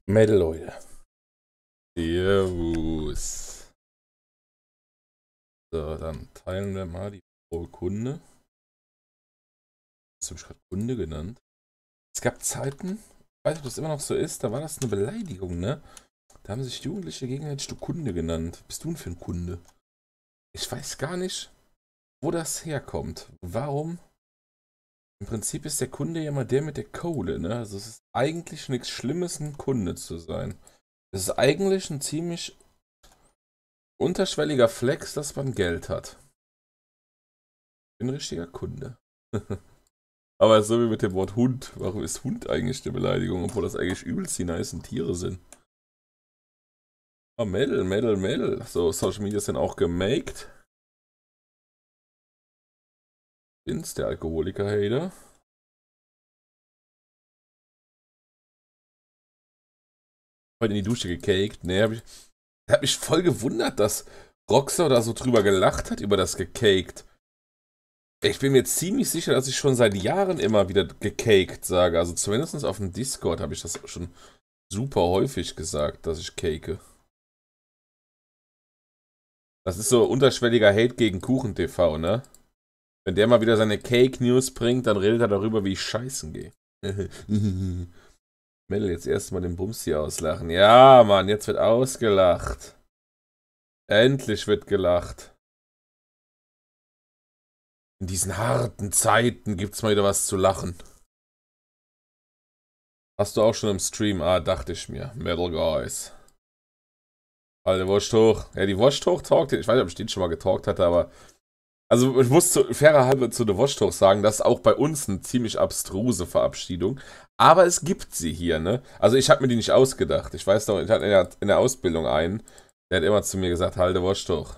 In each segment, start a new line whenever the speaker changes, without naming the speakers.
Mädel, Leute. Servus. So, dann teilen wir mal die Kunde. Das habe ich gerade Kunde genannt. Es gab Zeiten, ich weiß nicht, ob das immer noch so ist, da war das eine Beleidigung, ne? Da haben sich Jugendliche gegenseitig du Kunde genannt. Was bist du denn für ein Kunde? Ich weiß gar nicht, wo das herkommt. Warum? Im Prinzip ist der Kunde ja mal der mit der Kohle, ne? Also es ist eigentlich nichts Schlimmes, ein Kunde zu sein. Es ist eigentlich ein ziemlich unterschwelliger Flex, dass man Geld hat. Ich bin ein richtiger Kunde. Aber so wie mit dem Wort Hund. Warum ist Hund eigentlich eine Beleidigung, obwohl das eigentlich übelst die nicen Tiere sind? Ah, Mädel, Mädel, Mädel. So, Social Media sind auch gemaked. Bin's, der Alkoholiker-Hater. Heute in die Dusche gecaked. Ne, hab mich voll gewundert, dass Roxor da so drüber gelacht hat, über das gecaked. Ich bin mir ziemlich sicher, dass ich schon seit Jahren immer wieder gecaked sage. Also zumindest auf dem Discord habe ich das schon super häufig gesagt, dass ich cake. Das ist so unterschwelliger Hate gegen Kuchen-TV, ne? Wenn der mal wieder seine Cake-News bringt, dann redet er darüber, wie ich scheißen gehe. Mel, jetzt erstmal den Bumsi auslachen. Ja, Mann, jetzt wird ausgelacht. Endlich wird gelacht. In diesen harten Zeiten gibt's mal wieder was zu lachen. Hast du auch schon im Stream? Ah, dachte ich mir. Metal Guys. Alte Wurst hoch. Ja, die Wurst hoch talkt. Ich weiß nicht, ob ich den schon mal getalkt hatte, aber. Also, ich muss fairer halber zu der Wurst hoch sagen, das ist auch bei uns eine ziemlich abstruse Verabschiedung. Aber es gibt sie hier, ne? Also, ich habe mir die nicht ausgedacht. Ich weiß doch, ich hatte in der Ausbildung einen, der hat immer zu mir gesagt: Halte Wurst hoch.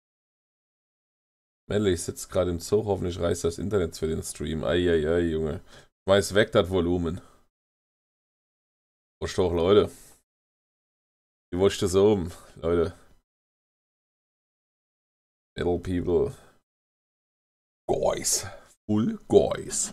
Melle, ich sitze gerade im Zug, hoffentlich reißt das Internet für den Stream. Eieiei, Junge. Schmeiß weg das Volumen. Wurst hoch, Leute. Die Wurst ist oben, Leute. Little people. Guys. Full Guys.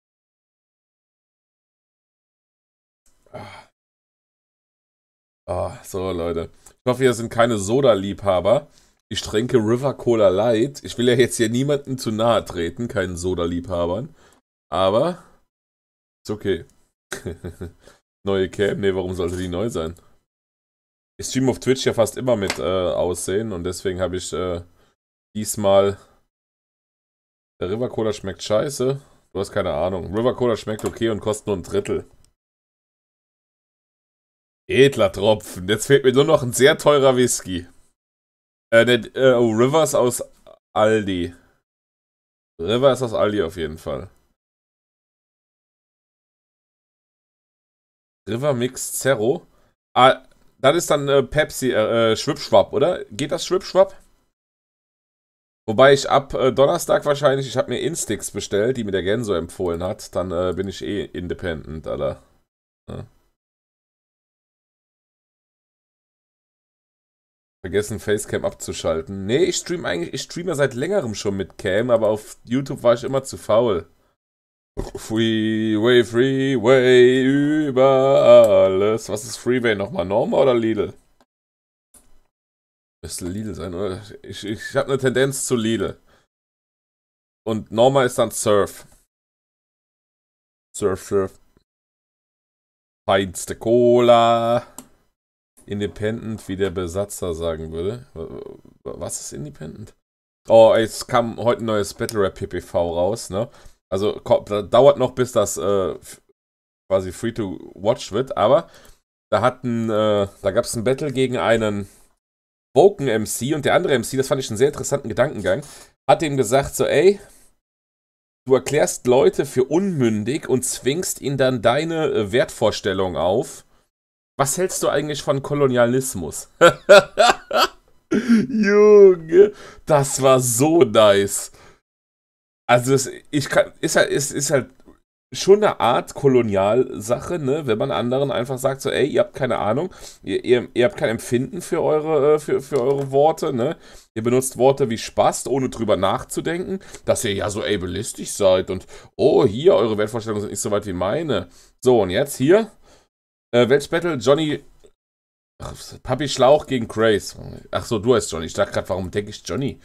So, Leute. Ich hoffe, ihr sind keine Soda-Liebhaber. Ich trinke River Cola Light. Ich will ja jetzt hier niemanden zu nahe treten, keinen Soda-Liebhabern. Aber ist okay. Neue Cam? Ne, warum sollte die neu sein? Ich streame auf Twitch ja fast immer mit Aussehen und deswegen habe ich diesmal. Der River Cola schmeckt scheiße. Du hast keine Ahnung. River Cola schmeckt okay und kostet nur ein Drittel. Edler Tropfen. Jetzt fehlt mir nur noch ein sehr teurer Whisky. Rivers aus Aldi. River ist aus Aldi auf jeden Fall. River Mix Zero. Ah, das ist dann Pepsi, Schwipschwapp, oder? Geht das Schwipschwapp? Wobei ich ab Donnerstag wahrscheinlich, ich habe mir Instix bestellt, die mir der Genso empfohlen hat. Dann bin ich eh independent, Alter. Ja. Vergessen, Facecam abzuschalten. Nee, ich streame seit längerem schon mit Cam, aber auf YouTube war ich immer zu faul. Freeway, über alles. Was ist Freeway nochmal? Norma oder Lidl? Müsste Lidl sein, oder? Ich habe eine Tendenz zu Lidl. Und Norma ist dann Surf. Surf. Feinste Cola. Independent, wie der Besatzer sagen würde. Was ist Independent? Oh, es kam heute ein neues Battle Rap PPV raus, ne? Also dauert noch, bis das quasi free to watch wird, aber da gab es ein Battle gegen einen Woken MC und der andere MC, das fand ich einen sehr interessanten Gedankengang, hat ihm gesagt so, ey, du erklärst Leute für unmündig und zwingst ihnen dann deine Wertvorstellung auf. Was hältst du eigentlich von Kolonialismus? Junge, das war so nice. Also, ist halt schon eine Art Kolonialsache, ne? Wenn man anderen einfach sagt, so, ey, ihr habt keine Ahnung, ihr habt kein Empfinden für für eure Worte, ne? Ihr benutzt Worte wie Spast, ohne drüber nachzudenken, dass ihr ja so ableistisch seid und, oh, hier, eure Wertvorstellungen sind nicht so weit wie meine. So, und jetzt hier? Welches Battle? Johnny. Ach, Papi Schlauch gegen Grace. Ach so, du heißt Johnny. Ich dachte gerade, warum denke ich Johnny?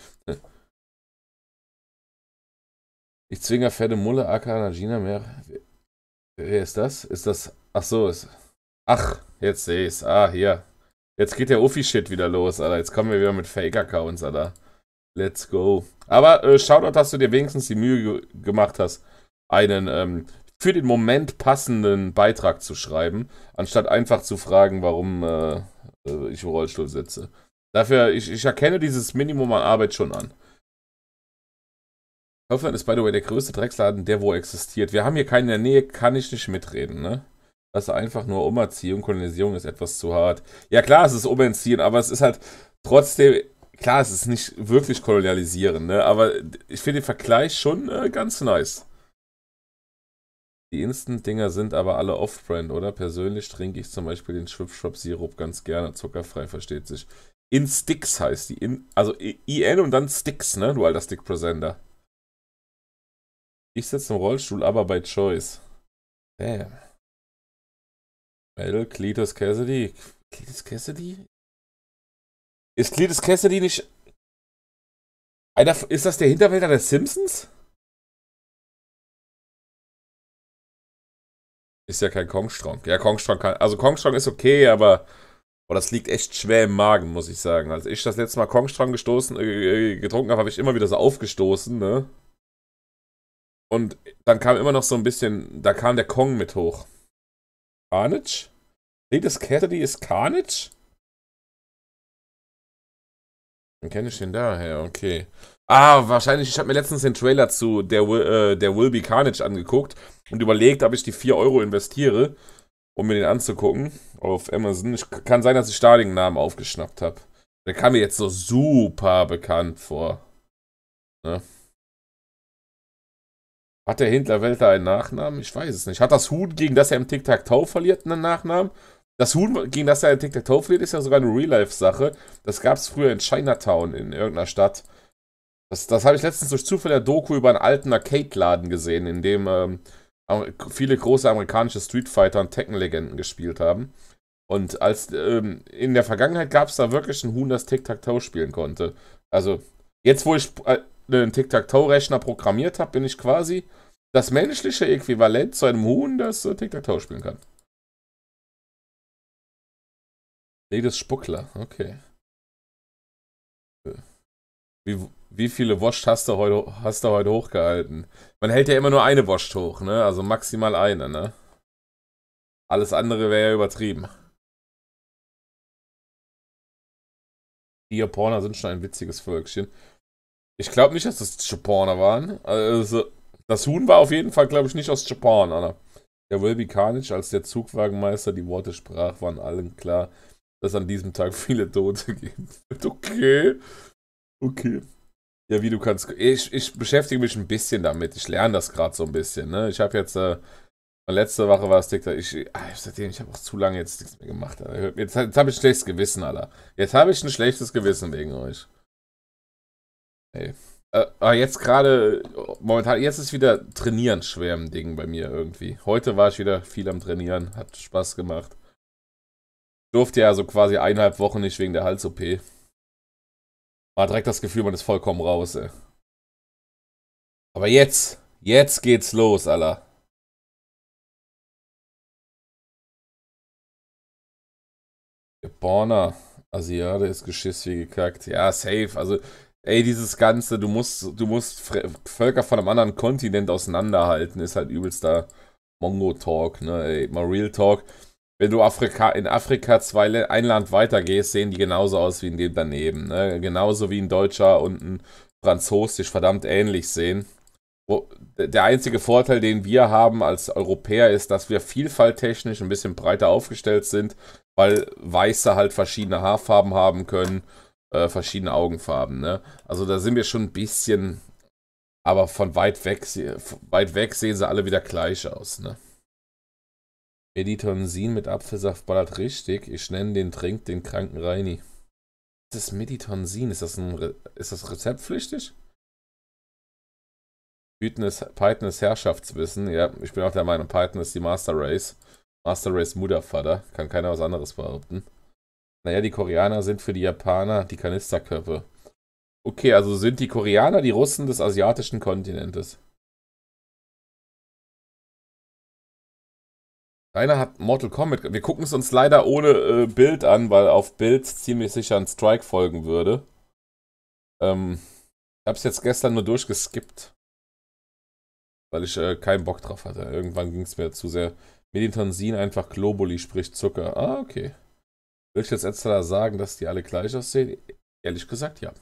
Ich zwinge fette Mulle, aka Nagina mehr. Wer ist das? Ist das. Ach so, ist. Ach, jetzt sehe ich's. Ah, hier. Jetzt geht der Uffi-Shit wieder los, Alter. Jetzt kommen wir wieder mit Fake-Accounts, Alter. Let's go. Aber Shoutout, dass du dir wenigstens die Mühe gemacht hast, einen für den Moment passenden Beitrag zu schreiben, anstatt einfach zu fragen, warum ich im Rollstuhl sitze. Dafür, ich erkenne dieses Minimum an Arbeit schon an. Kaufland ist, by the way, der größte Drecksladen, der wo existiert. Wir haben hier keinen in der Nähe, kann ich nicht mitreden, ne? Das ist einfach nur Umerziehung, Kolonisierung ist etwas zu hart. Ja klar, es ist Umerziehen, aber es ist halt trotzdem, klar, es ist nicht wirklich kolonialisieren, ne? Aber ich finde den Vergleich schon ganz nice. Die Instant-Dinger sind aber alle Off-Brand, oder? Persönlich trinke ich zum Beispiel den Schwip-Schwap-Sirup ganz gerne. Zuckerfrei, versteht sich. In Sticks heißt die. Also IN und dann Sticks, ne? Du alter Stick-Presenter. Ich sitze im Rollstuhl, aber bei Choice. Damn. Metal, Cletus Cassidy. Cletus Cassidy? Ist Cletus Cassidy nicht. Ist das der Hinterwälder der Simpsons? Ist ja kein Kongstrong. Ja, Kongstrong kann. Also Kongstrong ist okay, aber. Oh, das liegt echt schwer im Magen, muss ich sagen. Als ich das letzte Mal Kongstrong getrunken habe, habe ich immer wieder so aufgestoßen, ne? Und dann kam immer noch so ein bisschen. Da kam der Kong mit hoch. Carnage? Cletus Cassidy ist Carnage? Dann kenne ich den daher, okay. Ah, wahrscheinlich, ich habe mir letztens den Trailer zu der Will Be Carnage angeguckt und überlegt, ob ich die 4 Euro investiere, um mir den anzugucken auf Amazon. Kann sein, dass ich da den Namen aufgeschnappt habe. Der kam mir jetzt so super bekannt vor. Ne? Hat der Hinterwälder einen Nachnamen? Ich weiß es nicht. Hat das Huhn, gegen das er im Tic-Tac-Toe verliert, einen Nachnamen? Das Huhn, gegen das er im Tic-Tac-Toe verliert, ist ja sogar eine Real-Life-Sache. Das gab es früher in Chinatown, in irgendeiner Stadt. Das habe ich letztens durch Zufall der Doku über einen alten Arcade-Laden gesehen, in dem viele große amerikanische Street Fighter und Tekken-Legenden gespielt haben. Und in der Vergangenheit gab es da wirklich ein Huhn, das Tic-Tac-Toe spielen konnte. Also, jetzt wo ich einen Tic-Tac-Toe-Rechner programmiert habe, bin ich quasi das menschliche Äquivalent zu einem Huhn, das Tic-Tac-Toe spielen kann. Jedes Spuckler, okay. Wie viele Wurst hast du heute hochgehalten? Man hält ja immer nur eine Wurst hoch, ne? Also maximal eine, ne? Alles andere wäre ja übertrieben. Die Japaner sind schon ein witziges Völkchen. Ich glaube nicht, dass das Japaner waren. Also, das Huhn war auf jeden Fall, glaube ich, nicht aus Japan, Alter. Der Wilby Carnage, als der Zugwagenmeister die Worte sprach, waren allen klar, dass an diesem Tag viele Tote geben wird. Okay. Okay. Ja, wie du kannst. Ich beschäftige mich ein bisschen damit. Ich lerne das gerade so ein bisschen. Ne? Ich habe jetzt. Letzte Woche war es TikTok. Ich habe auch zu lange jetzt nichts mehr gemacht. Alter. Jetzt habe ich ein schlechtes Gewissen, Alter. Jetzt habe ich ein schlechtes Gewissen wegen euch. Ey. Aber jetzt gerade. Momentan. Jetzt ist wieder Trainieren schwer im Ding bei mir irgendwie. Heute war ich wieder viel am Trainieren. Hat Spaß gemacht. Durfte ja so quasi 1,5 Wochen nicht wegen der Hals-OP. War direkt das Gefühl, man ist vollkommen raus, ey. Aber jetzt geht's los, Alter. Japaner, Asiate ist Geschiss wie gekackt. Ja, safe. Also, ey, dieses Ganze, du musst Völker von einem anderen Kontinent auseinanderhalten, ist halt übelster Mongo-Talk, ne? Ey, mal Real Talk. Wenn du in Afrika ein Land weiter gehst, sehen die genauso aus wie in dem daneben. Ne? Genauso wie ein Deutscher und ein Franzos sich verdammt ähnlich sehen. Der einzige Vorteil, den wir haben als Europäer, ist, dass wir vielfalttechnisch ein bisschen breiter aufgestellt sind, weil Weiße halt verschiedene Haarfarben haben können, verschiedene Augenfarben. Ne? Also da sind wir schon ein bisschen, aber von weit weg sehen sie alle wieder gleich aus. Ne? Meditonsin mit Apfelsaft ballert richtig. Ich nenne den Trink den kranken Reini. Das ist Meditonsin. Ist das rezeptpflichtig? Python ist Herrschaftswissen. Ja, ich bin auch der Meinung, Python ist die Master Race. Master Race Muttervater. Kann keiner was anderes behaupten. Naja, die Koreaner sind für die Japaner die Kanisterköpfe. Okay, also sind die Koreaner die Russen des asiatischen Kontinentes. Rainer hat Mortal Kombat. Wir gucken es uns leider ohne Bild an, weil auf Bild ziemlich sicher ein Strike folgen würde. Ich habe es jetzt gestern nur durchgeskippt, weil ich keinen Bock drauf hatte. Irgendwann ging es mir zu sehr. Meditonsin einfach Globuli, sprich Zucker. Ah, okay. Will ich jetzt extra sagen, dass die alle gleich aussehen? Ehrlich gesagt, ja.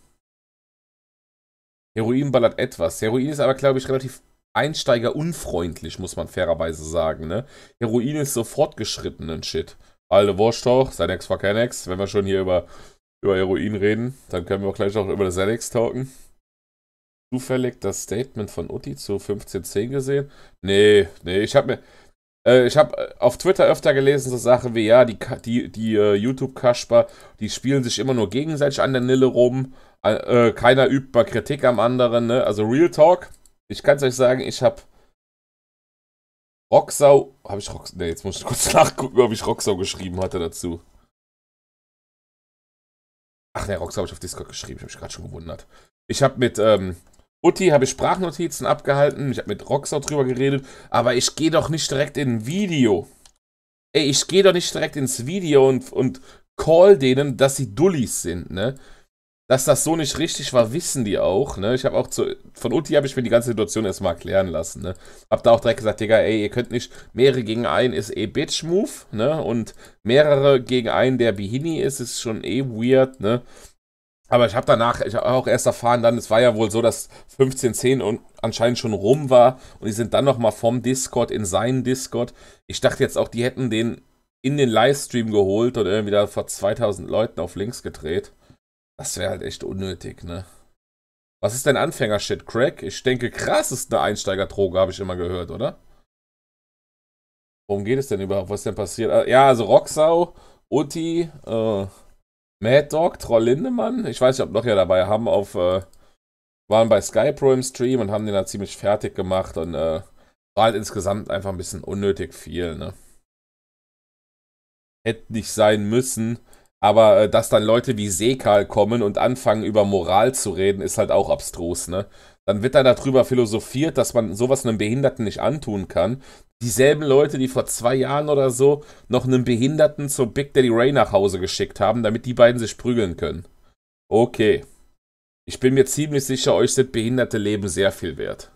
Heroin ballert etwas. Heroin ist aber, glaube ich, relativ einsteigerunfreundlich, muss man fairerweise sagen, ne? Heroin ist so fortgeschrittenen Shit. Alte Wurst doch, Xanax war kein Ex. Wenn wir schon hier über Heroin reden, dann können wir auch gleich auch über das Xanax talken. Zufällig das Statement von Utti zu 1510 gesehen? Nee, ich habe auf Twitter öfter gelesen, so Sachen wie, ja, die YouTube-Kasper, die spielen sich immer nur gegenseitig an der Nille rum. Keiner übt mal Kritik am anderen, ne? Also Real Talk. Ich kann es euch sagen, ich habe Roxau. Habe ich Roxau? Ne, jetzt muss ich kurz nachgucken, ob ich Roxau geschrieben hatte dazu. Ach ne, Roxau habe ich auf Discord geschrieben. Ich habe mich gerade schon gewundert. Ich habe mit Utti habe ich Sprachnotizen abgehalten. Ich habe mit Roxau drüber geredet. Aber ich gehe doch nicht direkt in ein Video. Ey, ich gehe doch nicht direkt ins Video und call denen, dass sie Dullis sind, ne? Dass das so nicht richtig war, wissen die auch, ne? Ich habe auch von Utti habe ich mir die ganze Situation erstmal erklären lassen, ne? Hab da auch direkt gesagt, Digga, ey, ihr könnt nicht, mehrere gegen einen ist eh Bitch-Move, ne? Und mehrere gegen einen, der Bihini ist schon eh weird, ne? Aber ich habe auch erst erfahren dann, es war ja wohl so, dass 15.10 und anscheinend schon rum war und die sind dann nochmal vom Discord in seinen Discord. Ich dachte jetzt auch, die hätten den in den Livestream geholt und irgendwie da vor 2000 Leuten auf links gedreht. Das wäre halt echt unnötig, ne? Was ist denn Anfänger-Shit, Crack? Ich denke, krass ist eine Einsteigerdroge, habe ich immer gehört, oder? Worum geht es denn überhaupt? Was ist denn passiert? Ja, also Roxau, Utti, Mad Dog, Troll Lindemann, ich weiß nicht, ob noch ja dabei haben, waren bei Skypro im Stream und haben den da ziemlich fertig gemacht und war halt insgesamt einfach ein bisschen unnötig viel, ne? Hätte nicht sein müssen. Aber dass dann Leute wie Sekal kommen und anfangen über Moral zu reden, ist halt auch abstrus, ne? Dann wird da darüber philosophiert, dass man sowas einem Behinderten nicht antun kann. Dieselben Leute, die vor 2 Jahren oder so noch einen Behinderten zu Big Daddy Ray nach Hause geschickt haben, damit die beiden sich prügeln können. Okay. Ich bin mir ziemlich sicher, euch sind behinderte Leben sehr viel wert.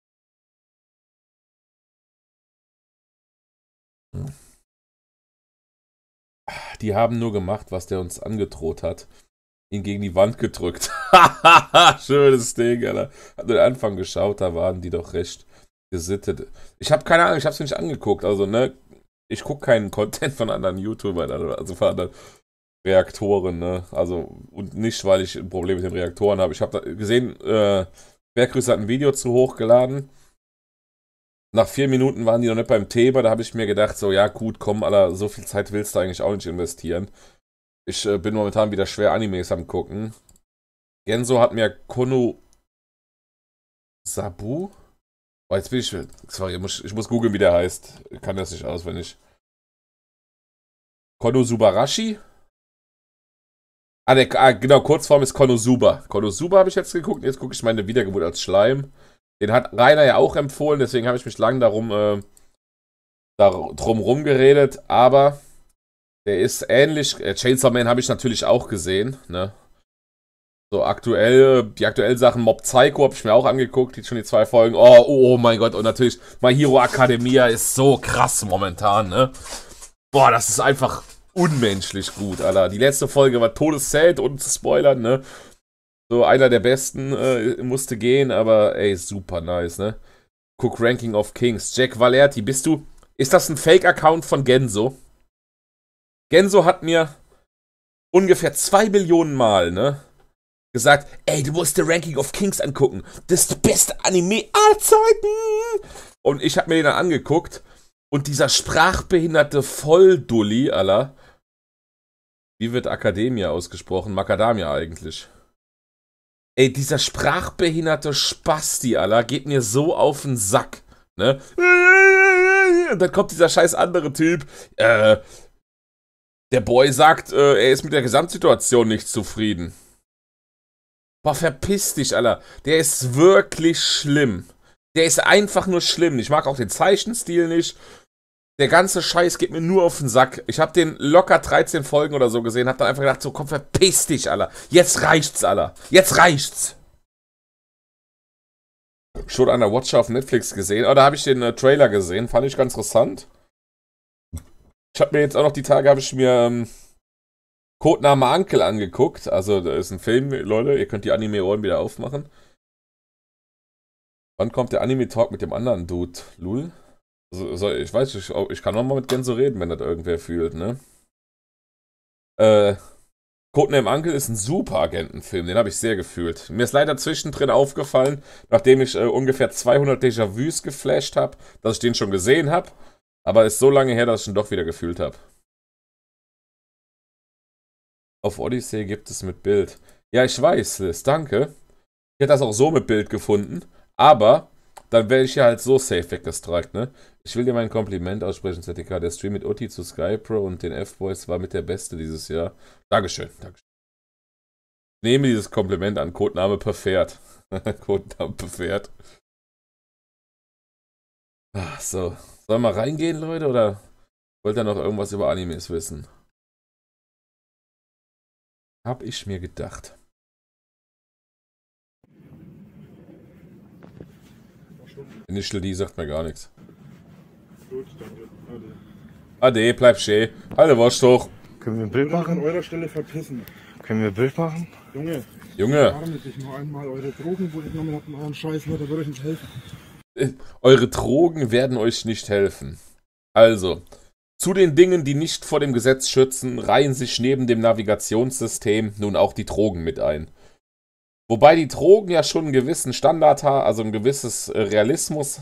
Die haben nur gemacht, was der uns angedroht hat. Ihn gegen die Wand gedrückt. Schönes Ding, Alter. Hat den Anfang geschaut, da waren die doch recht gesittet. Ich habe keine Ahnung, ich habe es mir nicht angeguckt. Also, ne, ich gucke keinen Content von anderen YouTubern, also von anderen Reaktoren, ne. Also, und nicht, weil ich ein Problem mit den Reaktoren habe. Ich habe gesehen, Berggrüße hat ein Video zu hochgeladen. Nach 4 Minuten waren die noch nicht beim Thema, da habe ich mir gedacht, so, ja gut, komm, Alter, so viel Zeit willst du eigentlich auch nicht investieren. Ich bin momentan wieder schwer Animes am gucken. Genso hat mir Kono Sabu? Oh, jetzt bin ich. Sorry, ich muss googeln, wie der heißt. Ich kann das nicht auswendig. Konosubarashi? Genau, Kurzform ist Konosuba. Konosuba habe ich jetzt geguckt. Jetzt gucke ich meine Wiedergeburt als Schleim. Den hat Rainer ja auch empfohlen, deswegen habe ich mich lang drum rumgeredet. Aber der ist ähnlich. Chainsaw Man habe ich natürlich auch gesehen, ne? So die aktuellen Sachen, Mob Psycho habe ich mir auch angeguckt, schon die 2 Folgen. Oh mein Gott, und natürlich My Hero Academia ist so krass momentan, ne? Boah, das ist einfach unmenschlich gut, Alter. Die letzte Folge war todeszäh, ohne zu spoilern, ne? So, einer der besten musste gehen, aber ey, super nice, ne? Guck Ranking of Kings. Jack Valerti, ist das ein Fake-Account von Genso? Genso hat mir ungefähr 2 Billionen Mal, ne? Gesagt, ey, du musst dir Ranking of Kings angucken. Das ist das beste Anime aller Zeiten. Und ich hab mir den dann angeguckt. Und dieser sprachbehinderte Volldulli, Alter. Wie wird Academia ausgesprochen? Macadamia eigentlich. Ey, dieser sprachbehinderte Spasti, Alter, geht mir so auf den Sack. Ne? Und dann kommt dieser scheiß andere Typ, der Boy sagt, er ist mit der Gesamtsituation nicht zufrieden. Boah, verpiss dich, Alter. Der ist wirklich schlimm. Der ist einfach nur schlimm. Ich mag auch den Zeichenstil nicht. Der ganze Scheiß geht mir nur auf den Sack. Ich habe den locker 13 Folgen oder so gesehen, hab dann einfach gedacht, so komm, verpiss dich, Alter. Jetzt reicht's, Alter. Jetzt reicht's. Schon an der Watcher auf Netflix gesehen. Oh, da habe ich den Trailer gesehen. Fand ich ganz interessant. Ich habe mir jetzt auch noch die Tage, habe ich mir Codename Uncle angeguckt. Also, da ist ein Film, Leute. Ihr könnt die Anime-Ohren wieder aufmachen. Wann kommt der Anime-Talk mit dem anderen Dude? Lul? Also, ich weiß nicht, ich kann noch mal mit Genso reden, wenn das irgendwer fühlt, ne? Codename Uncle ist ein super Agentenfilm, den habe ich sehr gefühlt. Mir ist leider zwischendrin aufgefallen, nachdem ich ungefähr 200 Déjà-vus geflasht habe, dass ich den schon gesehen habe. Aber ist so lange her, dass ich ihn doch wieder gefühlt habe. Auf Odyssey gibt es mit Bild. Ja, ich weiß, Liz, danke. Ich hätte das auch so mit Bild gefunden, aber dann wäre ich ja halt so safe weggestrikt, ne? Ich will dir mein Kompliment aussprechen, ZTK. Der Stream mit Utti zu Skypro und den F-Boys war mit der Beste dieses Jahr. Dankeschön, Dankeschön. Ich nehme dieses Kompliment an. Codename Perfert. Codename Perfert. Ach, so. Sollen wir mal reingehen, Leute, oder wollt ihr noch irgendwas über Animes wissen? Hab ich mir gedacht. Initial D sagt mir gar nichts. Gut, danke. Ade, bleib stehen. Halte Wurst hoch.
Können wir ein Bild machen?
An eurer Stelle verpissen.
Können wir ein Bild machen?
Junge.
Junge.
Warnet dich noch einmal. Eure Drogen, wo ihr genommen habt, euren Scheiß, da würde euch nicht helfen.
Eure Drogen werden euch nicht helfen. Also, zu den Dingen, die nicht vor dem Gesetz schützen, reihen sich neben dem Navigationssystem nun auch die Drogen mit ein. Wobei die Drogen ja schon einen gewissen Standard haben, also ein gewisses Realismus.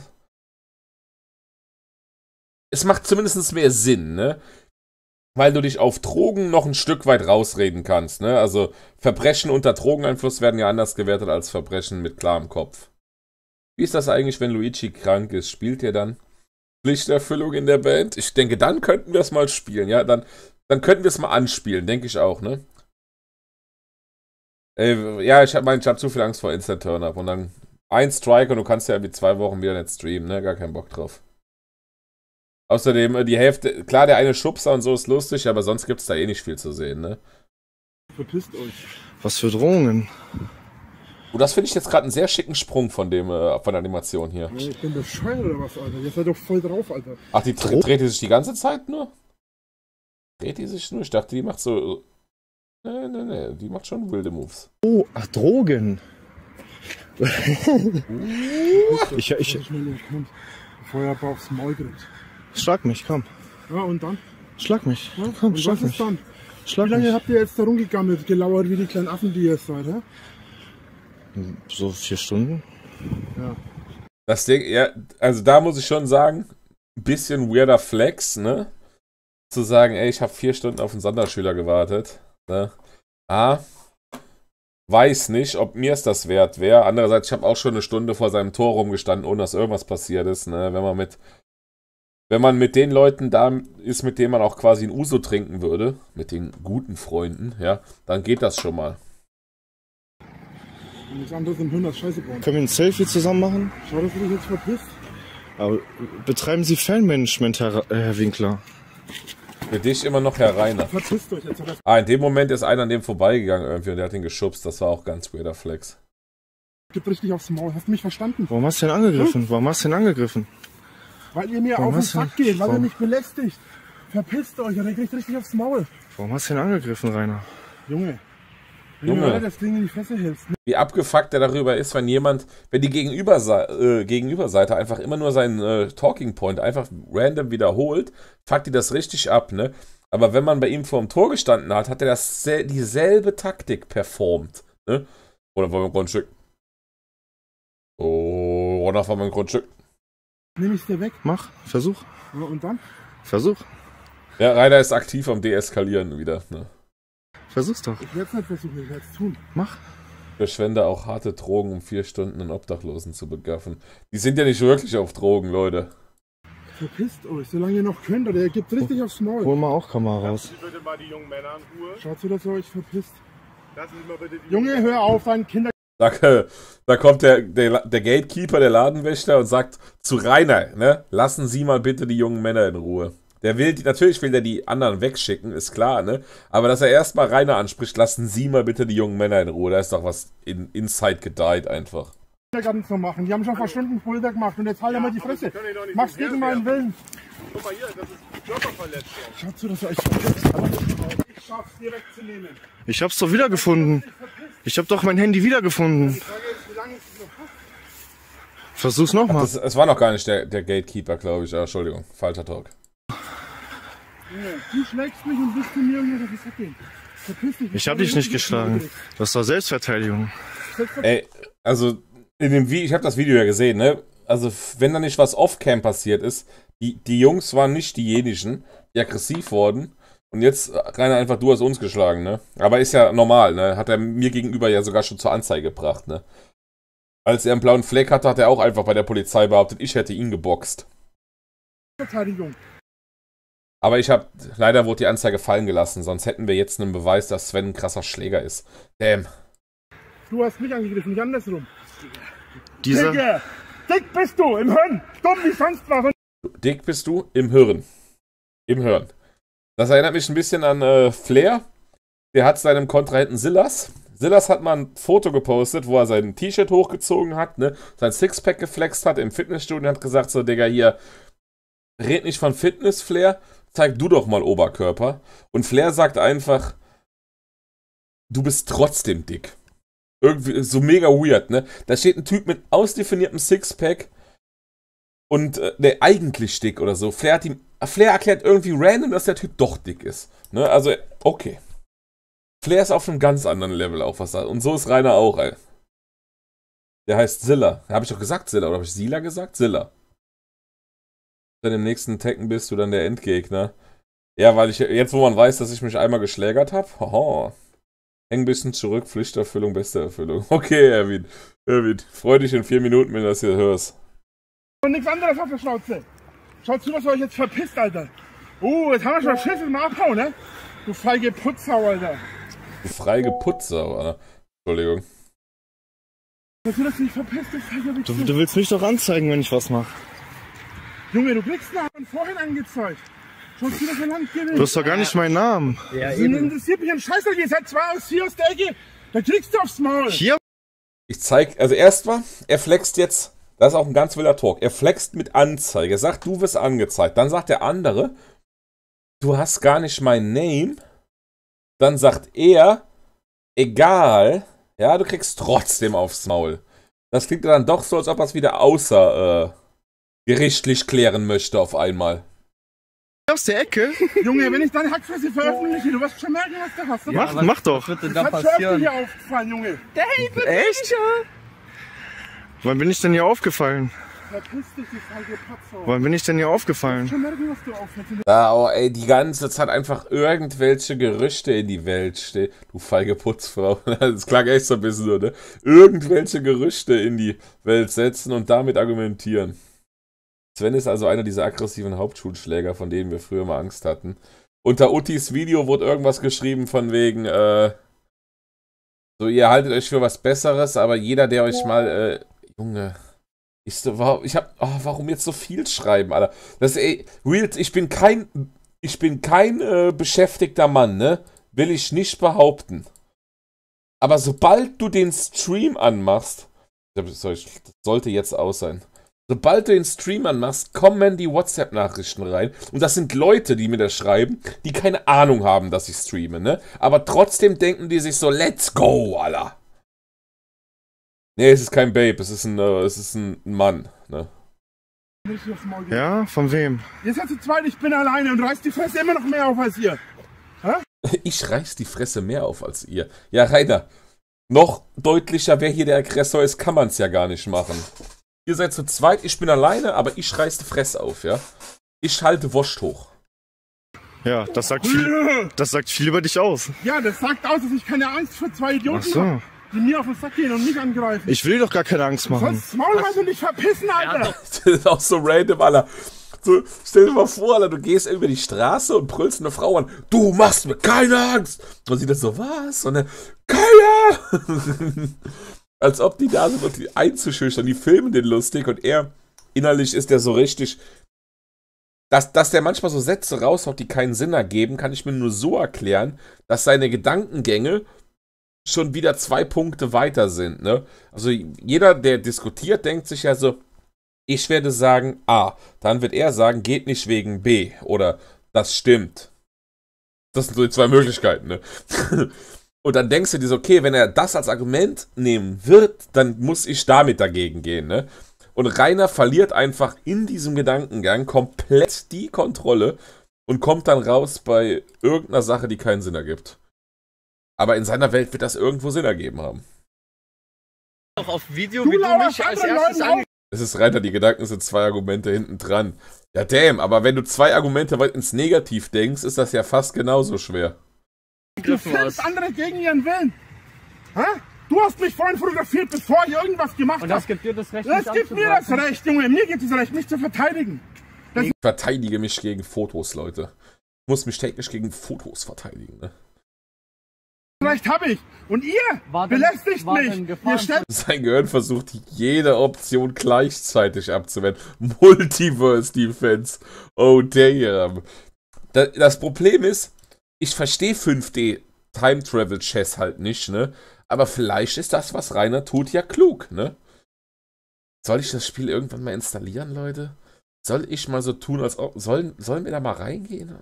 Es macht zumindest mehr Sinn, ne? Weil du dich auf Drogen noch ein Stück weit rausreden kannst, ne? Also Verbrechen unter Drogeneinfluss werden ja anders gewertet als Verbrechen mit klarem Kopf. Wie ist das eigentlich, wenn Luigi krank ist? Spielt ihr dann Pflichterfüllung in der Band? Ich denke, dann könnten wir es mal spielen, ja? Dann könnten wir es mal anspielen, denke ich auch, ne? Ja, ich hab zu viel Angst vor Instant Turn-Up und dann ein Strike und du kannst ja irgendwie 2 Wochen wieder nicht streamen, ne? Gar keinen Bock drauf. Außerdem, die Hälfte, klar, der eine Schubser und so ist lustig, aber sonst gibt's da eh nicht viel zu sehen, ne?
Verpisst euch.
Was für Drohungen?
Oh, das finde ich jetzt gerade einen sehr schicken Sprung von der Animation hier.
Ich bin bescheuert oder was, Alter? Ihr seid doch voll drauf, Alter.
Ach, dreht die sich die ganze Zeit nur? Dreht die sich nur? Ich dachte, die macht so... Nee, die macht schon wilde Moves.
Oh, ach, Drogen. Ich
Feuerball aufs Maul kriegt.
Schlag mich, komm.
Ja, und dann?
Schlag mich.
Ja?
Komm,
und
schlag
was
mich.
ist dann?
Schlag
Wie lange
mich.
habt ihr jetzt da rumgegammelt, gelauert wie die kleinen Affen, die ihr seid, hä?
So 4 Stunden.
Ja.
Das Ding, ja, also da muss ich schon sagen, ein bisschen weirder Flex, ne? Zu sagen, ey, ich habe 4 Stunden auf einen Sonderschüler gewartet, ne? Weiß nicht, ob mir es das wert wäre. Andererseits, ich habe auch schon eine Stunde vor seinem Tor rumgestanden, ohne dass irgendwas passiert ist, ne? Wenn man mit den Leuten da ist, mit denen man auch quasi ein Uso trinken würde, mit den guten Freunden, ja, dann geht das schon mal.
Und nichts anderes im Hirn als Scheiße bauen.
Können wir ein Selfie zusammen machen?
Schau, dass du dich jetzt verpisst.
Aber betreiben Sie Fanmanagement, Herr Winkler?
Für dich immer noch Herr Reiner.
Verpisst euch jetzt, oder?
In dem Moment ist einer an dem vorbeigegangen irgendwie und der hat ihn geschubst. Das war auch ganz weirder Flex.
Gib richtig aufs Maul. Hast du mich verstanden?
Warum hast du denn angegriffen? Warum hast du denn angegriffen?
Weil ihr mir
Warum
auf den
hast du-
Sack geht, weil ihr
warum-
mich belästigt. Verpisst euch, oder ihr kriegt richtig aufs Maul.
Warum hast du denn angegriffen, Rainer?
Junge.
Junge.
Wenn du das Ding in die Fresse hältst. Ne?
Wie abgefuckt der darüber ist, wenn die Gegenüberseite einfach immer nur seinen Talking Point einfach random wiederholt, fuckt die das richtig ab, ne? Aber wenn man bei ihm vor dem Tor gestanden hat, hat er dieselbe Taktik performt, ne? Oder war mein Grundstück? Oh, Ronach war mein Grundstück.
Nehme ich dir weg.
Mach, versuch.
Ja, und dann?
Versuch.
Ja, Rainer ist aktiv am Deeskalieren wieder, ne?
Versuch's doch.
Ich werde es nicht versuchen, ich werde es tun.
Mach.
Verschwende auch harte Drogen, um 4 Stunden einen Obdachlosen zu begaffen. Die sind ja nicht wirklich auf Drogen, Leute.
Verpisst euch, solange ihr noch könnt, oder ihr gebt richtig aufs Maul.
Hol mal auch Kamera raus.
Lassen Sie bitte mal die jungen Männer in Ruhe.
Schaut zu, dass ihr euch verpisst.
Lassen Sie mal bitte die
Junge, hör auf, deinen Kinder...
Da kommt der Gatekeeper, der Ladenwächter und sagt zu Rainer, ne, lassen Sie mal bitte die jungen Männer in Ruhe. Natürlich will der die anderen wegschicken, ist klar, ne? Aber dass er erstmal Rainer anspricht, lassen Sie mal bitte die jungen Männer in Ruhe. Da ist doch was inside gedeiht einfach.
Kindergarten zu machen. Die haben schon vor Stunden Pulver gemacht und jetzt halt einmal die Fresse. Mach's gegen meinen Willen.
Guck mal hier, das ist Körperverletzung.
Schaut zu, dass ihr euch verpisst. Ich schaff's, dir wegzunehmen.
Ich hab's doch wiedergefunden. Ich hab doch mein Handy wiedergefunden.
Die Frage ist, wie lange ist es noch?
Versuch's nochmal.
Es war noch gar nicht der Gatekeeper, glaube ich. Entschuldigung, falscher Talk.
Du schlägst mich und bist zu mir und das ist okay. Verpiss dich.
Ich hab dich nicht geschlagen. Das war Selbstverteidigung.
Ey, also, ich habe das Video ja gesehen, ne? Also, wenn da nicht was off-cam passiert ist, die Jungs waren nicht diejenigen, die aggressiv wurden. Und jetzt Rainer einfach, du hast uns geschlagen, ne? Aber ist ja normal, ne? Hat er mir gegenüber ja sogar schon zur Anzeige gebracht, ne? Als er einen blauen Fleck hatte, hat er auch einfach bei der Polizei behauptet, ich hätte ihn geboxt.
Verteidigung.
Aber leider wurde die Anzeige fallen gelassen, sonst hätten wir jetzt einen Beweis, dass Sven ein krasser Schläger ist. Damn.
Du hast mich angegriffen, nicht andersrum.
Dieser...
Digga, dick bist du, im Hirn, dumm wie sonst was.
Dick bist du im Hirn. Im Hirn. Das erinnert mich ein bisschen an Flair. Der hat seinem Kontrahenten Silas. Silas hat mal ein Foto gepostet, wo er sein T-Shirt hochgezogen hat, ne, sein Sixpack geflext hat im Fitnessstudio und hat gesagt so, Digga, hier, red nicht von Fitness, Flair, zeig du doch mal Oberkörper. Und Flair sagt einfach, du bist trotzdem dick. Irgendwie so mega weird, ne? Da steht ein Typ mit ausdefiniertem Sixpack und der eigentlich dick oder so. Flair erklärt irgendwie random, dass der Typ doch dick ist. Ne? Also, okay. Flair ist auf einem ganz anderen Level auch, was da. Und so ist Rainer auch, ey. Der heißt Zilla. Habe ich doch gesagt, Zilla. Oder habe ich Sila gesagt? Zilla. Wenn du im nächsten Tekken bist du dann der Endgegner. Ja, weil jetzt, wo man weiß, dass ich mich einmal geschlägert habe. Haha. Häng ein bisschen zurück, Pflichterfüllung, beste Erfüllung. Okay, Erwin. Freu dich in 4 Minuten, wenn du das hier hörst.
Und nichts anderes auf der Schnauze. Schaut zu, was ihr euch jetzt verpisst, Alter. Jetzt haben wir schon Schiss, mal abhauen, ne? Du feige Putzsau, Alter.
Du feige Putzsau, Alter. Entschuldigung.
Dass du das nicht verpisst, das feige Wichser.
Du willst mich doch anzeigen, wenn ich was mache.
Junge, du kriegst einen vorhin angezeigt. Schaut zu, dass er Land gewinnt.
Du hast doch gar nicht meinen Namen.
Ja, das interessiert mich ein Scheißdreck. Ihr seid zwei aus hier aus der Ecke. Da kriegst du aufs Maul.
Hier?
Ich zeig, also erstmal, er flext jetzt, das ist auch ein ganz wilder Talk, er flext mit Anzeige, er sagt, du wirst angezeigt. Dann sagt der andere, du hast gar nicht mein Name. Dann sagt er, egal, ja, du kriegst trotzdem aufs Maul. Das klingt dann doch so, als ob er es wieder gerichtlich klären möchte auf einmal.
Aus der Ecke?
Junge, wenn ich deine Hackfresse veröffentliche, du wirst schon merken, was du hast.
Mach doch.
Was wird denn
Das
da
hat schon
passieren?
hier aufgefallen, Junge.
Echt? Wann bin ich denn hier aufgefallen?
Verpiss dich, du feige Putzsau.
Wann bin ich denn hier aufgefallen?
Schon merken, was du aufhältst.
Ja, oh, ey, die ganze Zeit einfach irgendwelche Gerüchte in die Welt stehen. Du feige Putzfrau. Das klang echt so ein bisschen so, ne? Irgendwelche Gerüchte in die Welt setzen und damit argumentieren. Sven ist also einer dieser aggressiven Hauptschulschläger, von denen wir früher mal Angst hatten. Unter Uttis Video wurde irgendwas geschrieben von wegen, so, ihr haltet euch für was Besseres, aber jeder, der euch mal, Junge, warum jetzt so viel schreiben, Alter? Das, ey, real, ich bin kein beschäftigter Mann, ne? Will ich nicht behaupten. Aber sobald du den Stream anmachst, das sollte jetzt aus sein. Sobald du den Stream anmachst, kommen die WhatsApp-Nachrichten rein. Und das sind Leute, die mir das schreiben, die keine Ahnung haben, dass ich streame, ne? Aber trotzdem denken die sich so, let's go, Alter. Nee, es ist kein Babe, es ist ein Mann, ne?
Ja, von wem?
Jetzt seid ihr zweit, ich bin alleine und reißt die Fresse immer noch mehr auf als ihr.
Ich reiß die Fresse mehr auf als ihr. Ja, Rainer, noch deutlicher, wer hier der Aggressor ist, kann man es ja gar nicht machen. Ihr seid zu zweit, ich bin alleine, aber ich reiß die Fresse auf, ja? Ich halte Wurst hoch.
Ja, das sagt viel über dich aus.
Ja, das sagt aus, dass ich keine Angst vor zwei Idioten
Ach so.
habe, die mir auf den Sack gehen und mich angreifen.
Ich will doch gar keine Angst machen.
Sonst Maul halt und dich verpissen, Alter.
Das ist auch so random, Alter. So, stell dir mal vor, Alter, du gehst über die Straße und brüllst eine Frau an, du machst mir keine Angst. Und sie dann so, was? Und dann, keine! Als ob die da sind und die einzuschüchtern, die filmen den lustig und er, innerlich ist der so richtig, dass der manchmal so Sätze raushaut, die keinen Sinn ergeben, kann ich mir nur so erklären, dass seine Gedankengänge schon wieder 2 Punkte weiter sind, ne? Also jeder, der diskutiert, denkt sich ja so, ich werde sagen A, dann wird er sagen, geht nicht wegen B oder das stimmt. Das sind so die 2 Möglichkeiten, ne? Und dann denkst du dir so, okay, wenn er das als Argument nehmen wird, dann muss ich damit dagegen gehen, ne? Und Rainer verliert einfach in diesem Gedankengang komplett die Kontrolle und kommt dann raus bei irgendeiner Sache, die keinen Sinn ergibt. Aber in seiner Welt wird das irgendwo Sinn ergeben haben.
Auch auf Video, wie du mich als erstes
Es ist Rainer, die Gedanken sind 2 Argumente hinten dran. Ja, damn, aber wenn du 2 Argumente weit ins Negativ denkst, ist das ja fast genauso schwer.
Du filmst andere gegen ihren Willen. Hä? Du hast mich vorhin fotografiert, bevor ich irgendwas gemacht habe.
Und das gibt dir das Recht,
das gibt mir das Recht, Junge. Mir gibt es das Recht, mich zu verteidigen.
Ich verteidige mich gegen Fotos, Leute. Ich muss mich täglich gegen Fotos verteidigen, ne?
Recht habe ich. Und ihr belästigt mich. Ihr stellt
Sein Gehirn versucht, jede Option gleichzeitig abzuwehren. Multiverse Defense. Oh, damn. Das Problem ist, ich verstehe 5D Time Travel Chess halt nicht, ne? Aber vielleicht ist das, was Rainer tut, ja klug, ne? Soll ich das Spiel irgendwann mal installieren, Leute? Soll ich mal so tun, als ob... Sollen wir da mal reingehen?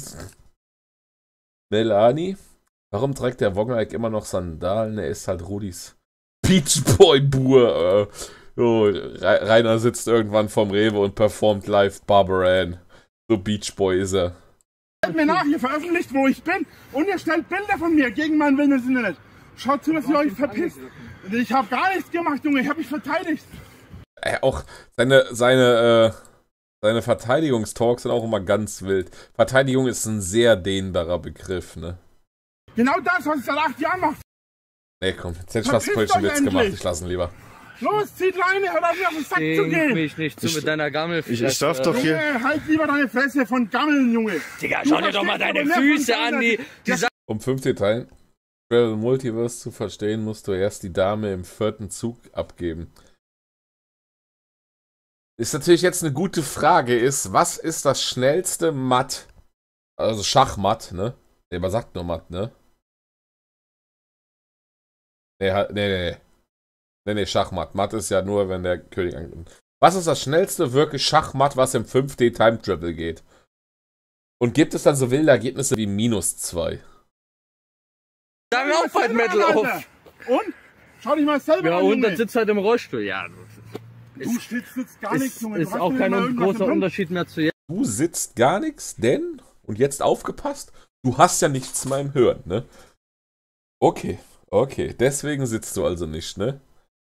Melanie? Warum trägt der Wongereck immer noch Sandalen? Er ist halt Rudis Beach Boy Bur. Rainer sitzt irgendwann vorm Rewe und performt live Barbara Ann. So Beach Boy ist er.
mir nach, ihr veröffentlicht, wo ich bin und ihr stellt Bilder von mir gegen meinen Willen ins Internet. Schaut zu, dass ihr euch verpisst. Ich habe gar nichts gemacht, Junge. Ich habe mich verteidigt.
Auch seine Verteidigungstalks sind auch immer ganz wild. Verteidigung ist ein sehr dehnbarer Begriff, ne?
Genau das, was ich seit 8 Jahren mache.
Nee, komm, jetzt hätte ich fast falschen Witz gemacht. Ich lasse ihn lieber.
Los, zieht Leine, hört auf, mir auf den Sack zu gehen.
mich nicht zu mit deiner Gammelfresse.
Ich darf doch hier...
Junge, halt lieber deine Fresse von Gammeln, Junge.
Digga, schau dir doch mal deine Füße an, die
Um 5 Detail Travel Multiverse zu verstehen, musst du erst die Dame im 4. Zug abgeben. Ist natürlich jetzt eine gute Frage, was ist das schnellste Matt? Also Schachmatt, ne? Nee, man sagt nur Matt, ne? Nee, Schachmatt. Matt ist ja nur, wenn der König ankommt. Was ist das schnellste wirklich Schachmatt, was im 5D Time Travel geht? Und gibt es dann so wilde Ergebnisse wie -2?
Sag mir auch Fight Metal auf.
Und? Schau dich mal selber
Ja,
an,
und dann
Junge.
sitzt halt im Rollstuhl. Ja,
Du sitzt gar nichts, Junge.
ist auch kein großer Unterschied mehr zu jetzt.
Du sitzt gar nichts, denn, und jetzt aufgepasst, du hast ja nichts mehr im Hören, ne? Okay, deswegen sitzt du also nicht, ne?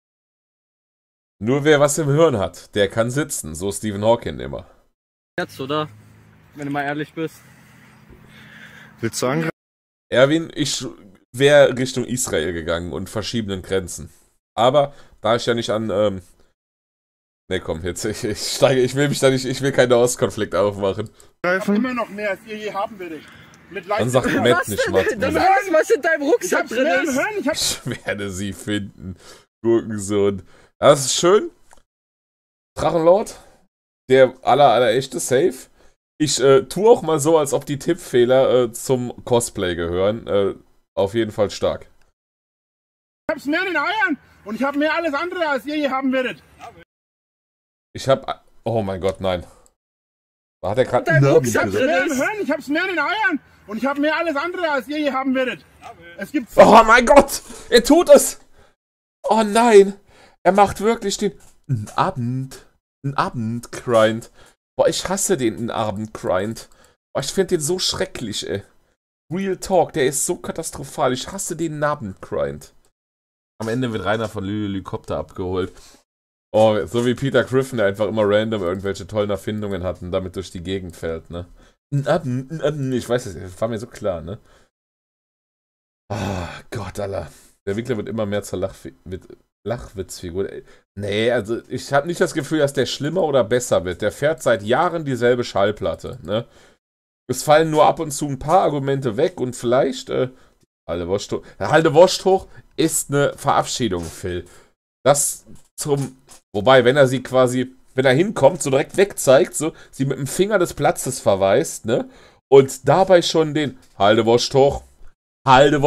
Nur wer was im Hören hat, der kann sitzen, so Stephen Hawking immer.
Jetzt, oder? Wenn du mal ehrlich bist.
Willst du sagen?
Erwin, ich wäre Richtung Israel gegangen und verschiedenen Grenzen. Aber, da ich ja nicht an, ne komm, jetzt, ich will keinen Ostkonflikt aufmachen.
Immer noch mehr, als ihr je haben werdet. Mit
Dann sagt Matt nicht mal.
Das heißt, was in deinem Rucksack drin ist.
Ich werde sie finden. Gurkensohn. Das ist schön. Drachenlord. Der allerechte Safe. Ich tue auch mal so, als ob die Tippfehler zum Cosplay gehören. Auf jeden Fall stark.
Ich hab's mehr in den Eiern und ich habe mehr alles andere, als ihr je haben werdet.
Ich hab... Oh mein Gott, nein. Hat er gerade...
Ich hab's mehr in den Eiern und ich habe mehr alles andere, als ihr je haben werdet. Es gibt...
Oh mein Gott! Er tut es! Oh nein! Er macht wirklich den... Ein Abend-Grind. Boah, ich hasse den Abend-Grind. Boah, ich finde den so schrecklich, ey. Real Talk, der ist so katastrophal. Ich hasse den Abend-Grind. Am Ende wird Rainer von Lülykopter abgeholt. Oh, so wie Peter Griffin, der einfach immer random irgendwelche tollen Erfindungen hat und damit durch die Gegend fährt, ne? Ich weiß es, das war mir so klar, ne? Ah, Gott, Alter. Der Wickler wird immer mehr zur Flachwitzfigur. Nee, also ich habe nicht das Gefühl, dass der schlimmer oder besser wird. Der fährt seit Jahren dieselbe Schallplatte, ne? Es fallen nur ab und zu ein paar Argumente weg und vielleicht, Halde Wurst hoch ist eine Verabschiedung, Phil. Das wobei, wenn er sie quasi, wenn er hinkommt, so direkt wegzeigt, so, sie mit dem Finger des Platzes verweist, ne? Und dabei schon den Halde Wurst hoch, halt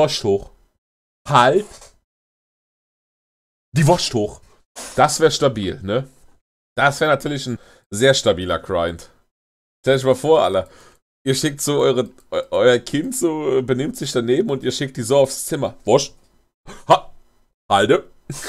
die Wurst hoch. Das wäre stabil, ne? Das wäre natürlich ein sehr stabiler Grind. Stell euch mal vor, Alter. Ihr schickt so euer Kind so, benimmt sich daneben und ihr schickt die so aufs Zimmer. Wurst. Halde.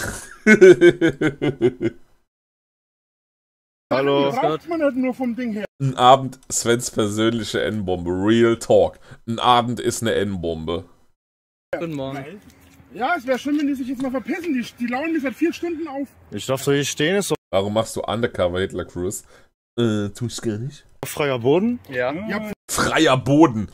Hallo.
Die braucht man halt nur vom Ding her.
Ein Abend Svens persönliche N-Bombe. Real Talk. Ein Abend ist eine N-Bombe.
Guten Morgen.
Ja, es wäre schön, wenn die sich jetzt mal verpissen. Die lauern mich seit 4 Stunden auf.
Ich darf so hier stehen, ist so
Warum machst du Undercover Hitler Cruise? Tust gar nicht.
freier Boden.
Ja.
Freier Boden.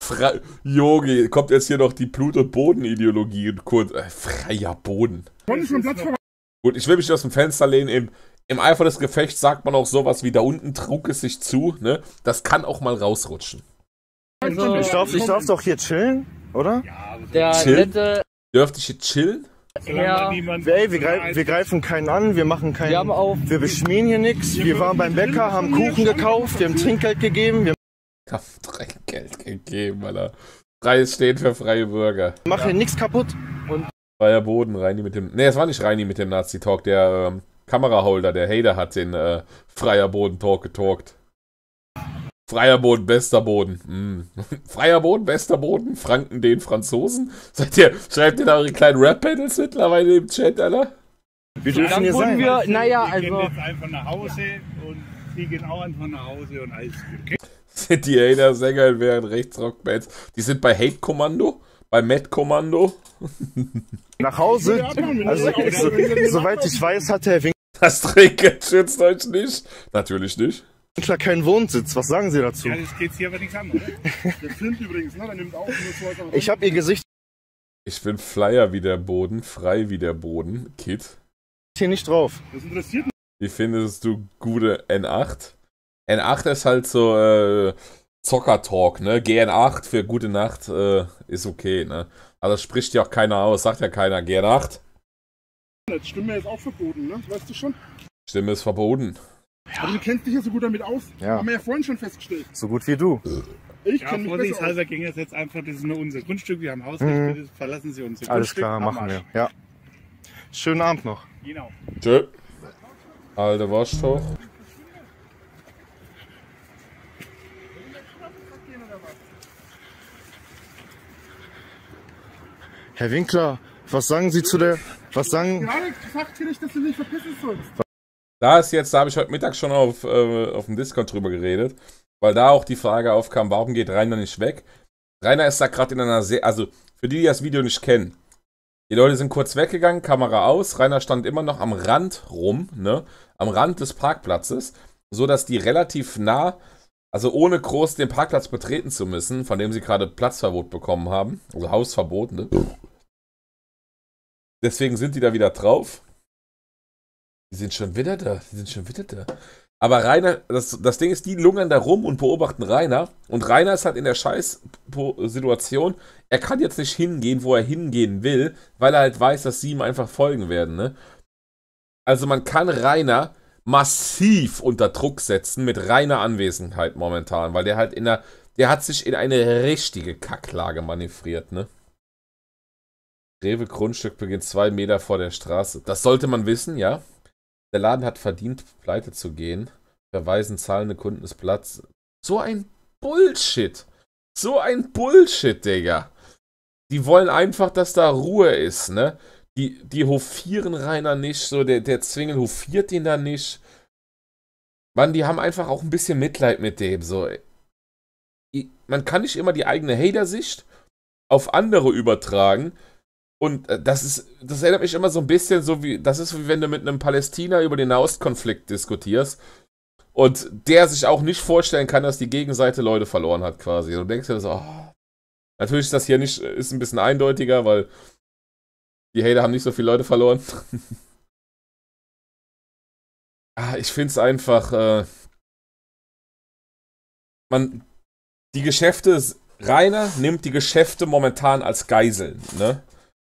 Jogi, kommt jetzt hier noch die Blut- und Bodenideologie und kurz. Freier Boden.
Wollen schon Platz vorbei.
Gut, ich will mich aus dem Fenster lehnen. Im Eifer des Gefechts sagt man auch sowas wie da unten trug es sich zu, ne? Das kann auch mal rausrutschen.
Also,
Ich darf doch hier chillen, oder?
der
Chill.
nette
Dürfte ich hier chillen?
Herr,
Ey, wir greifen keinen an, wir machen keinen.
wir haben auch
Wir beschmieren hier nichts. Wir waren beim Bäcker, haben Kuchen gekauft, wir haben Trinkgeld gegeben, wir
Ich hab Trinkgeld gegeben, Alter. Freies steht für freie Bürger.
machen hier nichts kaputt.
Freier Boden, Reini mit dem. Ne, es war nicht Reini mit dem Nazi-Talk. Der Kameraholder, der Hater hat den Freier Boden-Talk getalkt. Freier Boden, bester Boden. Freier Boden, bester Boden. Franken den Franzosen. Schreibt ihr da eure kleinen Rap-Battles mittlerweile im Chat, Alter?
Wir dürfen
dann
hier
wurden
sein.
wir, naja,
Wir gehen
also
jetzt einfach nach Hause und die gehen auch einfach nach Hause und alles gut. Okay?
Sind die Hater-Sänger während Rechtsrock-Bands. Die sind bei Hate-Kommando, bei Mad-Kommando.
Nach Hause. Also, soweit ich weiß, hat Herr
Das Trinkgeld schützt euch nicht. Natürlich nicht.
Winkler keinen Wohnsitz. Was sagen Sie dazu?
Ja, das geht hier aber nichts an, oder?
Der filmt übrigens, ne? Der nimmt auch nur so.
Ich habe Ihr Gesicht
Ich bin Flyer wie der Boden, frei wie der Boden. Kid,
hier nicht drauf.
Das interessiert mich.
wie findest du gute N8? N8 ist halt so Zocker-Talk, ne? GN8 für gute Nacht ist okay, ne? Aber das spricht ja auch keiner aus, sagt ja keiner GN8.
nicht. Stimme ist auch verboten, ne? Das weißt du schon.
Stimme ist verboten.
Aber du kennst dich ja so gut damit aus.
Ja.
Haben wir ja vorhin schon festgestellt.
So gut wie du.
Ich
Ja,
kenne mich besser aus.
vorsichtshalber ging es jetzt einfach, das ist nur unser Grundstück, wir haben Hausrecht, bitte verlassen Sie unser
Alles
Grundstück.
klar,
am
machen
Arsch.
wir. Ja. Schönen Abend noch.
Genau.
Tschö. Alte Wurst hoch.
Herr Winkler, was sagen Sie zu der... Was sagen...
Gerade gesagt dir nicht, dass du dich verpissen sollst.
Da habe ich heute Mittag schon auf dem Discord drüber geredet, weil da auch die Frage aufkam, warum geht Rainer nicht weg? Rainer ist da gerade in einer also für die das Video nicht kennen, die Leute sind kurz weggegangen, Kamera aus, Rainer stand immer noch am Rand rum, ne, am Rand des Parkplatzes, so dass die relativ nah, also ohne groß den Parkplatz betreten zu müssen, von dem sie gerade Platzverbot bekommen haben, also Hausverbot, ne? Deswegen sind die da wieder drauf. Die sind schon wieder da. Aber Rainer, das Ding ist, die lungern da rum und beobachten Rainer. Und Rainer ist halt in der Scheiß-Situation. Er kann jetzt nicht hingehen, wo er hingehen will, weil er halt weiß, dass sie ihm einfach folgen werden, ne? Also man kann Rainer massiv unter Druck setzen mit reiner Anwesenheit momentan, weil der halt der hat sich in eine richtige Kacklage manövriert, ne? Rewe Grundstück beginnt 2 Meter vor der Straße. Das sollte man wissen, ja? Der Laden hat verdient, pleite zu gehen. Verweisen zahlende Kunden des Platzes. So ein Bullshit. So ein Bullshit, Digga. Die wollen einfach, dass da Ruhe ist, ne? Die hofieren Rainer nicht, so der Zwingel hofiert ihn da nicht. Mann, die haben einfach auch ein bisschen Mitleid mit dem, so. Man kann nicht immer die eigene Hater-Sicht auf andere übertragen. Und das erinnert mich immer so ein bisschen so wie, das ist wie wenn du mit einem Palästina über den Nahostkonflikt diskutierst und der sich auch nicht vorstellen kann, dass die Gegenseite Leute verloren hat quasi. Du denkst dir so, oh. Natürlich ist das hier nicht, ist ein bisschen eindeutiger, weil Die Hater haben nicht so viele Leute verloren. Ich finde es einfach, die Geschäfte, Rainer nimmt die Geschäfte momentan als Geiseln, ne?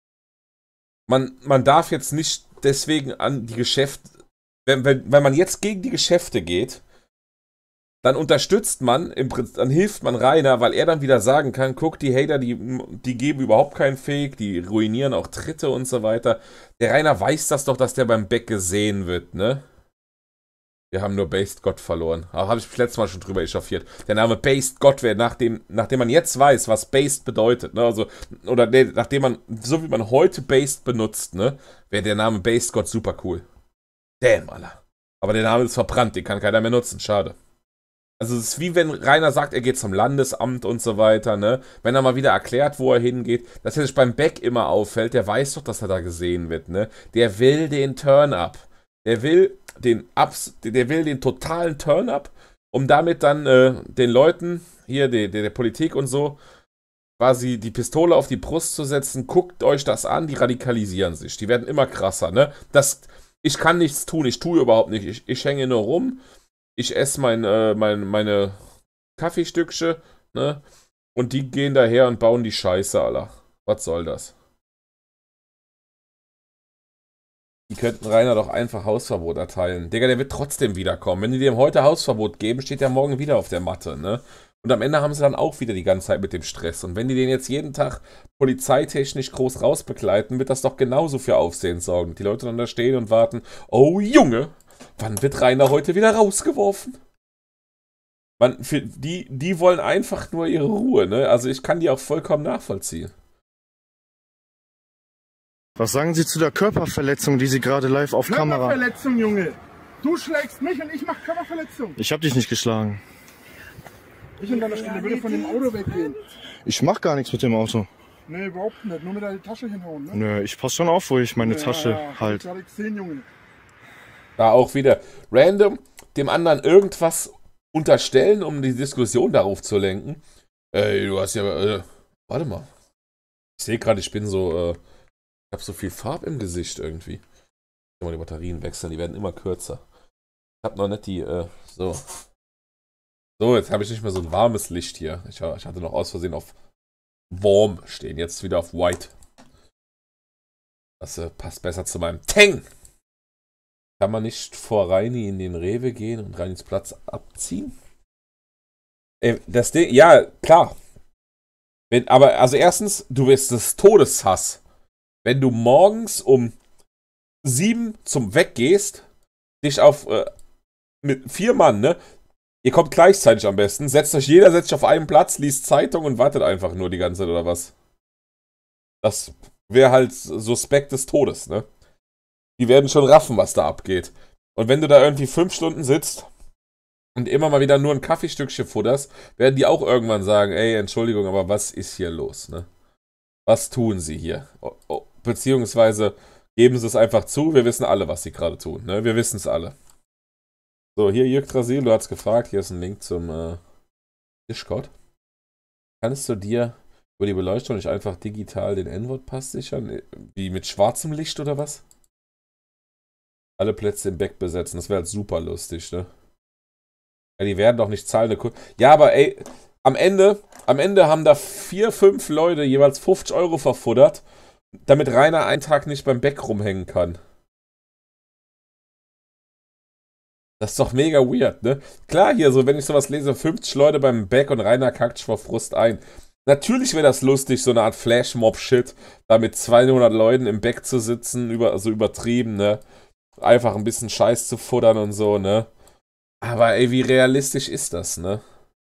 Man darf jetzt nicht deswegen an die Geschäfte, wenn man jetzt gegen die Geschäfte geht, dann unterstützt man, dann hilft man Rainer, weil er dann wieder sagen kann, guck, die Hater, die geben überhaupt keinen Fake, die ruinieren auch Tritte und so weiter. Der Rainer weiß das doch, dass der beim Beck gesehen wird, ne? Wir haben nur Based God verloren. Aber habe ich mich letztes Mal schon drüber echauffiert. Der Name Based God wäre, nachdem man jetzt weiß, was Based bedeutet, ne? Also, oder nachdem man, so wie man heute Based benutzt, ne, wäre der Name Based God super cool. Damn, Alter. Aber der Name ist verbrannt, den kann keiner mehr nutzen. Schade. Also es ist wie wenn Rainer sagt, er geht zum Landesamt und so weiter, ne? Wenn er mal wieder erklärt, wo er hingeht, dass er sich beim Beck immer auffällt, der weiß doch, dass er da gesehen wird, ne? Der will den Turn-Up. Der will den totalen Turn-Up, um damit dann den Leuten, hier der Politik und so, quasi die Pistole auf die Brust zu setzen. Guckt euch das an, die radikalisieren sich. Die werden immer krasser, ne? Ich kann nichts tun, ich tue überhaupt nicht. Ich hänge nur rum, ich esse meine Kaffeestückchen, ne? Und die gehen daher und bauen die Scheiße, Alter. Was soll das? Die könnten Rainer doch einfach Hausverbot erteilen. Digga, der wird trotzdem wiederkommen. Wenn die dem heute Hausverbot geben, steht der morgen wieder auf der Matte, ne? Und am Ende haben sie dann auch wieder die ganze Zeit mit dem Stress. Und wenn die den jetzt jeden Tag polizeitechnisch groß rausbegleiten, wird das doch genauso für Aufsehen sorgen. Die Leute dann da stehen und warten, oh Junge, wann wird Rainer heute wieder rausgeworfen? Die wollen einfach nur ihre Ruhe, ne? Also ich kann die auch vollkommen nachvollziehen.
Was sagen Sie zu der Körperverletzung, die Sie gerade live auf Kamera...
Körperverletzung, Junge. Du schlägst mich und ich mach Körperverletzung.
Ich hab dich nicht geschlagen.
Ich an deiner Stelle würde von dem Auto weggehen.
Ich mach gar nichts mit dem Auto.
Nee, überhaupt nicht. Nur mit der Tasche hinhauen, ne?
Nö, ich pass schon auf, wo ich meine Tasche halt.
Ich gesehen, Junge.
Da auch wieder random dem anderen irgendwas unterstellen, um die Diskussion darauf zu lenken. Ey, du hast ja... warte mal. Ich sehe gerade, ich bin so... ich habe so viel Farbe im Gesicht irgendwie. Ich kann mal die Batterien wechseln, die werden immer kürzer. Ich habe noch nicht die... so. So, jetzt habe ich nicht mehr so ein warmes Licht hier. Ich hatte noch aus Versehen auf Warm stehen. Jetzt wieder auf White. Das passt besser zu meinem Tang. Kann man nicht vor Reini in den Rewe gehen und Reinis Platz abziehen? Das Ding, ja, klar. Aber, also erstens, du bist des Todeshass. Wenn du morgens um 7 zum Weggehst, dich auf, mit 4 Mann, ne? Ihr kommt gleichzeitig am besten, jeder setzt sich auf einen Platz, liest Zeitung und wartet einfach nur die ganze Zeit, oder was? Das wäre halt Suspekt des Todes, ne? Die werden schon raffen, was da abgeht. Und wenn du da irgendwie 5 Stunden sitzt und immer mal wieder nur ein Kaffeestückchen futterst, werden die auch irgendwann sagen, ey, Entschuldigung, aber was ist hier los, ne? Was tun sie hier? Beziehungsweise geben sie es einfach zu, wir wissen alle, was sie gerade tun, ne? Wir wissen es alle. So, hier Jörg Trasil, du hast gefragt, hier ist ein Link zum Discord. Kannst du dir über die Beleuchtung nicht einfach digital den N-Wort-Pass sichern? Wie mit schwarzem Licht oder was? Alle Plätze im Back besetzen, das wäre halt super lustig, ne? Ja, die werden doch nicht zahlen. Ja, aber ey, am Ende haben da 4, 5 Leute jeweils 50 € verfuttert, damit Rainer einen Tag nicht beim Back rumhängen kann. Das ist doch mega weird, ne? Klar, hier, so wenn ich sowas lese, 50 Leute beim Back und Rainer kackt sich vor Frust ein. Natürlich wäre das lustig, so eine Art Flashmob-Shit, da mit 200 Leuten im Back zu sitzen, so übertrieben, ne? Einfach ein bisschen Scheiß zu futtern und so, ne? Aber ey, wie realistisch ist das, ne?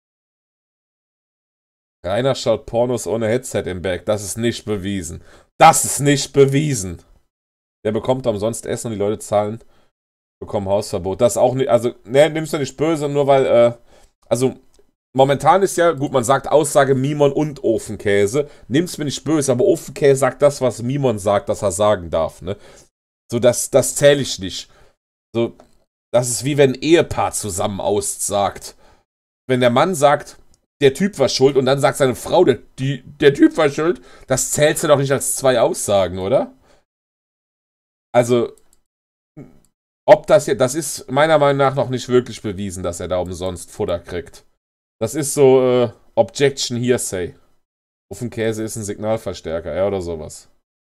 Rainer schaut Pornos ohne Headset im Back, das ist nicht bewiesen. Das ist nicht bewiesen! Der bekommt umsonst Essen und die Leute zahlen, bekommen Hausverbot. Das auch nicht, also, ne, nimmst du nicht böse, nur weil, also, momentan ist ja, gut, man sagt Aussage Mimon und Ofenkäse. Nimm's mir nicht böse, aber Ofenkäse sagt das, was Mimon sagt, dass er sagen darf, ne? So, das zähle ich nicht. So, das ist wie wenn ein Ehepaar zusammen aussagt. Wenn der Mann sagt, der Typ war schuld und dann sagt seine Frau, der Typ war schuld, das zählst du doch nicht als 2 Aussagen, oder? Also, ob das jetzt, das ist meiner Meinung nach noch nicht wirklich bewiesen, dass er da umsonst Futter kriegt. Das ist so, Objection Hearsay. Ofenkäse ist ein Signalverstärker, ja, oder sowas.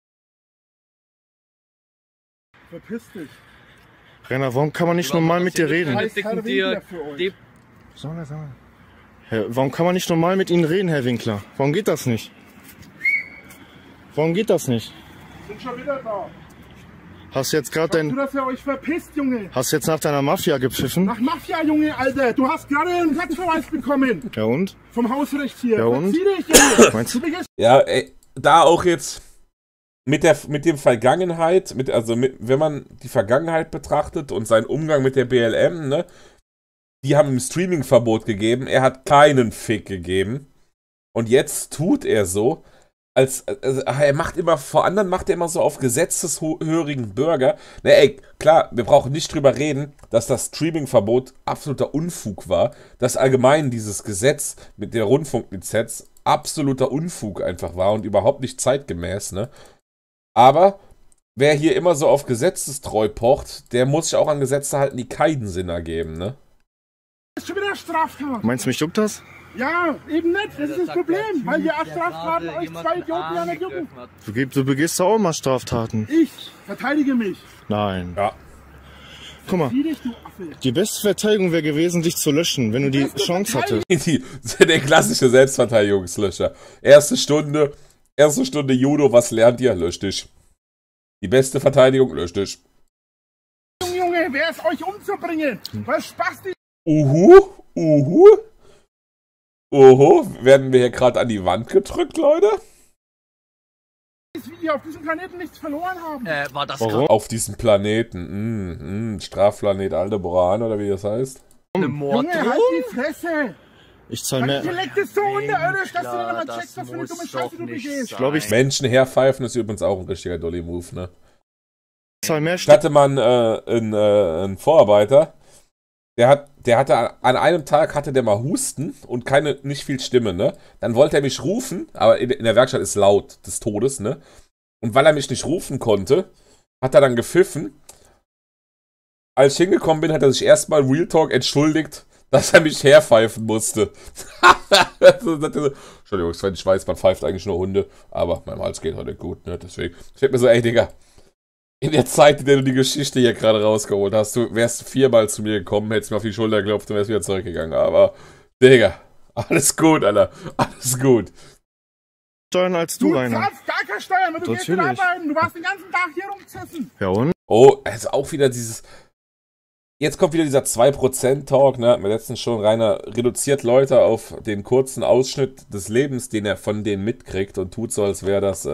Verpiss dich.
Renner, warum kann man nicht normal mit dir reden?
Scheiß Herr Winkler für euch.
Sag mal. Warum kann man nicht normal mit Ihnen reden, Herr Winkler? Warum geht das nicht? Warum geht das nicht?
Sind schon wieder da.
Hast du jetzt gerade
Du, dass ihr euch verpisst, Junge.
Hast du jetzt nach deiner Mafia gepfiffen?
Nach Mafia, Junge, Alter. Du hast gerade einen Platzverweis bekommen.
Ja und?
Vom Hausrecht hier.
Ja und?
Verzieh dich, Junge.
Meinst du?
Ja, ey, da auch jetzt mit dem Vergangenheit, wenn man die Vergangenheit betrachtet und seinen Umgang mit der BLM, ne, die haben ihm Streaming-Verbot gegeben, er hat keinen Fick gegeben und jetzt tut er so, er macht immer, vor anderen macht er immer so auf gesetzeshörigen Bürger. Ne, ey, klar, wir brauchen nicht drüber reden, dass das Streaming-Verbot absoluter Unfug war, dass allgemein dieses Gesetz mit der Rundfunklizenz absoluter Unfug einfach war und überhaupt nicht zeitgemäß, ne. Aber wer hier immer so auf gesetzestreu pocht, der muss sich auch an Gesetze halten, die keinen Sinn ergeben, ne.
Das ist schon wieder Straftat.
Meinst du, mich juckt das?
Ja, eben nicht. Das ist das Problem. Weil ihr Straftaten euch zwei Idioten ja nicht jucken.
Du begehst auch mal Straftaten.
Ich verteidige mich.
Nein.
Ja.
Guck mal,
Sieh dich, du Affe.
die beste Verteidigung wäre gewesen, dich zu löschen, wenn du die Chance hattest.
Der klassische Selbstverteidigungslöscher. Erste Stunde Judo, was lernt ihr? Lösch dich. Die beste Verteidigung, lösch dich.
Junge, wer ist euch umzubringen? Was Spaß die...
Werden wir hier gerade an die Wand gedrückt, Leute?
Wie die auf diesem Planeten nichts verloren haben.
War das
Warum?
Auf diesem Planeten. Strafplanet Aldebaran oder wie das heißt?
eine
Junge,
Morddrohung?
halt die Fresse.
Ich zahl
Dein
mehr.
Intellekt ist so unterirdisch, dass du
Winkler,
nicht mal checkst, was für eine dumme Scheiße du begehst.
Ich glaube, ich
Menschen herpfeifen ist übrigens auch ein richtiger Dolly-Move, ne?
zahl mehr.
Ich hatte mal einen Vorarbeiter, der hatte an einem Tag hatte der mal Husten und nicht viel Stimme, ne? Dann wollte er mich rufen, aber in der Werkstatt ist laut des Todes, ne? Und weil er mich nicht rufen konnte, hat er dann gepfiffen. Als ich hingekommen bin, hat er sich erstmal Real Talk entschuldigt, dass er mich herpfeifen musste. Entschuldigung, ich weiß, man pfeift eigentlich nur Hunde, aber meinem Hals geht heute gut, ne? Deswegen, ich denke mir so, ey, Digga, in der Zeit, in der du die Geschichte hier gerade rausgeholt hast, du wärst 4-mal zu mir gekommen, hättest mir auf die Schulter geklopft und wärst wieder zurückgegangen. Aber, Digga, alles gut, Alter. Alles gut.
Steuern als du,
Du
Rainer.
zahlst gar keine Steuern, wenn du gehst
Natürlich.
arbeiten. Du warst den ganzen Tag hier rumgesessen.
Ja und?
Oh, also auch wieder dieses. Jetzt kommt wieder dieser 2%-Talk, ne? Hatten wir letztens schon. Rainer reduziert Leute auf den kurzen Ausschnitt des Lebens, den er von denen mitkriegt und tut so, als wäre das,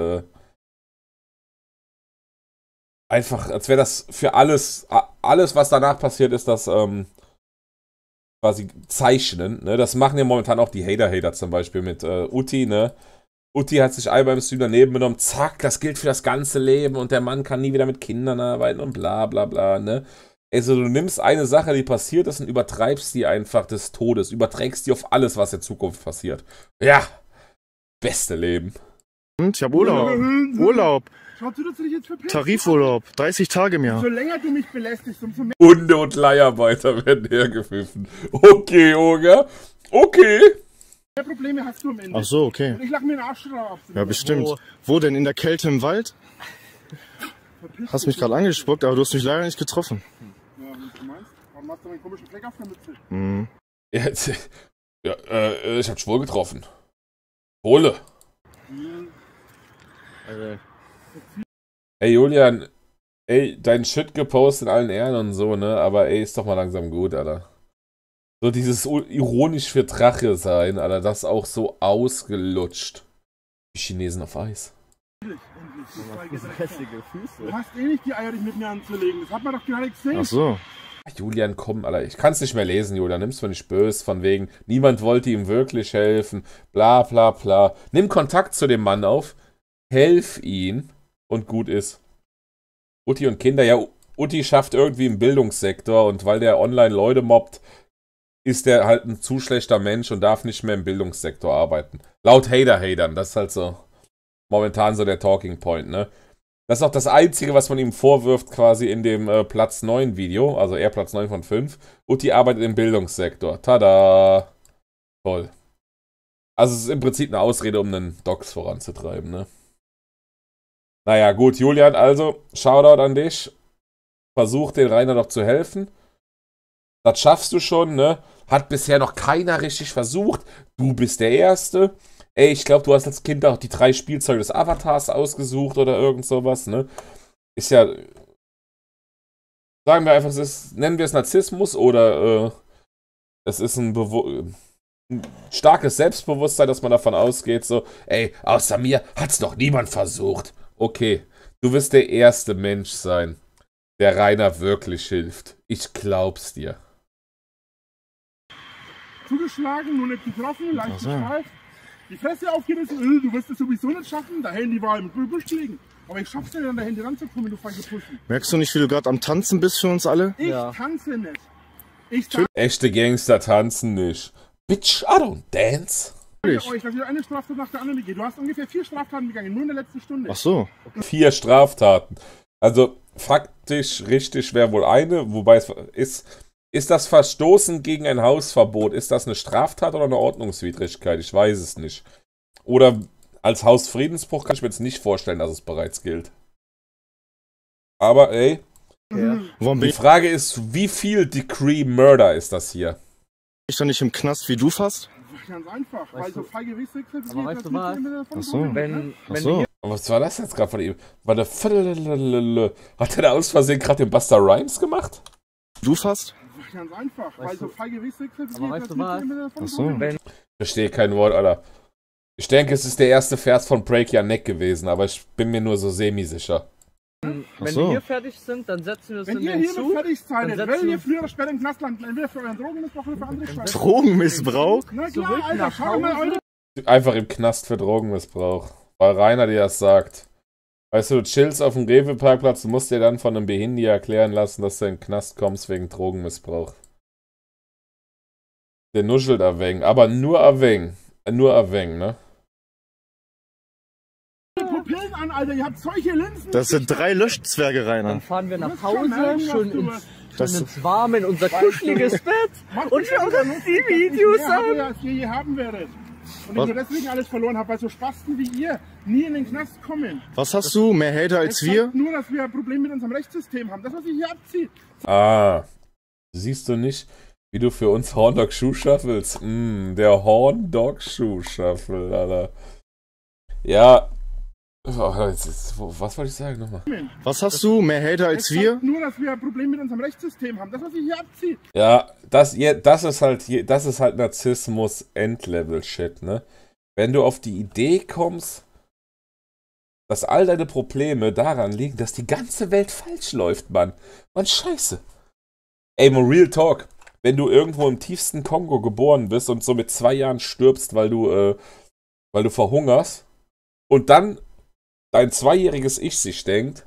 einfach, als wäre das für alles, was danach passiert, ist das, quasi Zeichnen, ne? Das machen ja momentan auch die Hater zum Beispiel mit Uti, ne? Uti hat sich einmal im Stream daneben genommen, zack, das gilt für das ganze Leben und der Mann kann nie wieder mit Kindern arbeiten und bla bla bla, ne? Also du nimmst eine Sache, die passiert ist und übertreibst die einfach des Todes, überträgst die auf alles, was in Zukunft passiert. Ja, beste Leben.
Und ich hab Urlaub. Urlaub.
Schaut du, dass du dich jetzt verpisst?
Tarifurlaub. 30 Tage im Jahr.
So länger du mich belästigst, umso mehr
Hunde und Leiharbeiter werden hergepfiffen. Okay, Oga. Okay.
Probleme hast du am Ende.
Ach so, okay.
Und ich lach mir den Arsch drauf.
Ja, bestimmt. Wo denn? In der Kälte im Wald? Hast mich gerade angespuckt, aber du hast mich leider nicht getroffen.
Ja, was du meinst? Warum hast du einen komischen Fleck auf der Mütze?
Mhm.
Ich hab Schwul getroffen. Ole. Ey, Julian. Ey, dein Shit gepostet in allen Ehren und so, ne? Aber ey, ist doch mal langsam gut, Alter. So dieses ironisch für Drache sein, Alter, das auch so ausgelutscht. Die Chinesen auf Eis.
Du hast eh nicht die Eier, dich mit mir anzulegen. Das hat man doch gerade gesehen.
Ach so.
Julian, komm, Alter, ich kann's nicht mehr lesen, Julian. Nimm's mir nicht böse, von wegen, niemand wollte ihm wirklich helfen, bla bla bla. Nimm Kontakt zu dem Mann auf, helf ihn und gut ist. Utti und Kinder, ja, Utti schafft irgendwie im Bildungssektor und weil der online Leute mobbt, ist der halt ein zu schlechter Mensch und darf nicht mehr im Bildungssektor arbeiten. Laut Hatern, das ist halt so momentan so der Talking Point, ne? Das ist auch das Einzige, was man ihm vorwirft, quasi in dem Platz 9 Video. Also er Platz 9 von 5. Utti arbeitet im Bildungssektor. Tada! Toll. Also es ist im Prinzip eine Ausrede, um einen Docs voranzutreiben, ne? Naja, gut, Julian, also, Shoutout an dich. Versuch den Rainer doch zu helfen. Das schaffst du schon, ne? Hat bisher noch keiner richtig versucht. Du bist der Erste. Ey, ich glaube, du hast als Kind auch die 3 Spielzeuge des Avatars ausgesucht oder irgend sowas, ne? Ist ja... Sagen wir einfach, nennen wir es Narzissmus oder es ist ein starkes Selbstbewusstsein, dass man davon ausgeht, so, ey, außer mir hat's noch niemand versucht. Okay, du wirst der erste Mensch sein, der Rainer wirklich hilft. Ich glaub's dir.
Zugeschlagen, nur nicht getroffen, leicht geschleift. Die Fresse aufgerissen, du wirst es sowieso nicht schaffen, der Handy war im Busch liegen. Aber ich schaff's nicht, an der Handy ranzukommen, wenn du fein gepusht.
Merkst du nicht, wie du gerade am Tanzen bist für uns alle?
Ich tanze nicht.
Echte Gangster tanzen nicht. Bitch, I don't dance.
Euch, dass ihr eine Straftat nach der anderen geht. Du hast ungefähr 4 Straftaten begangen, nur in der letzten Stunde.
Ach so.
4 Straftaten. Also faktisch richtig wäre wohl eine, wobei es ist das Verstoßen gegen ein Hausverbot, ist das eine Straftat oder eine Ordnungswidrigkeit? Ich weiß es nicht. Oder als Hausfriedensbruch kann ich mir jetzt nicht vorstellen, dass es bereits gilt. Aber ey, die Frage ist, wie viel Decree Murder ist das hier?
Ich dann nicht im Knast wie du fast?
Ganz einfach, weil so feige Wichse
aber weißt du was?
Ach so.
Wenn
Was war das jetzt gerade von ihm? War der hat er da aus Versehen gerade den Buster Rhymes gemacht?
Du fast?
Ganz einfach, weil so feige Wichse
aber weißt du was?
Ach so.
Ich verstehe kein Wort, Alter. Ich denke, es ist der erste Vers von Break Your Neck gewesen, aber ich bin mir nur so semi-sicher.
Wenn wir hier fertig sind, dann setzen wir es in den Zug.
Wenn ihr hier fertig seid, werdet ihr früher oder später im Knast landen. Entweder für euren Drogenmissbrauch oder für andere Scheiße.
Drogenmissbrauch?
Na klar, Alter, schau mal eure...
Einfach im Knast für Drogenmissbrauch. Weil Rainer dir das sagt. Weißt du chillst auf dem Rewe-Parkplatz, du musst dir dann von einem Behindi erklären lassen, dass du in den Knast kommst wegen Drogenmissbrauch. Der nuschelt ein wenig, aber nur ein wenig. Nur ein wenig, ne?
Pupillen an, Alter, ihr habt solche Linsen.
Das sind 3 Löschzwerge,
Dann
Rainer.
fahren wir nach Hause, schön ins Warme, in unser kuscheliges Bett und schauen uns die Videos an.
Als ihr je haben werdet. Und ich nur deswegen alles verloren habe, weil so Spasten wie ihr nie in den Knast kommen.
Was hast du? Mehr Hater als wir?
Nur, dass wir ein Problem mit unserem Rechtssystem haben. Das, was ihr hier abzieht.
Ah. Siehst du nicht, wie du für uns Horndog Schuh schaffelst? Der Horndog Schuh Shuffle, Alter. Ja. Was wollte ich sagen nochmal?
Was hast du? Mehr Hater als wir?
Nur, dass wir ein Problem mit unserem Rechtssystem haben. Das, was ihr hier abzieht.
Ja, das ist halt Narzissmus Endlevel-Shit, ne? Wenn du auf die Idee kommst, dass all deine Probleme daran liegen, dass die ganze Welt falsch läuft, Mann. Mann, scheiße. Ey, mal Real Talk. Wenn du irgendwo im tiefsten Kongo geboren bist und so mit 2 Jahren stirbst, weil du verhungerst und dann dein 2-jähriges Ich sich denkt,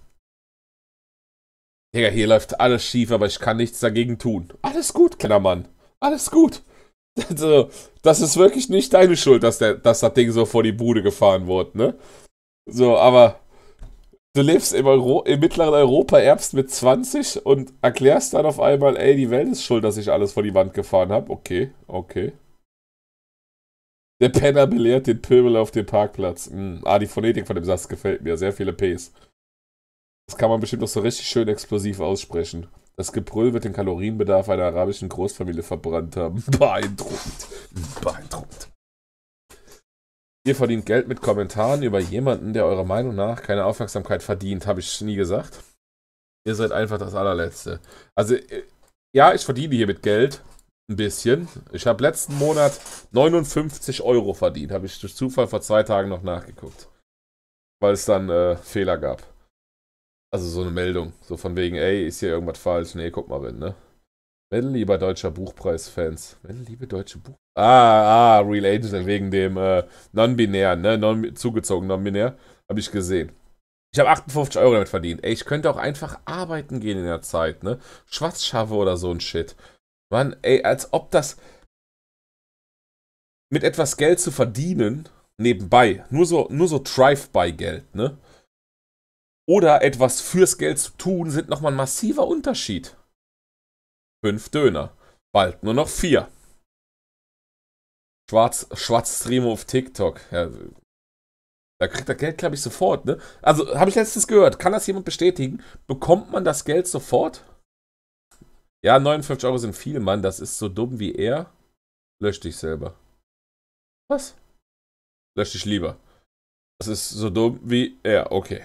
Digga, hier läuft alles schief, aber ich kann nichts dagegen tun. Alles gut, kleiner Mann. Alles gut. Also, das ist wirklich nicht deine Schuld, dass das Ding so vor die Bude gefahren wurde, ne? So, aber du lebst im mittleren Europa, erbst mit 20 und erklärst dann auf einmal, ey, die Welt ist schuld, dass ich alles vor die Wand gefahren habe. Okay, okay. Der Penner belehrt den Pöbel auf dem Parkplatz. Die Phonetik von dem Satz gefällt mir. Sehr viele Ps. Das kann man bestimmt noch so richtig schön explosiv aussprechen. Das Gebrüll wird den Kalorienbedarf einer arabischen Großfamilie verbrannt haben. Beeindruckend. Beeindruckend. Ihr verdient Geld mit Kommentaren über jemanden, der eurer Meinung nach keine Aufmerksamkeit verdient. Habe ich nie gesagt. Ihr seid einfach das Allerletzte. Also, ja, ich verdiene hier mit Geld. Ein bisschen. Ich habe letzten Monat 59 € verdient. Habe ich durch Zufall vor 2 Tagen noch nachgeguckt. Weil es dann Fehler gab. Also so eine Meldung. So von wegen, ey, ist hier irgendwas falsch? Nee, guck mal rein, ne? Wenn lieber deutscher Buchpreis-Fans. Wenn liebe deutsche Buch... Real Angel wegen dem Non-Binären, ne? Zugezogen Non-Binär. Habe ich gesehen. Ich habe 58 € damit verdient. Ey, ich könnte auch einfach arbeiten gehen in der Zeit, ne? Schwarz schaffe oder so ein Shit. Mann, ey, als ob das mit etwas Geld zu verdienen, nebenbei, nur so Drive-by-Geld, ne? oder etwas fürs Geld zu tun, sind nochmal ein massiver Unterschied. 5 Döner. Bald nur noch 4. Schwarz-Stream auf TikTok. Ja, da kriegt er Geld, glaube ich, sofort, ne? Also, habe ich letztens gehört. Kann das jemand bestätigen? Bekommt man das Geld sofort? Ja, 59 Euro sind viel, Mann. Das ist so dumm wie er. Lösch dich selber. Was? Lösch dich lieber. Das ist so dumm wie er. Okay.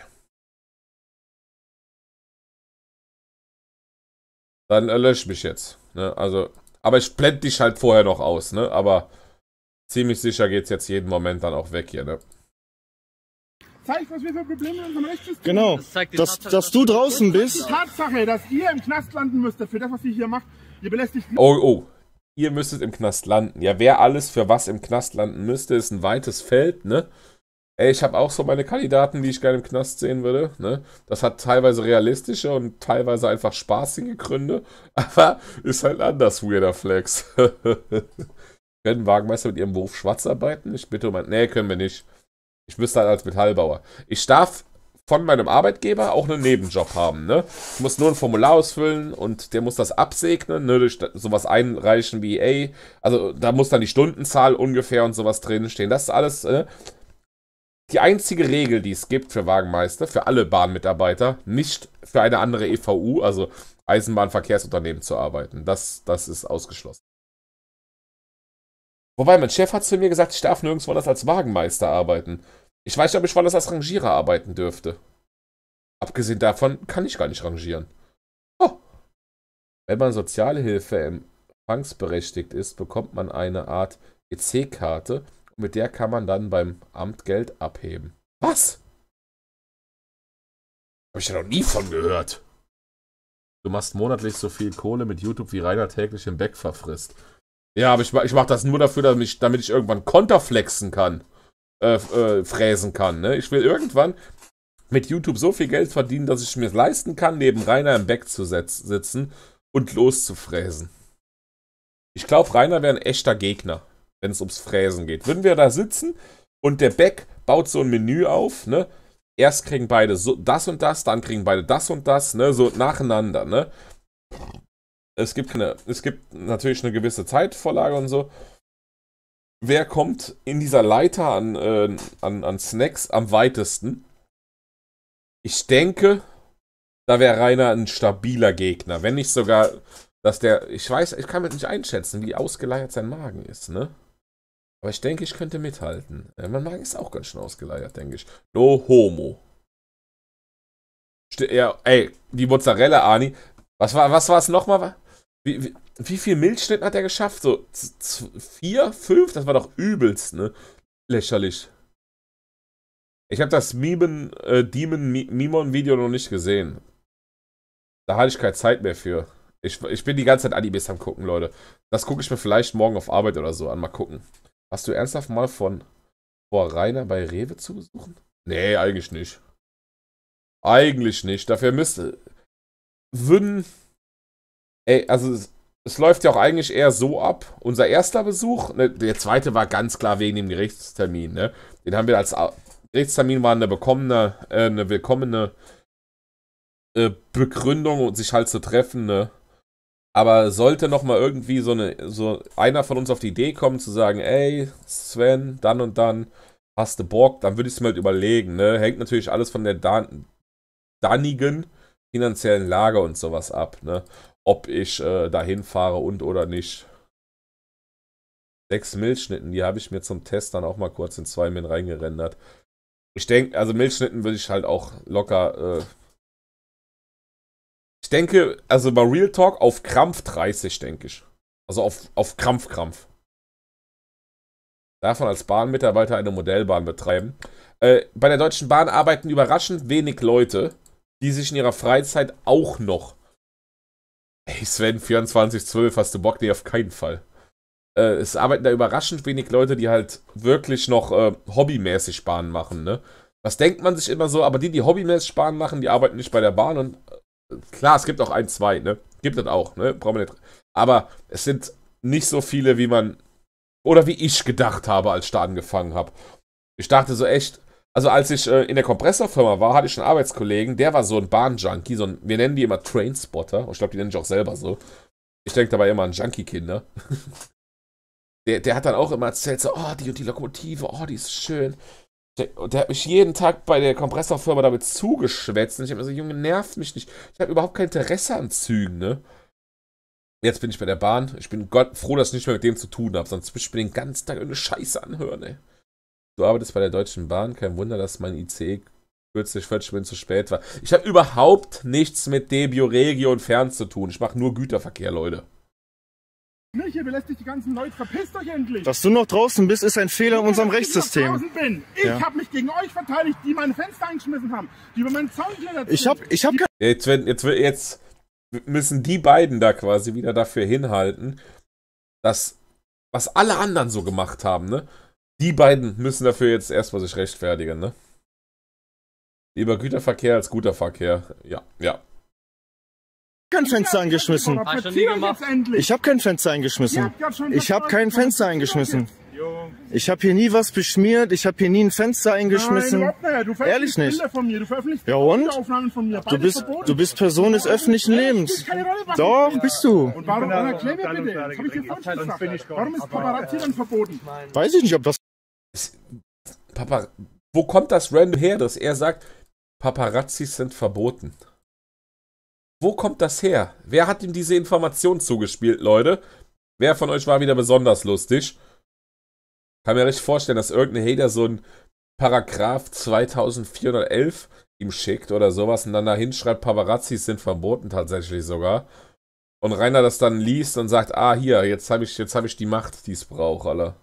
Dann lösch mich jetzt. Ne? Also, aber ich blende dich halt vorher noch aus, ne? Aber ziemlich sicher geht's jetzt jeden Moment dann auch weg hier, ne?
Zeigt, was wir für Probleme in unserem Rechtssystem
Genau, dass du draußen bist.
Die Tatsache, dass ihr im Knast landen müsst für das, was ihr hier macht, ihr belästigt...
Oh. Ihr müsstet im Knast landen. Ja, wer alles für was im Knast landen müsste, ist ein weites Feld, ne? Ey, ich habe auch so meine Kandidaten, die ich gerne im Knast sehen würde, ne? Das hat teilweise realistische und teilweise einfach spaßige Gründe, aber ist halt anders, weirder Flex. Können Wagenmeister mit ihrem Beruf schwarz arbeiten? Ich bitte um ein... Nee, können wir nicht. Ich müsste halt als Metallbauer. Ich darf von meinem Arbeitgeber auch einen Nebenjob haben, ne? Ich muss nur ein Formular ausfüllen und der muss das absegnen, ne? Durch sowas einreichen wie, ey, also da muss dann die Stundenzahl ungefähr und sowas drinstehen. Das ist alles, die einzige Regel, die es gibt für Wagenmeister, für alle Bahnmitarbeiter, nicht für eine andere EVU, also Eisenbahnverkehrsunternehmen zu arbeiten. Das ist ausgeschlossen. Wobei, mein Chef hat zu mir gesagt, ich darf nirgendwo anders als Wagenmeister arbeiten. Ich weiß nicht, ob ich woanders als Rangierer arbeiten dürfte. Abgesehen davon kann ich gar nicht rangieren. Oh. Wenn man Sozialhilfe empfangsberechtigt ist, bekommt man eine Art EC-Karte. Mit der kann man dann beim Amt Geld abheben. Was? Habe ich ja noch nie von gehört. Du machst monatlich so viel Kohle mit YouTube, wie Rainer täglich im Beck verfrisst. Ja, aber ich mach das nur dafür, damit ich irgendwann Konterflexen kann. Fräsen kann, ne? Ich will irgendwann mit YouTube so viel Geld verdienen, dass ich mir leisten kann, neben Rainer im Beck zu sitzen und loszufräsen. Ich glaube, Rainer wäre ein echter Gegner, wenn es ums Fräsen geht. Würden wir da sitzen und der Beck baut so ein Menü auf, ne? Erst kriegen beide so das und das, dann kriegen beide das und das, ne? So nacheinander, ne? Es gibt natürlich eine gewisse Zeitvorlage und so. Wer kommt in dieser Leiter an Snacks am weitesten? Ich denke, da wäre Rainer ein stabiler Gegner. Wenn nicht sogar, dass der... Ich kann mir nicht einschätzen, wie ausgeleiert sein Magen ist, ne? Aber ich denke, ich könnte mithalten. Mein Magen ist auch ganz schön ausgeleiert, denke ich. No homo. Ja, ey, die Mozzarella, Ani. Was war es nochmal? Wie viel Milchschnitten hat er geschafft? So 4, 5? Das war doch übelst, ne? Lächerlich. Ich habe das Demon-Mimon-Video noch nicht gesehen. Da hatte ich keine Zeit mehr für. Ich bin die ganze Zeit Animes am gucken, Leute. Das gucke ich mir vielleicht morgen auf Arbeit oder so an. Mal gucken. Hast du ernsthaft mal vor Rainer bei Rewe zu besuchen? Nee, eigentlich nicht. Eigentlich nicht. Dafür ey, also es läuft ja auch eigentlich eher so ab. Unser erster Besuch, ne, der zweite war ganz klar wegen dem Gerichtstermin, ne? Den haben wir als Gerichtstermin, war eine willkommene Begründung, sich halt zu treffen, ne? Aber sollte nochmal irgendwie so einer von uns auf die Idee kommen, zu sagen, ey, Sven, dann und dann, hast du Bock, dann würde ich es mir halt überlegen, ne? Hängt natürlich alles von der danigen finanziellen Lage und sowas ab, ne? Ob ich dahin fahre und oder nicht. 6 Milchschnitten, die habe ich mir zum Test dann auch mal kurz in 2 Min reingerendert. Ich denke, also Milchschnitten würde ich halt auch locker, ich denke, also bei Real Talk auf Krampf 30, denke ich. Also auf Krampf. Davon als Bahnmitarbeiter eine Modellbahn betreiben. Bei der Deutschen Bahn arbeiten überraschend wenig Leute, die sich in ihrer Freizeit auch noch... Ey Sven, 24/12, hast du Bock? Nee, auf keinen Fall. Es arbeiten da überraschend wenig Leute, die halt wirklich noch hobbymäßig Bahn machen, ne? Das denkt man sich immer so, aber die hobbymäßig Bahn machen, die arbeiten nicht bei der Bahn und klar, es gibt auch 1, 2, ne? Gibt es auch, ne? Brauchen wir nicht. Aber es sind nicht so viele, wie man oder wie ich gedacht habe, als ich da angefangen habe. Ich dachte so echt, Also als ich in der Kompressorfirma war, hatte ich einen Arbeitskollegen, der war so ein Bahnjunkie, wir nennen die immer Trainspotter, und ich glaube, die nennen sich auch selber so. Ich denke dabei immer an Junkie-Kinder. Der hat dann auch immer erzählt, so, oh, die und die Lokomotive, oh, die ist schön. Und der hat mich jeden Tag bei der Kompressorfirma damit zugeschwätzt. Und ich habe mir so, Junge, nervt mich nicht. Ich habe überhaupt kein Interesse an Zügen, ne? Jetzt bin ich bei der Bahn. Ich bin Gott froh, dass ich nicht mehr mit dem zu tun habe. Sonst müsste ich mir den ganzen Tag irgendeine Scheiße anhören, ey. Du arbeitest bei der Deutschen Bahn. Kein Wunder, dass mein ICE kürzlich 40 Minuten zu spät war. Ich habe überhaupt nichts mit Debio, Regio und Fern zu tun. Ich mache nur Güterverkehr, Leute.
Nicht, ihr belästigt die ganzen Leute. Verpisst euch endlich.
Dass du noch draußen bist, ist ein Fehler in unserem
Dass
Rechtssystem.
Ich draußen bin. Ich habe mich gegen euch verteidigt, die meine Fenster eingeschmissen haben. Die über meinen Zaun klettert.
Ich hab
Jetzt müssen die beiden da quasi wieder dafür hinhalten, dass, was alle anderen so gemacht haben, ne? Die beiden müssen dafür jetzt erstmal sich rechtfertigen, ne? Lieber Güterverkehr als guter Verkehr. Ja, ja.
kein Fenster eingeschmissen.
Hast du nie gemacht?
Ich habe kein Fenster eingeschmissen. Ich habe kein Fenster eingeschmissen. Ich habe hier nie was beschmiert. Ich habe hier nie ein Fenster eingeschmissen. Ehrlich nicht. Ja und? Du bist Person des öffentlichen Lebens. Doch, bist du.
Und warum erklär mir bitte? Das hab ich dir vorhin gesagt. Warum ist Paparazzi dann verboten?
Weiß ich nicht, ob das...
Papa, wo kommt das random her, dass er sagt, Paparazzis sind verboten? Wo kommt das her? Wer hat ihm diese Information zugespielt, Leute? Wer von euch war wieder besonders lustig? Kann mir richtig vorstellen, dass irgendein Hater so ein Paragraph 2411 ihm schickt oder sowas und dann da hinschreibt, Paparazzis sind verboten tatsächlich sogar. Und Rainer das dann liest und sagt, ah, hier, jetzt hab ich die Macht, die es braucht, Alter.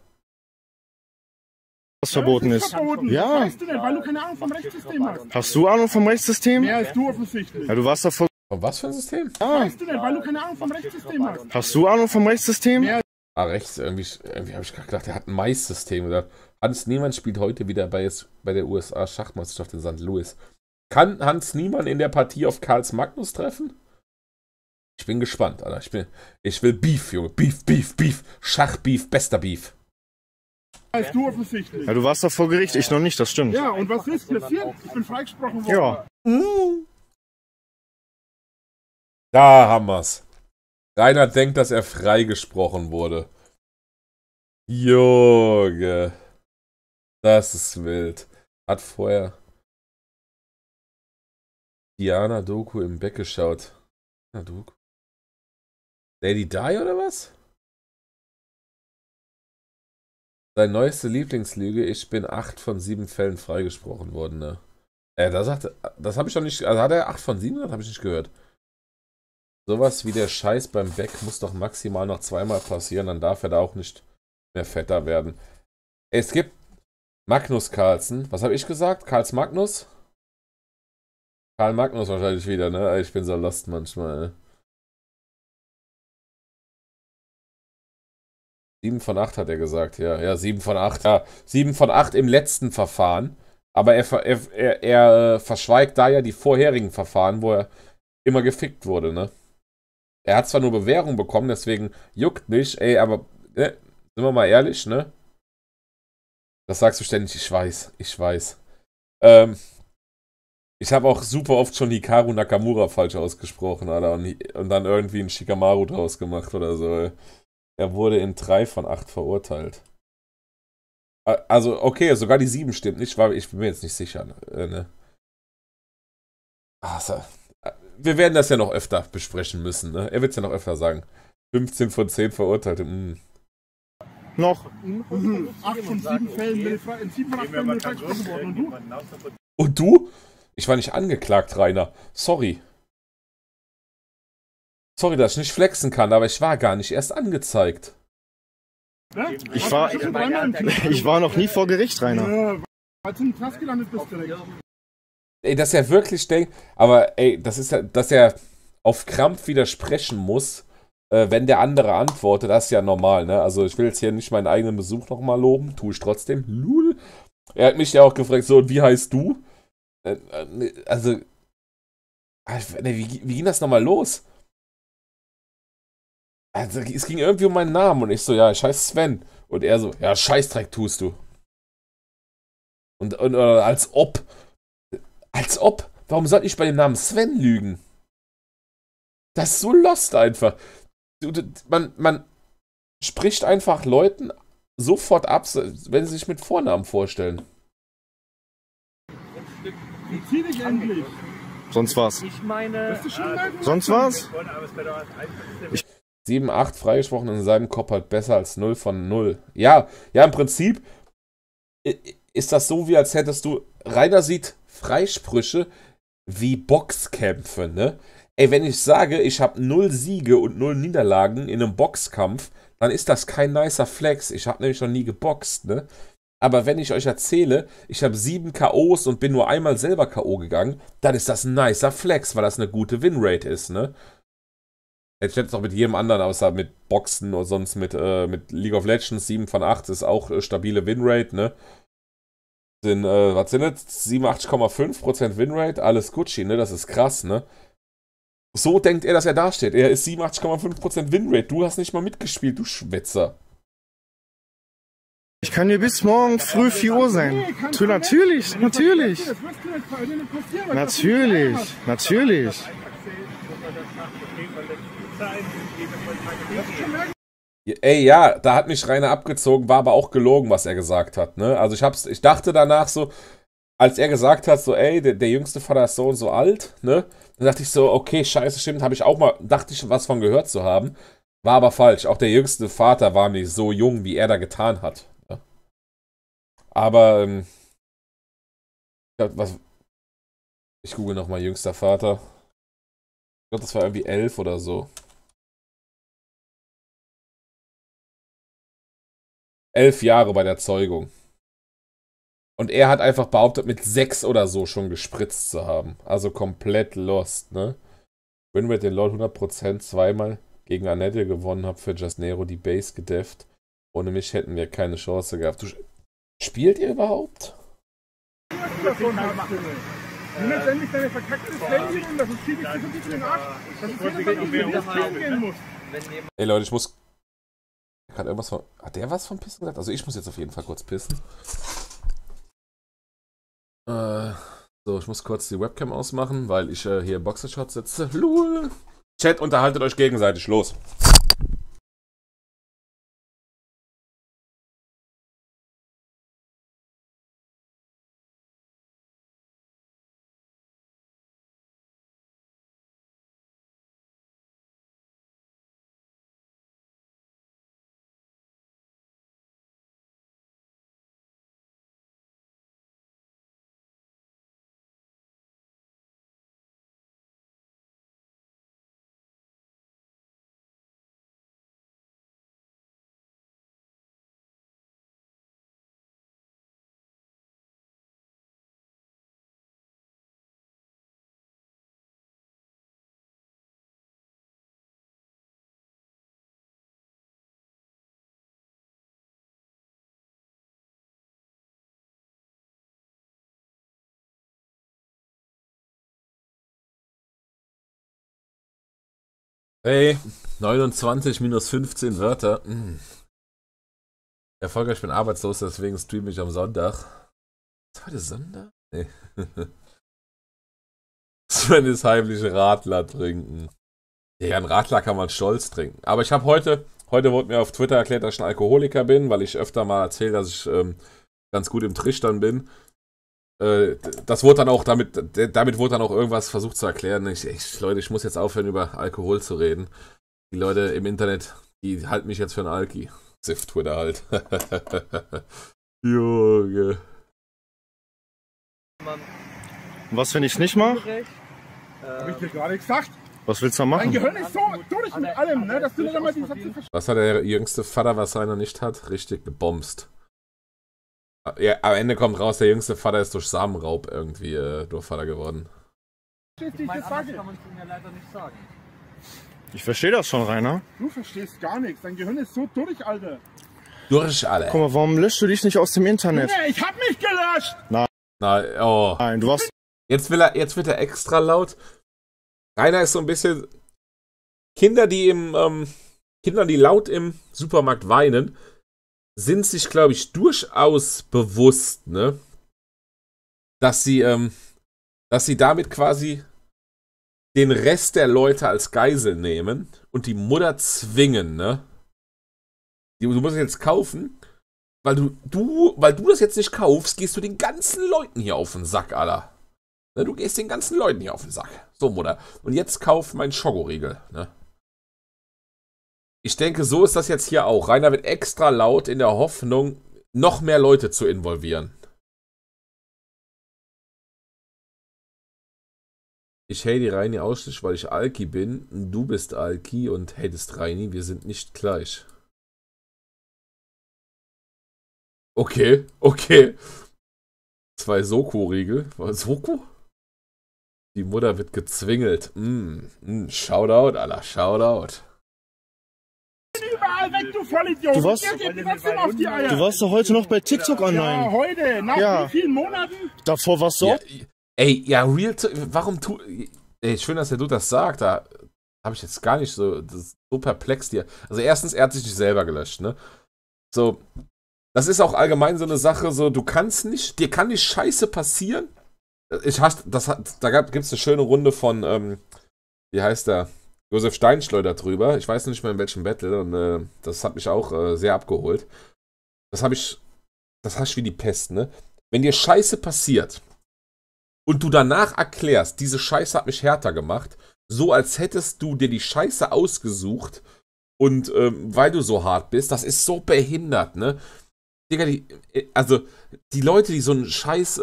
Was verboten ist. Ja.
Weißt du denn, weil du keine Ahnung vom Rechtssystem hast.
Hast du Ahnung vom Rechtssystem?
Mehr als du offensichtlich.
Ja, du warst davor...
Von was für ein System?
Weißt du denn, weil du keine Ahnung vom Rechtssystem hast.
Hast du Ahnung vom Rechtssystem?
Ah, rechts, irgendwie habe ich gerade gedacht, der hat ein Mais-System. Hans Niemann spielt heute wieder bei der USA-Schachmeisterschaft in St. Louis. Kann Hans Niemann in der Partie auf Karls Magnus treffen? Ich bin gespannt, Alter. Ich will Beef, Junge. Beef, Beef, Beef. Schachbeef, bester Beef.
Weißt du offensichtlich.
Ja, du warst doch vor Gericht, ich noch nicht, das stimmt.
Ja, und was ist passiert? Ich bin freigesprochen worden.
Ja.
Da haben wir's. Rainer denkt, dass er freigesprochen wurde. Junge. Das ist wild. Hat vorher Diana Doku im Beck geschaut. Na, Doku. Lady Di oder was? Seine neueste Lieblingslüge, ich bin 8 von 7 Fällen freigesprochen worden, ne? Das habe ich doch nicht. Also hat er 8 von 7? Das habe ich nicht gehört. Sowas wie der Scheiß beim Beck muss doch maximal noch zweimal passieren, dann darf er da auch nicht mehr fetter werden. Es gibt Magnus Carlsen. Was habe ich gesagt? Karls Magnus? Karl Magnus wahrscheinlich wieder, ne? Ich bin so lost manchmal, ne? 7 von 8 hat er gesagt, ja. Ja, 7 von 8. Ja, 7 von 8 im letzten Verfahren. Aber er verschweigt da ja die vorherigen Verfahren, wo er immer gefickt wurde, ne? Er hat zwar nur Bewährung bekommen, deswegen juckt nicht, ey, aber sind wir mal ehrlich, ne? Das sagst du ständig, ich weiß. Ich habe auch super oft schon Hikaru Nakamura falsch ausgesprochen, Alter, und dann irgendwie einen Shikamaru draus gemacht oder so, ey. Er wurde in 3 von 8 verurteilt. Also, okay, sogar die 7 stimmt nicht, ich bin mir jetzt nicht sicher, ne? Also, wir werden das ja noch öfter besprechen müssen, ne? Er wird es ja noch öfter sagen. 15 von 10 Verurteilte.
Noch.
8 von 7 Fällen in 7 von 8 Fällen bin ich freigesprochen worden.
Und du? Ich war nicht angeklagt, Rainer. Sorry. Sorry, dass ich nicht flexen kann, aber ich war gar nicht erst angezeigt.
Ich war noch nie vor Gericht, Rainer.
Weil du im Knast gelandet bist direkt.
Ey, dass er wirklich denkt, aber ey, das ist ja, dass er auf Krampf widersprechen muss, wenn der andere antwortet, das ist ja normal, ne? Also ich will jetzt hier nicht meinen eigenen Besuch nochmal loben, tue ich trotzdem. Lul. Er hat mich ja auch gefragt, so, wie heißt du? Also, wie ging das nochmal los? Also, es ging irgendwie um meinen Namen und ich so, ja, ich heiße Sven. Und er so, ja, Scheißdreck tust du. Oder als ob. Als ob. Warum soll ich bei dem Namen Sven lügen? Das ist so lost einfach. Man spricht einfach Leuten sofort ab, wenn sie sich mit Vornamen vorstellen.
Zieh dich endlich.
Sonst was?
Ich meine,
Sonst was?
7, 8 freigesprochen in seinem Kopf halt besser als 0 von 0. Ja, im Prinzip ist das so, wie als hättest du, Rainer sieht Freisprüche wie Boxkämpfe, ne? Ey, wenn ich sage, ich habe 0 Siege und 0 Niederlagen in einem Boxkampf, dann ist das kein nicer Flex. Ich habe nämlich noch nie geboxt, ne? Aber wenn ich euch erzähle, ich habe 7 KOs und bin nur einmal selber KO gegangen, dann ist das ein nicer Flex, weil das eine gute Winrate ist, ne? Ich hätte es auch mit jedem anderen, außer mit Boxen oder sonst mit League of Legends, 7 von 8 ist auch stabile Winrate, ne? Was sind das? 87,5% Winrate, alles Gucci, ne? Das ist krass, ne? So denkt er, dass er dasteht. Er ist 87,5% Winrate. Du hast nicht mal mitgespielt, du Schwätzer.
Ich kann hier bis morgen früh 4 Uhr sein. Natürlich. Natürlich.
Ey, ja, da hat mich Rainer abgezogen, war aber auch gelogen, was er gesagt hat, ne? Also ich dachte danach so, als er gesagt hat, so, ey, der jüngste Vater ist so und so alt, ne? Dann dachte ich so, okay, scheiße, stimmt, dachte ich, was von gehört zu haben. War aber falsch. Auch der jüngste Vater war nicht so jung, wie er da getan hat. Ne? Aber, ich google nochmal jüngster Vater. Ich glaube, das war irgendwie 11 oder so. 11 Jahre bei der Zeugung. Und er hat einfach behauptet, mit 6 oder so schon gespritzt zu haben. Also komplett lost, ne? Winrate den LoL 100% zweimal gegen Annette gewonnen, hab für Just Nero die Base gedefft. Ohne mich hätten wir keine Chance gehabt. Spielt ihr überhaupt?
Du nimmst endlich deine verkackte Standing und das ist viel zu den Arsch. Das ist das, was du gehen musst.
Ey Leute, ich muss... Hat der was von Pissen gesagt? Also ich muss jetzt auf jeden Fall kurz pissen. So, ich muss kurz die Webcam ausmachen, weil ich hier im Boxershot sitze. Lul. Chat, unterhaltet euch gegenseitig. Los. Hey, 29 minus 15 Wörter. Erfolgreich, ich bin arbeitslos, deswegen streame ich am Sonntag. Ist heute Sonntag? Nee. Sven ist heimlich Radler trinken. Ja, ein Radler kann man stolz trinken. Aber ich habe heute wurde mir auf Twitter erklärt, dass ich ein Alkoholiker bin, weil ich öfter mal erzähle, dass ich ganz gut im Trichtern bin. Das wurde dann auch, damit wurde dann auch irgendwas versucht zu erklären. Leute, ich muss jetzt aufhören, über Alkohol zu reden. Die Leute im Internet, die halten mich jetzt für einen Alki. Ziff Twitter halt. Junge.
Was, wenn ich es nicht mache?
Hab ich dir gerade gesagt?
Was willst du da
Mein
machen?
Gehirn ist so durch mit allem, ne, dass du nicht einmal die Sätze verstehst.
Was hat der jüngste Vater, was seiner nicht hat? Richtig gebomst. Ja, am Ende kommt raus, der jüngste Vater ist durch Samenraub irgendwie Vater geworden.
Anders kann man es ja leider nicht sagen.
Ich verstehe das schon, Rainer.
Du verstehst gar nichts. Dein Gehirn ist so durch, Alter.
Durch alle.
Guck mal, warum löschst du dich nicht aus dem Internet?
Nee, ich hab mich gelöscht!
Nein, oh.
Nein, du warst...
Jetzt wird er extra laut. Rainer ist so ein bisschen... Kinder, die laut im Supermarkt weinen, sind sich, glaube ich, durchaus bewusst, ne, dass sie damit quasi den Rest der Leute als Geisel nehmen und die Mutter zwingen, ne? Du musst es jetzt kaufen, weil du das jetzt nicht kaufst, gehst du den ganzen Leuten hier auf den Sack, Alter. Ne, du gehst den ganzen Leuten hier auf den Sack. So, Mutter. Und jetzt kauf meinen Schokoriegel, ne? Ich denke, so ist das jetzt hier auch. Rainer wird extra laut in der Hoffnung, noch mehr Leute zu involvieren. Ich hate Reini ausschließlich, weil ich Alki bin. Du bist Alki und hatest Reini. Wir sind nicht gleich. Okay, okay. 2 Soko-Riegel. Soko? Die Mutter wird gezwingelt. Shoutout, Alter, Shoutout.
Überall weg, du Vollidiot.
Du warst doch heute noch bei TikTok online.
Ja, heute. Nach wie vielen Monaten?
Davor warst du auch?
Ja, warum schön, dass der Dude das sagt. Da habe ich jetzt gar nicht so perplex hier. Also erstens, er hat sich nicht selber gelöscht, ne? So, das ist auch allgemein so eine Sache, so, dir kann nicht Scheiße passieren. Da gibt es eine schöne Runde von, wie heißt der? Josef Steinschleuder drüber. Ich weiß nicht mehr in welchem Battle und das hat mich auch sehr abgeholt. Das hast du wie die Pest, ne? Wenn dir Scheiße passiert und du danach erklärst, diese Scheiße hat mich härter gemacht, so als hättest du dir die Scheiße ausgesucht und weil du so hart bist, das ist so behindert, ne? Digga, die Leute, die so einen Scheiß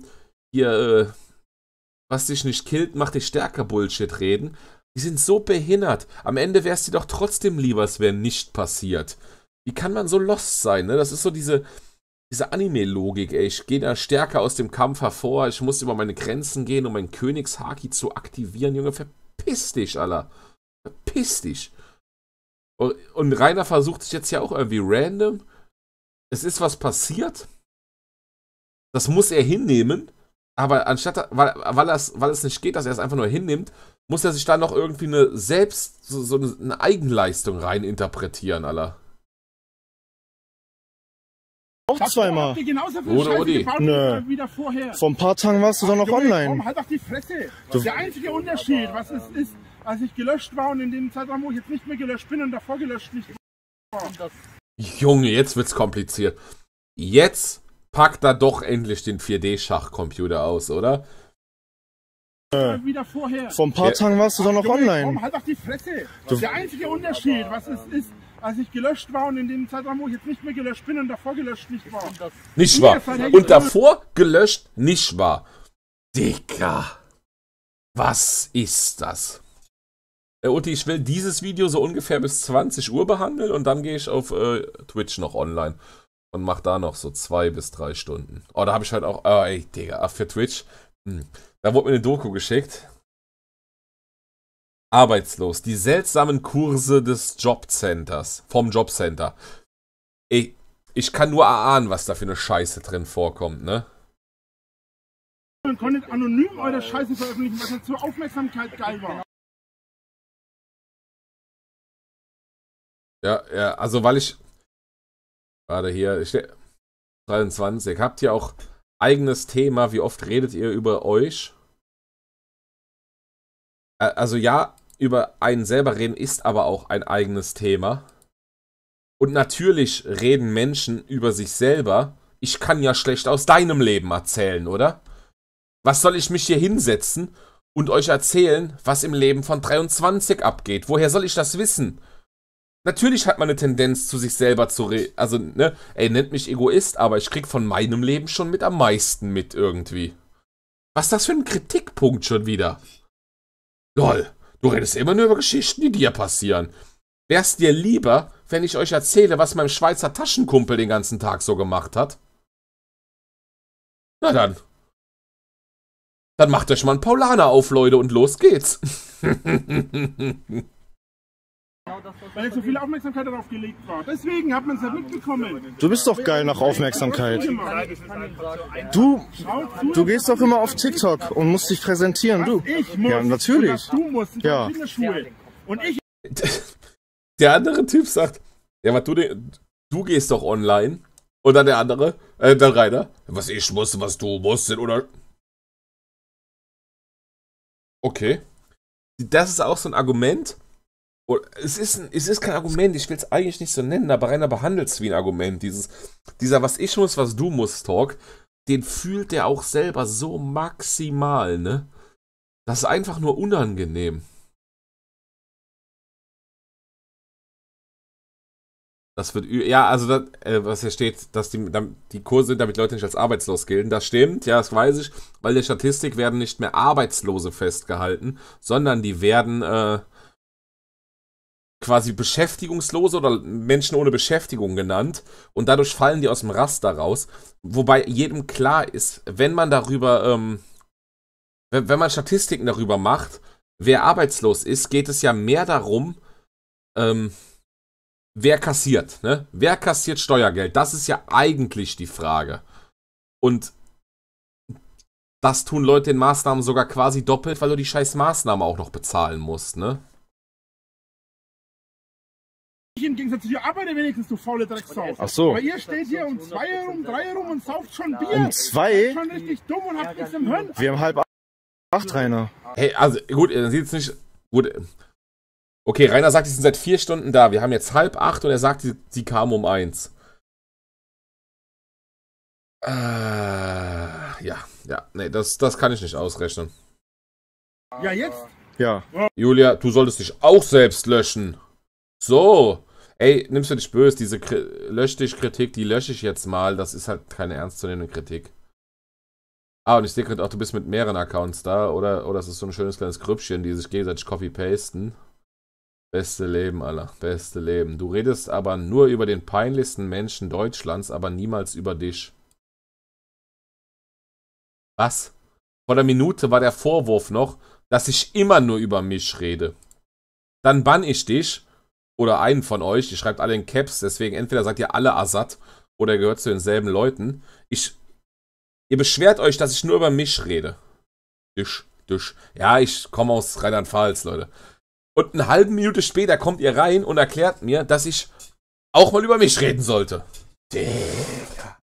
was dich nicht killt, macht dich stärker Bullshit reden, die sind so behindert. Am Ende wäre es dir doch trotzdem lieber, es wäre nicht passiert. Wie kann man so lost sein, ne? Das ist so diese Anime-Logik, ey. Ich gehe da stärker aus dem Kampf hervor, ich muss über meine Grenzen gehen, um meinen Königshaki zu aktivieren. Junge, verpiss dich, Alter. Verpiss dich. Und Rainer versucht sich jetzt ja auch irgendwie random. Es ist was passiert. Das muss er hinnehmen. Aber anstatt, weil es nicht geht, dass er es einfach nur hinnimmt, muss er sich da noch irgendwie eine Eigenleistung rein interpretieren, Alter.
Auch zweimal.
Oder Odi.
Nö. Vor ein paar Tagen warst du doch noch online.
Komm, halt doch die Fresse. Der einzige Unterschied, was es ist, als ich gelöscht war und in dem Zeitraum, wo ich jetzt nicht mehr gelöscht bin und davor gelöscht nicht war.
Junge, jetzt wird's kompliziert. Jetzt packt er doch endlich den 4D-Schachcomputer aus, oder?
Wieder vorher.
Vor ein paar Tagen warst du doch noch online.
Komm, halt doch die Fresse. Der einzige Unterschied, was es ist, als ich gelöscht war und in dem Zeitraum, wo ich jetzt nicht mehr gelöscht bin und davor gelöscht nicht war.
Nicht wahr. Und davor gelöscht nicht wahr. Digga. Was ist das? Uti, ich will dieses Video so ungefähr bis 20 Uhr behandeln und dann gehe ich auf Twitch noch online und mach da noch so 2 bis 3 Stunden. Oh, da habe ich halt auch, ey, Digga, für Twitch. Da wurde mir eine Doku geschickt. Arbeitslos. Die seltsamen Kurse des Jobcenters. Vom Jobcenter. Ey, ich kann nur erahnen, was da für eine Scheiße drin vorkommt, ne?
Man konnte anonym eure Scheiße veröffentlichen, was jetzt zur Aufmerksamkeit geil war.
Ja, also weil ich... Warte hier, 23. Habt ihr auch eigenes Thema? Wie oft redet ihr über euch? Also ja, über einen selber reden ist aber auch ein eigenes Thema. Und natürlich reden Menschen über sich selber. Ich kann ja schlecht aus deinem Leben erzählen, oder? Was soll ich mich hier hinsetzen und euch erzählen, was im Leben von 23 abgeht? Woher soll ich das wissen? Natürlich hat man eine Tendenz, zu sich selber zu reden. Also, ne, ey, nennt mich Egoist, aber ich krieg von meinem Leben schon mit am meisten mit irgendwie. Was ist das für ein Kritikpunkt schon wieder? Lol, du redest immer nur über Geschichten, die dir passieren. Wär's dir lieber, wenn ich euch erzähle, was mein Schweizer Taschenkumpel den ganzen Tag so gemacht hat? Na dann. Dann macht euch mal einen Paulaner auf, Leute, und los geht's.
Weil jetzt so viel Aufmerksamkeit darauf gelegt war. Deswegen hat man es ja mitbekommen.
Du bist doch geil nach Aufmerksamkeit. Du gehst doch immer auf TikTok und musst dich präsentieren. Du.
Ich muss.
Ja, natürlich.
Du musst.
Ja.
Und ich.
Der andere Typ sagt, ja, was du gehst doch online. Und dann der andere, dann Rainer, was ich muss, was du musst, oder? Okay. Das ist auch so ein Argument. Es ist kein Argument, ich will es eigentlich nicht so nennen, aber Rainer behandelt es wie ein Argument. Dieser was ich muss, was du musst Talk, den fühlt der auch selber so maximal, ne? Das ist einfach nur unangenehm. Das wird, ja, also, das, was hier steht, dass die Kurse sind, damit Leute nicht als arbeitslos gelten. Das stimmt, ja, das weiß ich, weil der Statistik werden nicht mehr Arbeitslose festgehalten, sondern die werden, quasi Beschäftigungslose oder Menschen ohne Beschäftigung genannt und dadurch fallen die aus dem Raster raus, wobei jedem klar ist, wenn man darüber, wenn man Statistiken darüber macht, wer arbeitslos ist, geht es ja mehr darum, wer kassiert, ne? Wer kassiert Steuergeld? Das ist ja eigentlich die Frage. Und das tun Leute in Maßnahmen sogar quasi doppelt, weil du die scheiß Maßnahme auch noch bezahlen musst, ne?
Im Gegensatz zu dir arbeite wenigstens, du faule Drecksau.
Ach so.
Aber ihr steht hier um 2 rum, 3 rum und sauft schon Bier.
Um 2?
Schon richtig dumm und habt nichts im Hirn.
Wir haben 7:30, Rainer.
Hey, also gut, ihr seht es nicht. Gut. Okay, Rainer sagt, die sind seit 4 Stunden da. Wir haben jetzt 7:30 und er sagt, sie kamen um 1. Ja, nee, das kann ich nicht ausrechnen.
Ja, jetzt?
Ja.
Julia, du solltest dich auch selbst löschen. So. Ey, nimmst du dich böse, diese lösch dich Kritik, die lösche ich jetzt mal. Das ist halt keine ernstzunehmende Kritik. Ah, und ich sehe gerade auch, du bist mit mehreren Accounts da, oder es ist so ein schönes kleines Grüppchen, die sich gegenseitig copy-pasten. Beste Leben, Alter. Beste Leben. Du redest aber nur über den peinlichsten Menschen Deutschlands, aber niemals über dich. Was? Vor der Minute war der Vorwurf noch, dass ich immer nur über mich rede. Dann bann ich dich, oder einen von euch, ihr schreibt alle in Caps, deswegen entweder sagt ihr alle Assad, oder ihr gehört zu denselben Leuten. Ihr beschwert euch, dass ich nur über mich rede. Ja, ich komme aus Rheinland-Pfalz, Leute. Und eine halbe Minute später kommt ihr rein und erklärt mir, dass ich auch mal über mich reden sollte. Digga.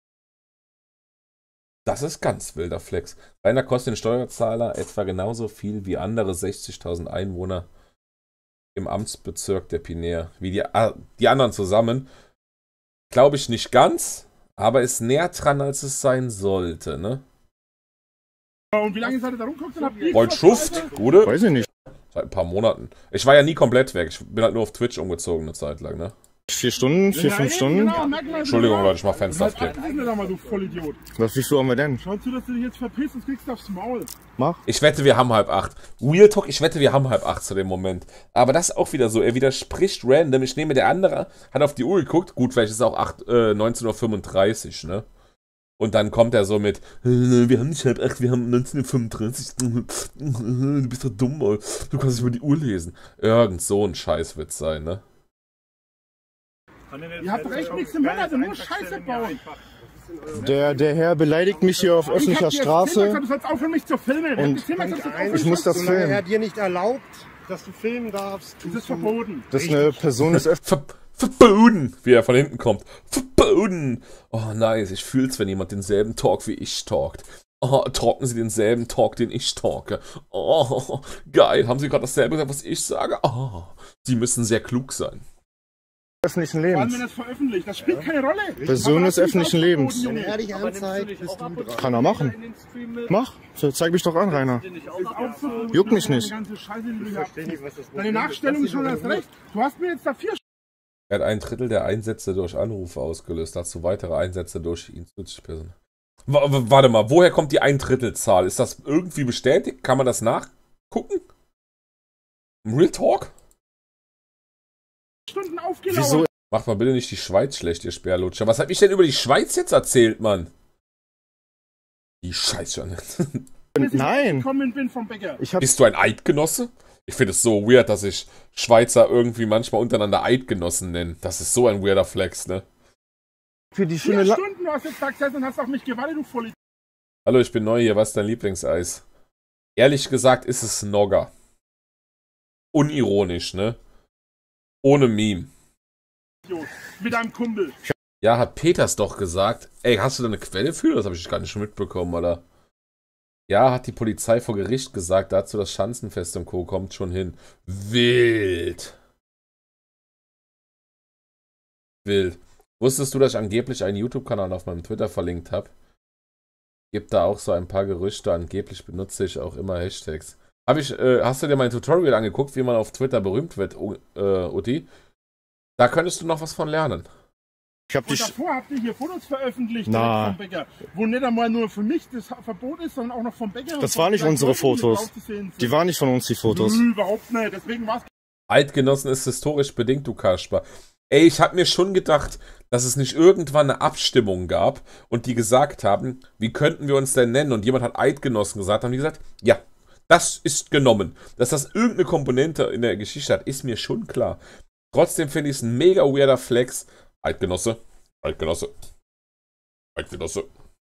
Das ist ganz wilder Flex. Rainer kostet den Steuerzahler etwa genauso viel wie andere 60.000 Einwohner im Amtsbezirk der Pinär. Wie die anderen zusammen. Glaube ich nicht ganz, aber ist näher dran, als es sein sollte, ne?
Und wie lange seid ihr da rumgeguckt?
Wollt Schuft? Gute?
Weiß ich nicht.
Seit ein paar Monaten. Ich war ja nie komplett weg. Ich bin halt nur auf Twitch umgezogen eine Zeit lang, ne?
4 Stunden, 4, 5 Stunden.
Genau,
Entschuldigung, Leute, ich mach Fenster auf.
Du Vollidiot.
Was, wie viel haben wir denn?
Schau zu, dass du dich jetzt verpisst und kriegst aufs Maul.
Mach.
Ich wette, wir haben 7:30. Real Talk, ich wette, wir haben 7:30 zu dem Moment. Aber das ist auch wieder so. Er widerspricht random. Ich nehme, der andere hat auf die Uhr geguckt. Gut, vielleicht ist es auch 19:35 Uhr, ne? Und dann kommt er so mit, wir haben nicht 7:30, wir haben 19:35 Uhr. Du bist doch dumm, du kannst nicht über die Uhr lesen. Irgend so ein Scheiß wird's sein, ne?
Ihr habt doch echt nichts im Hirn, also nur Scheiße bauen.
Der Herr beleidigt mich hier auf öffentlicher Straße.
Du sollst aufhören, mich zu filmen.
Und ich muss das filmen.
Er hat dir nicht erlaubt, dass du filmen darfst.
Das ist verboten.
Das ist eine Person des
Verboten, wie er von hinten kommt. Verboten. Oh, nice. Ich fühl's, wenn jemand denselben Talk wie ich talkt. Oh, talken Sie denselben Talk, den ich talke. Oh, geil. Haben Sie gerade dasselbe gesagt, was ich sage? Oh, Sie müssen sehr klug sein.
öffentlichen
Vor allem,
Lebens.
wenn das veröffentlicht, das spielt keine Rolle.
Person des öffentlichen Lebens.
Wenn er dich anzeigt, bist du dran.
Kann er machen. Mach. So, zeig mich doch an, Rainer. Juckt mich nicht.
Deine Nachstellung ist schon erst recht. Du hast mir jetzt da 4
Er hat 1/3 der Einsätze durch Anrufe ausgelöst, dazu weitere Einsätze durch ihn zusätzliche Personen. Warte mal, woher kommt die 1/3-Zahl? Ist das irgendwie bestätigt? Kann man das nachgucken? Real Talk?
Stunden aufgelaufen.
Wieso?
Macht mal bitte nicht die Schweiz schlecht, ihr Sperrlutscher. Was hab ich denn über die Schweiz jetzt erzählt, Mann? Die Scheiße.
Nein.
Bin vom Bäcker.
Bist du ein Eidgenosse? Ich finde es so weird, dass sich Schweizer irgendwie manchmal untereinander Eidgenossen nennen. Das ist so ein weirder Flex, ne?
Für die
4
schöne
Stunden du hast jetzt da gesessen und hast auf mich gewartet, du Vollidiot.
Hallo, ich bin neu hier. Was ist dein Lieblingseis? Ehrlich gesagt ist es Nogger. Unironisch, ne? Ohne Meme.
Mit einem Kumpel.
Ja, hat Peters doch gesagt. Ey, hast du da eine Quelle für? Das habe ich gar nicht mitbekommen, oder? Ja, hat die Polizei vor Gericht gesagt, dazu das Schanzenfest und Co. kommt schon hin. Wild. Wild. Wusstest du, dass ich angeblich einen YouTube-Kanal auf meinem Twitter verlinkt habe? Gibt da auch so ein paar Gerüchte, angeblich benutze ich auch immer Hashtags. Hast du dir mein Tutorial angeguckt, wie man auf Twitter berühmt wird, Uti? Da könntest du noch was von lernen.
Und davor habt ihr hier Fotos veröffentlicht vom Bäcker, wo nicht einmal nur für mich das Verbot ist, sondern auch noch vom Bäcker.
Das waren nicht unsere Fotos. Die waren nicht von uns, die Fotos.
Überhaupt nicht, deswegen war's.
Eidgenossen ist historisch bedingt, du Kasper. Ey, ich hab mir schon gedacht, dass es nicht irgendwann eine Abstimmung gab und die gesagt haben, wie könnten wir uns denn nennen? Und jemand hat Eidgenossen gesagt, haben die gesagt, ja, das ist genommen. Dass das irgendeine Komponente in der Geschichte hat, ist mir schon klar. Trotzdem finde ich es ein mega weirder Flex. Eidgenosse, Eidgenosse, Eidgenosse.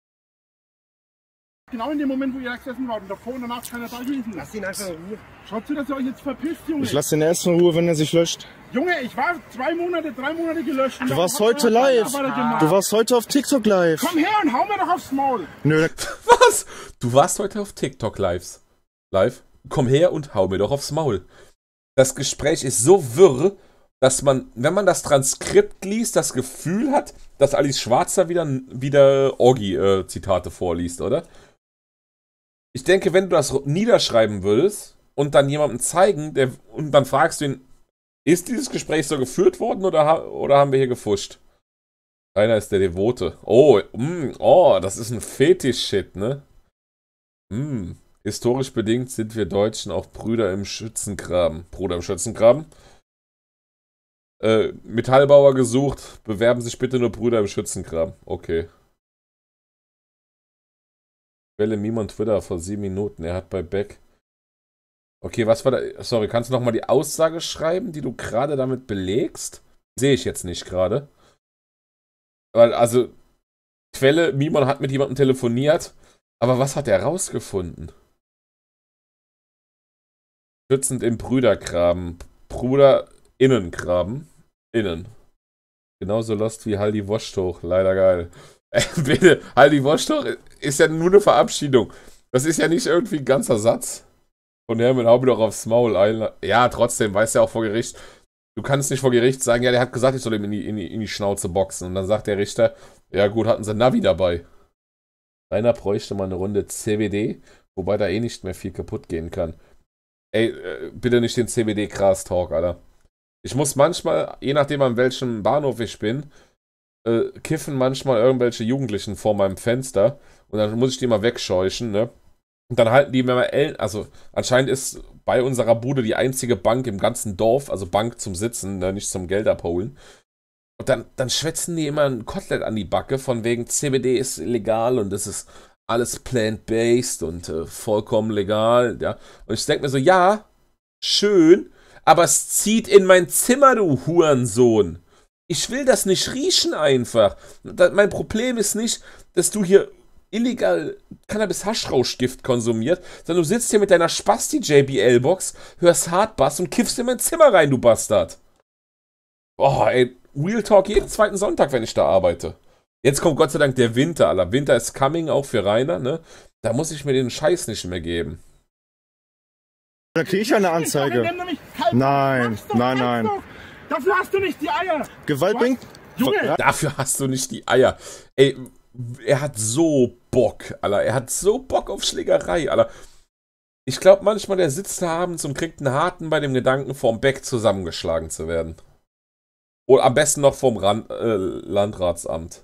Genau in dem Moment, wo ihr da gesessen wart und davor und danach keiner da gewesen. Lass ihn einfach in Ruhe. Schaut zu, dass ihr euch jetzt verpisst, Junge.
Ich lasse den erst in Ruhe, wenn er sich löscht.
Junge, ich war 2 Monate, 3 Monate gelöscht.
Du warst heute live. Du warst heute auf TikTok live.
Komm her und hau mir doch aufs Maul.
Nö.
Was? Du warst heute auf TikTok live? Komm her und hau mir doch aufs Maul. Das Gespräch ist so wirr, dass man, wenn man das Transkript liest, das Gefühl hat, dass Alice Schwarzer wieder Orgi-Zitate vorliest, oder? Ich denke, wenn du das niederschreiben würdest und dann jemandem zeigen, und dann fragst du ihn, ist dieses Gespräch so geführt worden oder haben wir hier gefuscht? Einer ist der Devote. Oh, das ist ein Fetisch-Shit, ne? Historisch bedingt sind wir Deutschen auch Brüder im Schützengraben. Bruder im Schützengraben? Metallbauer gesucht, bewerben sich bitte nur Brüder im Schützengraben. Okay. Quelle Mimon Twitter vor 7 Minuten. Er hat bei Beck. Okay, was war da? Sorry, kannst du nochmal die Aussage schreiben, die du gerade damit belegst? Sehe ich jetzt nicht gerade. Weil, also, Quelle Mimon hat mit jemandem telefoniert, aber was hat er rausgefunden? Schützend im Brüdergraben. Bruder Innengraben. Innen. Genauso lost wie Haldi Woschtoch. Leider geil. Bitte, Haldi Woschtoch ist ja nur eine Verabschiedung. Das ist ja nicht irgendwie ein ganzer Satz. Von der mit hau mir doch aufs Maul. Ja, trotzdem, weiß ja auch vor Gericht. Du kannst nicht vor Gericht sagen, ja, der hat gesagt, ich soll ihm in die Schnauze boxen. Und dann sagt der Richter, ja gut, hatten sie Navi dabei. Rainer bräuchte mal eine Runde CBD, wobei da eh nicht mehr viel kaputt gehen kann. Ey, bitte nicht den CBD-Gras-Talk, Alter. Ich muss manchmal, je nachdem an welchem Bahnhof ich bin, kiffen manchmal irgendwelche Jugendlichen vor meinem Fenster und dann muss ich die mal wegscheuchen, ne? Und dann halten die mir mal, also anscheinend ist bei unserer Bude die einzige Bank im ganzen Dorf, also Bank zum Sitzen, ne, nicht zum Geld abholen. Und dann schwätzen die immer ein Kotelett an die Backe, von wegen CBD ist illegal und das ist alles plant-based und vollkommen legal, ja. Und ich denke mir so, ja, schön, aber es zieht in mein Zimmer, du Hurensohn. Ich will das nicht riechen einfach. Mein Problem ist nicht, dass du hier illegal Cannabis-Haschrauschgift konsumiert, sondern du sitzt hier mit deiner Spasti-JBL-Box, hörst Hardbass und kiffst in mein Zimmer rein, du Bastard. Oh, ey, Real Talk jeden zweiten Sonntag, wenn ich da arbeite. Jetzt kommt Gott sei Dank der Winter, Alter. Winter ist coming, auch für Rainer, ne? Da muss ich mir den Scheiß nicht mehr geben.
Da kriege ich eine Anzeige. Nein, nein, nein.
Dafür hast du nicht die Eier.
Gewalt bringt...
Junge.
Dafür hast du nicht die Eier. Ey, er hat so Bock, Alter. Er hat so Bock auf Schlägerei, Alter. Ich glaube manchmal, der sitzt da abends und kriegt einen harten bei dem Gedanken, vorm Beck zusammengeschlagen zu werden. Oder am besten noch vom Landratsamt.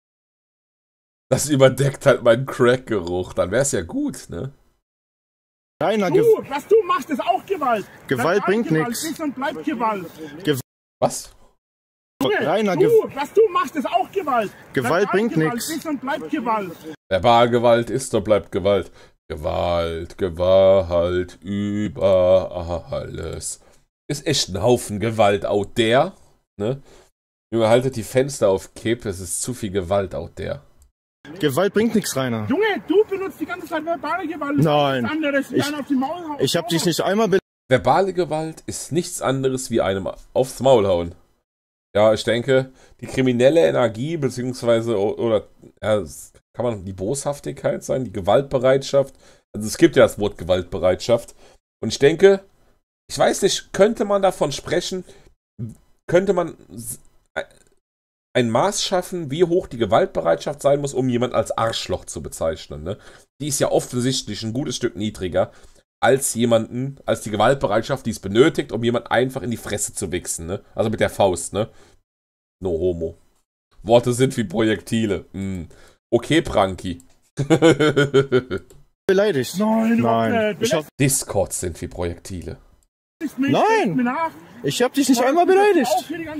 Das überdeckt halt meinen Crack-Geruch. Dann wär's ja gut, ne?
Rainer,
was du machst, ist auch Gewalt.
Gewalt bringt nichts.
Ist und bleibt Gewalt.
Was?
Rainer,
was du machst, ist auch Gewalt.
Gewalt bringt nichts.
Ist und bleibt Gewalt.
Verbalgewalt ist und bleibt Gewalt. Gewalt, Gewalt über alles. Ist echt ein Haufen Gewalt out there, ne? Junge, haltet die Fenster auf Kipp, es ist zu viel Gewalt out there.
Gewalt bringt nichts, Rainer.
Junge, du benutzt die ganze Zeit verbale Gewalt.
Nein.
Ich
hab dich nicht einmal
Verbale Gewalt ist nichts anderes wie einem aufs Maul hauen. Ja, ich denke, die kriminelle Energie, beziehungsweise, oder, ja, kann man die Boshaftigkeit sein, die Gewaltbereitschaft. Also es gibt ja das Wort Gewaltbereitschaft. Und ich denke, ich weiß nicht, könnte man davon sprechen, könnte man ein Maß schaffen, wie hoch die Gewaltbereitschaft sein muss, um jemanden als Arschloch zu bezeichnen, ne? Die ist ja offensichtlich ein gutes Stück niedriger als die Gewaltbereitschaft, die es benötigt, um jemanden einfach in die Fresse zu wichsen, ne? Also mit der Faust, ne? No homo. Worte sind wie Projektile. Okay, Pranki.
Beleidigt.
Nein.
Discords sind wie Projektile.
Nein! Ich hab dich nicht einmal beleidigt.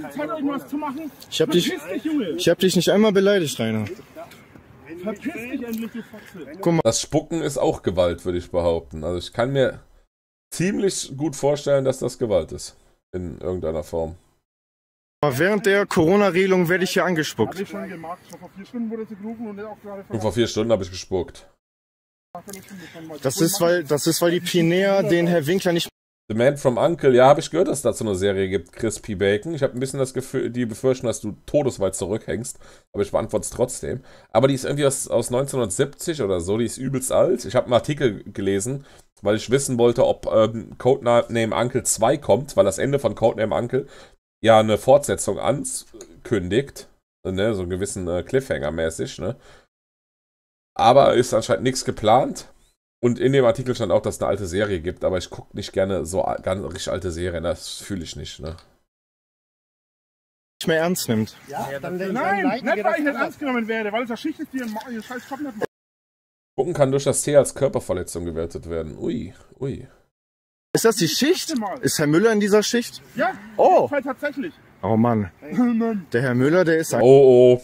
Ich hab dich nicht einmal beleidigt, Rainer.
Verpiss dich endlich, du Fotze.
Guck mal.
Das Spucken ist auch Gewalt, würde ich behaupten. Also ich kann mir ziemlich gut vorstellen, dass das Gewalt ist. In irgendeiner Form.
Während der Corona-Regelung werde ich hier angespuckt.
Hab ich schon gemacht. Vor 4 Stunden wurde sie gerufen und auch gerade
Und vor 4 Stunden habe ich gespuckt.
Das ist, weil die Pinea den Herr Winkler nicht...
The Man from Uncle, ja, habe ich gehört, dass es dazu eine Serie gibt, Crispy Bacon. Ich habe ein bisschen die Befürchtung, dass du todesweit zurückhängst, aber ich beantworte es trotzdem. Aber die ist irgendwie aus 1970 oder so, die ist übelst alt. Ich habe einen Artikel gelesen, weil ich wissen wollte, ob Codename Uncle 2 kommt, weil das Ende von Codename Uncle ja eine Fortsetzung ankündigt, ne, so einen gewissen Cliffhanger-mäßig, ne. Aber ist anscheinend nichts geplant. Und in dem Artikel stand auch, dass es eine alte Serie gibt, aber ich gucke nicht gerne so ganz richtig alte Serien, das fühle ich nicht, ne.
Nicht mehr ernst nimmt.
Ja, dann nein, nicht weil ich nicht ernst genommen werde, weil es eine Schicht ist, die ihr scheiß Kopf nicht macht.
Gucken kann durch das T als Körperverletzung gewertet werden. Ui.
Ist das die Schicht? Ist Herr Müller in dieser Schicht?
Ja,
oh.
Tatsächlich.
Oh Mann. Der Herr Müller, der ist...
Oh.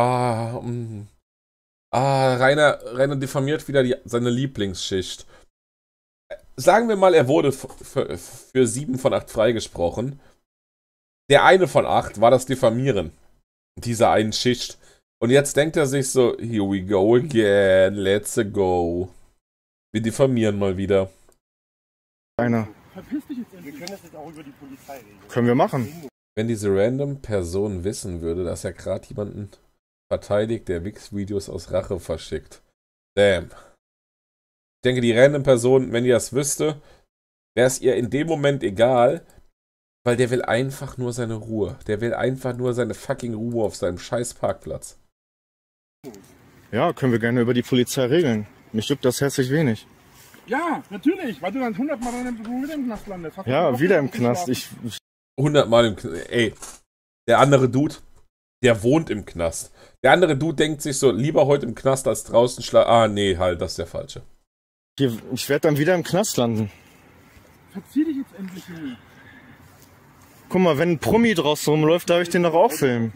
Rainer diffamiert wieder seine Lieblingsschicht. Sagen wir mal, er wurde für 7 von 8 freigesprochen. Der eine von 8 war das Diffamieren dieser einen Schicht. Und jetzt denkt er sich so, here we go again, let's go. Wir diffamieren mal wieder.
Rainer.
Verpiss dich jetzt endlich. Wir können das jetzt auch über die Polizei regeln.
Können wir machen.
Wenn diese random Person wissen würde, dass er gerade jemanden verteidigt, der Wix-Videos aus Rache verschickt. Damn. Ich denke, die random Person, wenn ihr das wüsste, wäre es ihr in dem Moment egal, weil der will einfach nur seine Ruhe. Der will einfach nur seine fucking Ruhe auf seinem scheiß Parkplatz.
Ja, können wir gerne über die Polizei regeln. Mich juckt das herzlich wenig.
Ja, natürlich, weil du dann 100 Mal wieder im Knast landest.
Ja, wieder im Knast.
100 Mal im Knast. Ey, der andere Dude, der wohnt im Knast. Der andere Dude denkt sich so, lieber heute im Knast als draußen schlafen. Ah, nee, halt, das ist der falsche.
Ich werde dann wieder im Knast landen.
Verzieh dich jetzt endlich, Junge.
Guck mal, wenn ein Promi draußen rumläuft, darf ich den doch auch filmen.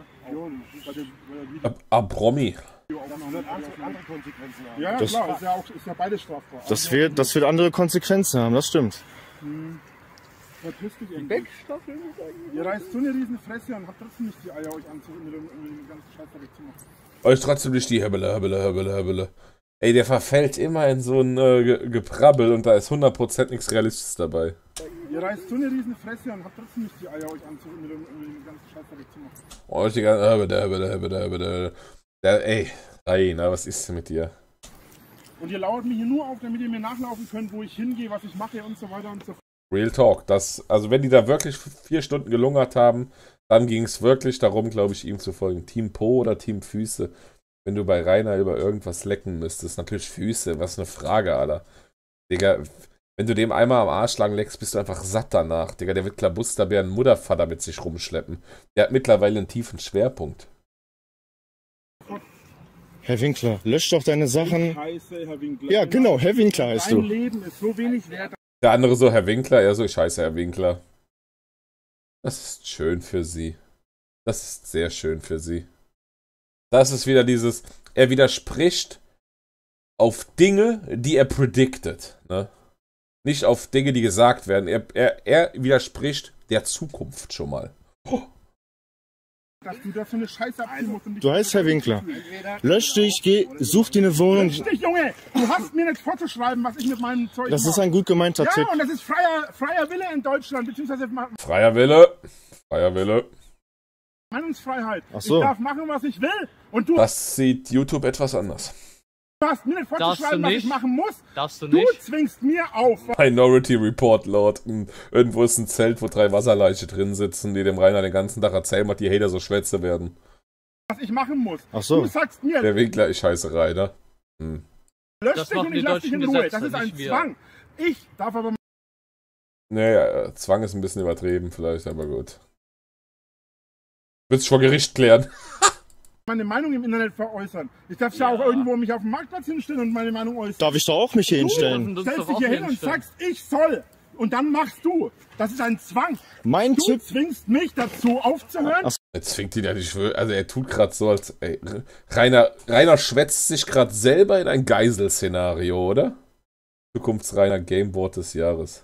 Promi.
Ja, klar, ist ja beides strafbar.
Das wird andere Konsequenzen haben, das stimmt.
Verpiss dich endlich. Ihr reißt so eine riesen Fresse und habt trotzdem nicht die Eier, euch anzuhören, um den ganzen Scheiß wegzumachen.
Euch trotzdem nicht die Hebele. Ey, der verfällt immer in so ein Geprabbel und da ist 100% nichts Realistisches dabei.
Ihr reißt so eine riesen Fresse und habt trotzdem nicht die Eier, euch anzuhören, um den ganzen Scheiß wegzumachen.
Euch die ganze ey, Rainer, was ist denn mit dir?
Und ihr lauert mich hier nur auf, damit ihr mir nachlaufen könnt, wo ich hingehe, was ich mache und so weiter und so fort.
Real Talk, also wenn die da wirklich 4 Stunden gelungert haben, dann ging es wirklich darum, glaube ich, ihm zu folgen. Team Po oder Team Füße? Wenn du bei Rainer über irgendwas lecken müsstest, natürlich Füße, was eine Frage, Alter. Digga, wenn du dem einmal am Arsch lang leckst, bist du einfach satt danach. Digga, der wird Klabusterbären Muttervater mit sich rumschleppen. Der hat mittlerweile einen tiefen Schwerpunkt.
Herr Winkler, lösch doch deine Sachen.
Scheiße, Herr Winkler.
Ja, genau, Herr Winkler heißt du.
Dein Leben ist so wenig wert.
Der andere so, Herr Winkler, er so, ich heiße Herr Winkler. Das ist schön für sie. Das ist sehr schön für sie. Das ist wieder dieses, er widerspricht auf Dinge, die er predicted, ne? Nicht auf Dinge, die gesagt werden. Er widerspricht der Zukunft schon mal. Oh.
Dass du da so eine Scheiße abziehen musst.
Du heißt Herr Winkler. Lösch dich, such dir eine Wohnung.
Lösch dich, Junge! Du hast mir nicht vorzuschreiben, was ich mit meinem Zeug
Das ist ein gut gemeinter Tipp.
Ja, und das ist freier Wille in Deutschland, beziehungsweise...
Freier Wille.
Meinungsfreiheit.
Ach so.
Ich darf machen, was ich will. Und du
Das sieht YouTube etwas anders.
hast mir nicht vorzuschreiben, was ich machen muss.
Darfst du
Du
nicht?
zwingst mir auf.
Minority Report, Lord. Irgendwo ist ein Zelt, wo 3 Wasserleiche drin sitzen, die dem Rainer den ganzen Tag erzählen, was die Hater so schwätze werden.
Was ich machen muss.
Ach so.
Du sagst mir,
Der Winkler, ich heiße Rainer.
lösch
Das
dich
machen
und
die
ich lass dich in
deutschen
Ruhe.
Gesetze,
Das ist ein
nicht wir.
Zwang. Ich darf aber
Naja, Zwang ist ein bisschen übertrieben vielleicht, aber gut. Wird sich vor Gericht klären.
meine Meinung im Internet veräußern. Ich darf ja auch irgendwo mich auf dem Marktplatz hinstellen und meine Meinung äußern.
Darf ich da auch mich hier hinstellen?
Du stellst dich hier hin und sagst, ich soll. Und dann machst du. Das ist ein Zwang.
Mein
Du
Tipp.
zwingst mich dazu aufzuhören.
Jetzt zwingt ihn ja nicht. Also er tut gerade so, als. Ey, Rainer schwätzt sich gerade selber in ein Geiselszenario, oder? Zukunftsrainer Gameboard des Jahres.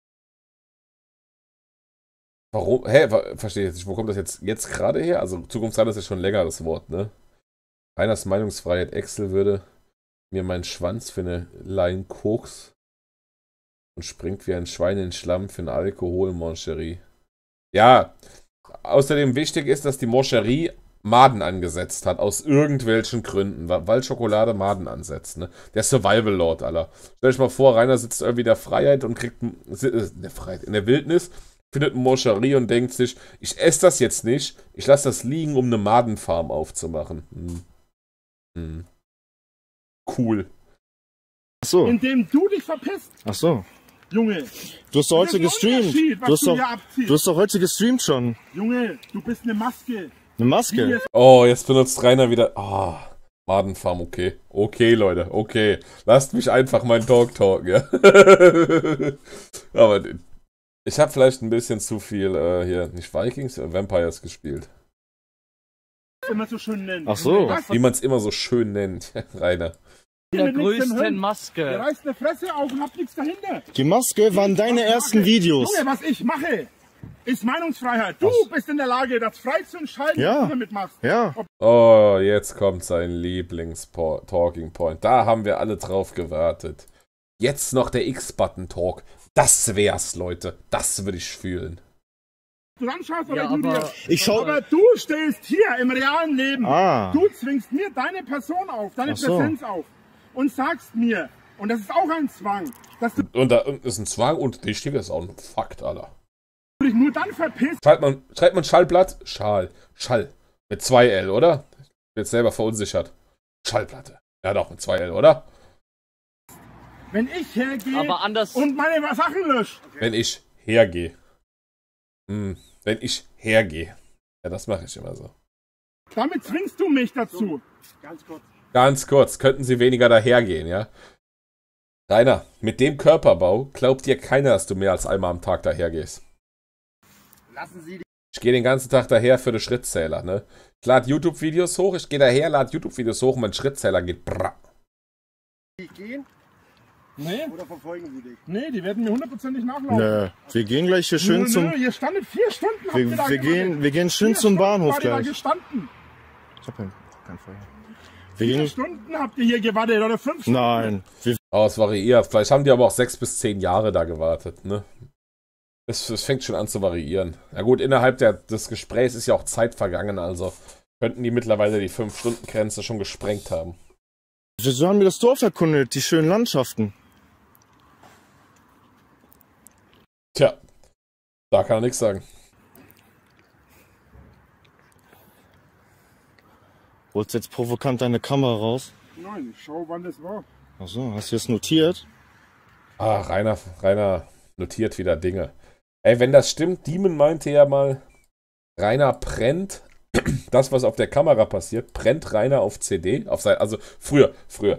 Warum? Hä? Verstehe ich jetzt nicht. Wo kommt das jetzt gerade her? Also Zukunftsrainer ist ja schon ein längeres Wort, ne? Rainers Meinungsfreiheit. Excel würde mir meinen Schwanz für eine Line Koks und springt wie ein Schwein in den Schlamm für eine Alkoholmoncherie. Ja, außerdem wichtig ist, dass die Moncherie Maden angesetzt hat, aus irgendwelchen Gründen, weil Schokolade Maden ansetzt, ne? Der Survival Lord, Alter. Stell euch mal vor, Rainer sitzt irgendwie in der Freiheit und kriegt, in der Wildnis, findet eine Moncherie und denkt sich, ich esse das jetzt nicht, ich lasse das liegen, um eine Madenfarm aufzumachen. Cool.
Ach so.
Indem du dich verpisst.
Ach so.
Junge.
Du hast doch heute
Das ist ein
gestreamt.
Unterschied, was du hier abziehst.
Du hast doch heute gestreamt schon.
Junge, du bist eine Maske.
Eine Maske.
Oh, jetzt benutzt Rainer wieder. Oh, Madenfarm, okay. Okay, Leute, okay. Lasst mich einfach meinen Talk talken, ja. Aber ich habe vielleicht ein bisschen zu viel hier, nicht Vikings, Vampires gespielt.
Immer so schön nennen.
Ach so.
Was?
Wie man es immer so schön nennt, Rainer.
Der
Mit nichts im
größten
Hirn. Der
Maske.
reißt eine Fresse auf und hat nichts dahinter.
Die Maske waren deine ersten Videos.
Junge, was ich mache, ist Meinungsfreiheit. Du bist in der Lage, das frei zu entscheiden,
Ja.
was du damit machst.
Ja.
Oh, jetzt kommt sein Lieblings-Talking Point. Da haben wir alle drauf gewartet. Jetzt noch der X-Button-Talk. Das wär's, Leute. Das würde ich fühlen.
Du dann schaust, oder
Ja,
du
aber,
dir. Aber du stehst hier im realen Leben.
Ah.
Du zwingst mir deine Person auf, deine
Ach so.
Präsenz auf. Und sagst mir, und das ist auch ein Zwang, dass du
Und da ist ein Zwang und richtig ist auch ein Fakt, Alter.
dich nur dann verpisst,
Schreibt man Schallblatt? Schall. Mit 2 L, oder? Ich bin jetzt selber verunsichert. Schallplatte. Ja doch, mit 2 L, oder?
wenn ich hergehe
Aber anders.
und meine Sachen lösche.
Wenn ich hergehe. Wenn ich hergehe. Ja, das mache ich immer so.
Damit zwingst du mich dazu.
Ganz kurz, könnten Sie weniger dahergehen, ja? Rainer, mit dem Körperbau glaubt dir keiner, dass du mehr als einmal am Tag dahergehst. Ich gehe den ganzen Tag daher für den Schrittzähler, ne? Ich lade YouTube-Videos hoch, ich gehe daher, lade YouTube-Videos hoch und mein Schrittzähler geht brrr.
Nee,
Oder verfolgen sie dich?
nee, die werden mir hundertprozentig nachlaufen.
Nö. Wir gehen gleich hier schön zum.
Ihr standet 4 Stunden. habt ihr da
Wir gehen schön
4
zum
Stunden
Bahnhof
wart ihr da
gleich.
gestanden.
Ich hab kein Feuer.
4
Wir gehen.
Stunden habt ihr hier gewartet oder 5 Stunden.
Nein.
Oh, es variiert. Vielleicht haben die aber auch 6 bis 10 Jahre da gewartet, ne? Es fängt schon an zu variieren. Na gut, innerhalb des Gesprächs ist ja auch Zeit vergangen, also könnten die mittlerweile die 5-Stunden-Grenze schon gesprengt haben.
So haben wir das Dorf erkundet, die schönen Landschaften.
Tja, da kann er nichts sagen.
Holst jetzt provokant deine Kamera raus?
Nein, ich schau, wann das war.
Achso, hast du das notiert?
Ah, Rainer notiert wieder Dinge. Ey, wenn das stimmt, Demon meinte ja mal, Rainer brennt das, was auf der Kamera passiert, brennt Rainer auf CD, also früher.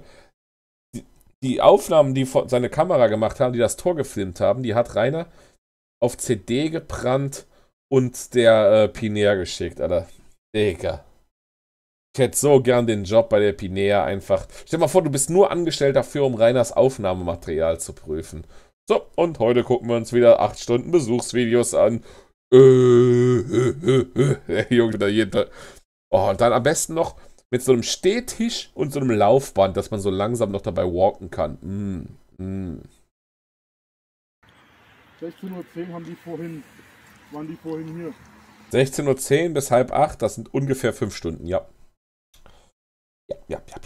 Die Aufnahmen, die seine Kamera gemacht haben, die das Tor gefilmt haben, die hat Rainer auf CD gebrannt und der Pinea geschickt, Alter. Digga. Ich hätte so gern den Job bei der Pinea einfach. Stell dir mal vor, du bist nur angestellt dafür, um Rainers Aufnahmematerial zu prüfen. So, und heute gucken wir uns wieder 8 Stunden Besuchsvideos an. Junge, da jeden. Oh, und dann am besten noch mit so einem Stehtisch und so einem Laufband, dass man so langsam noch dabei walken kann.
16:10 Uhr waren die vorhin hier.
16:10 bis 7:30, das sind ungefähr 5 Stunden, ja. Ja.
Das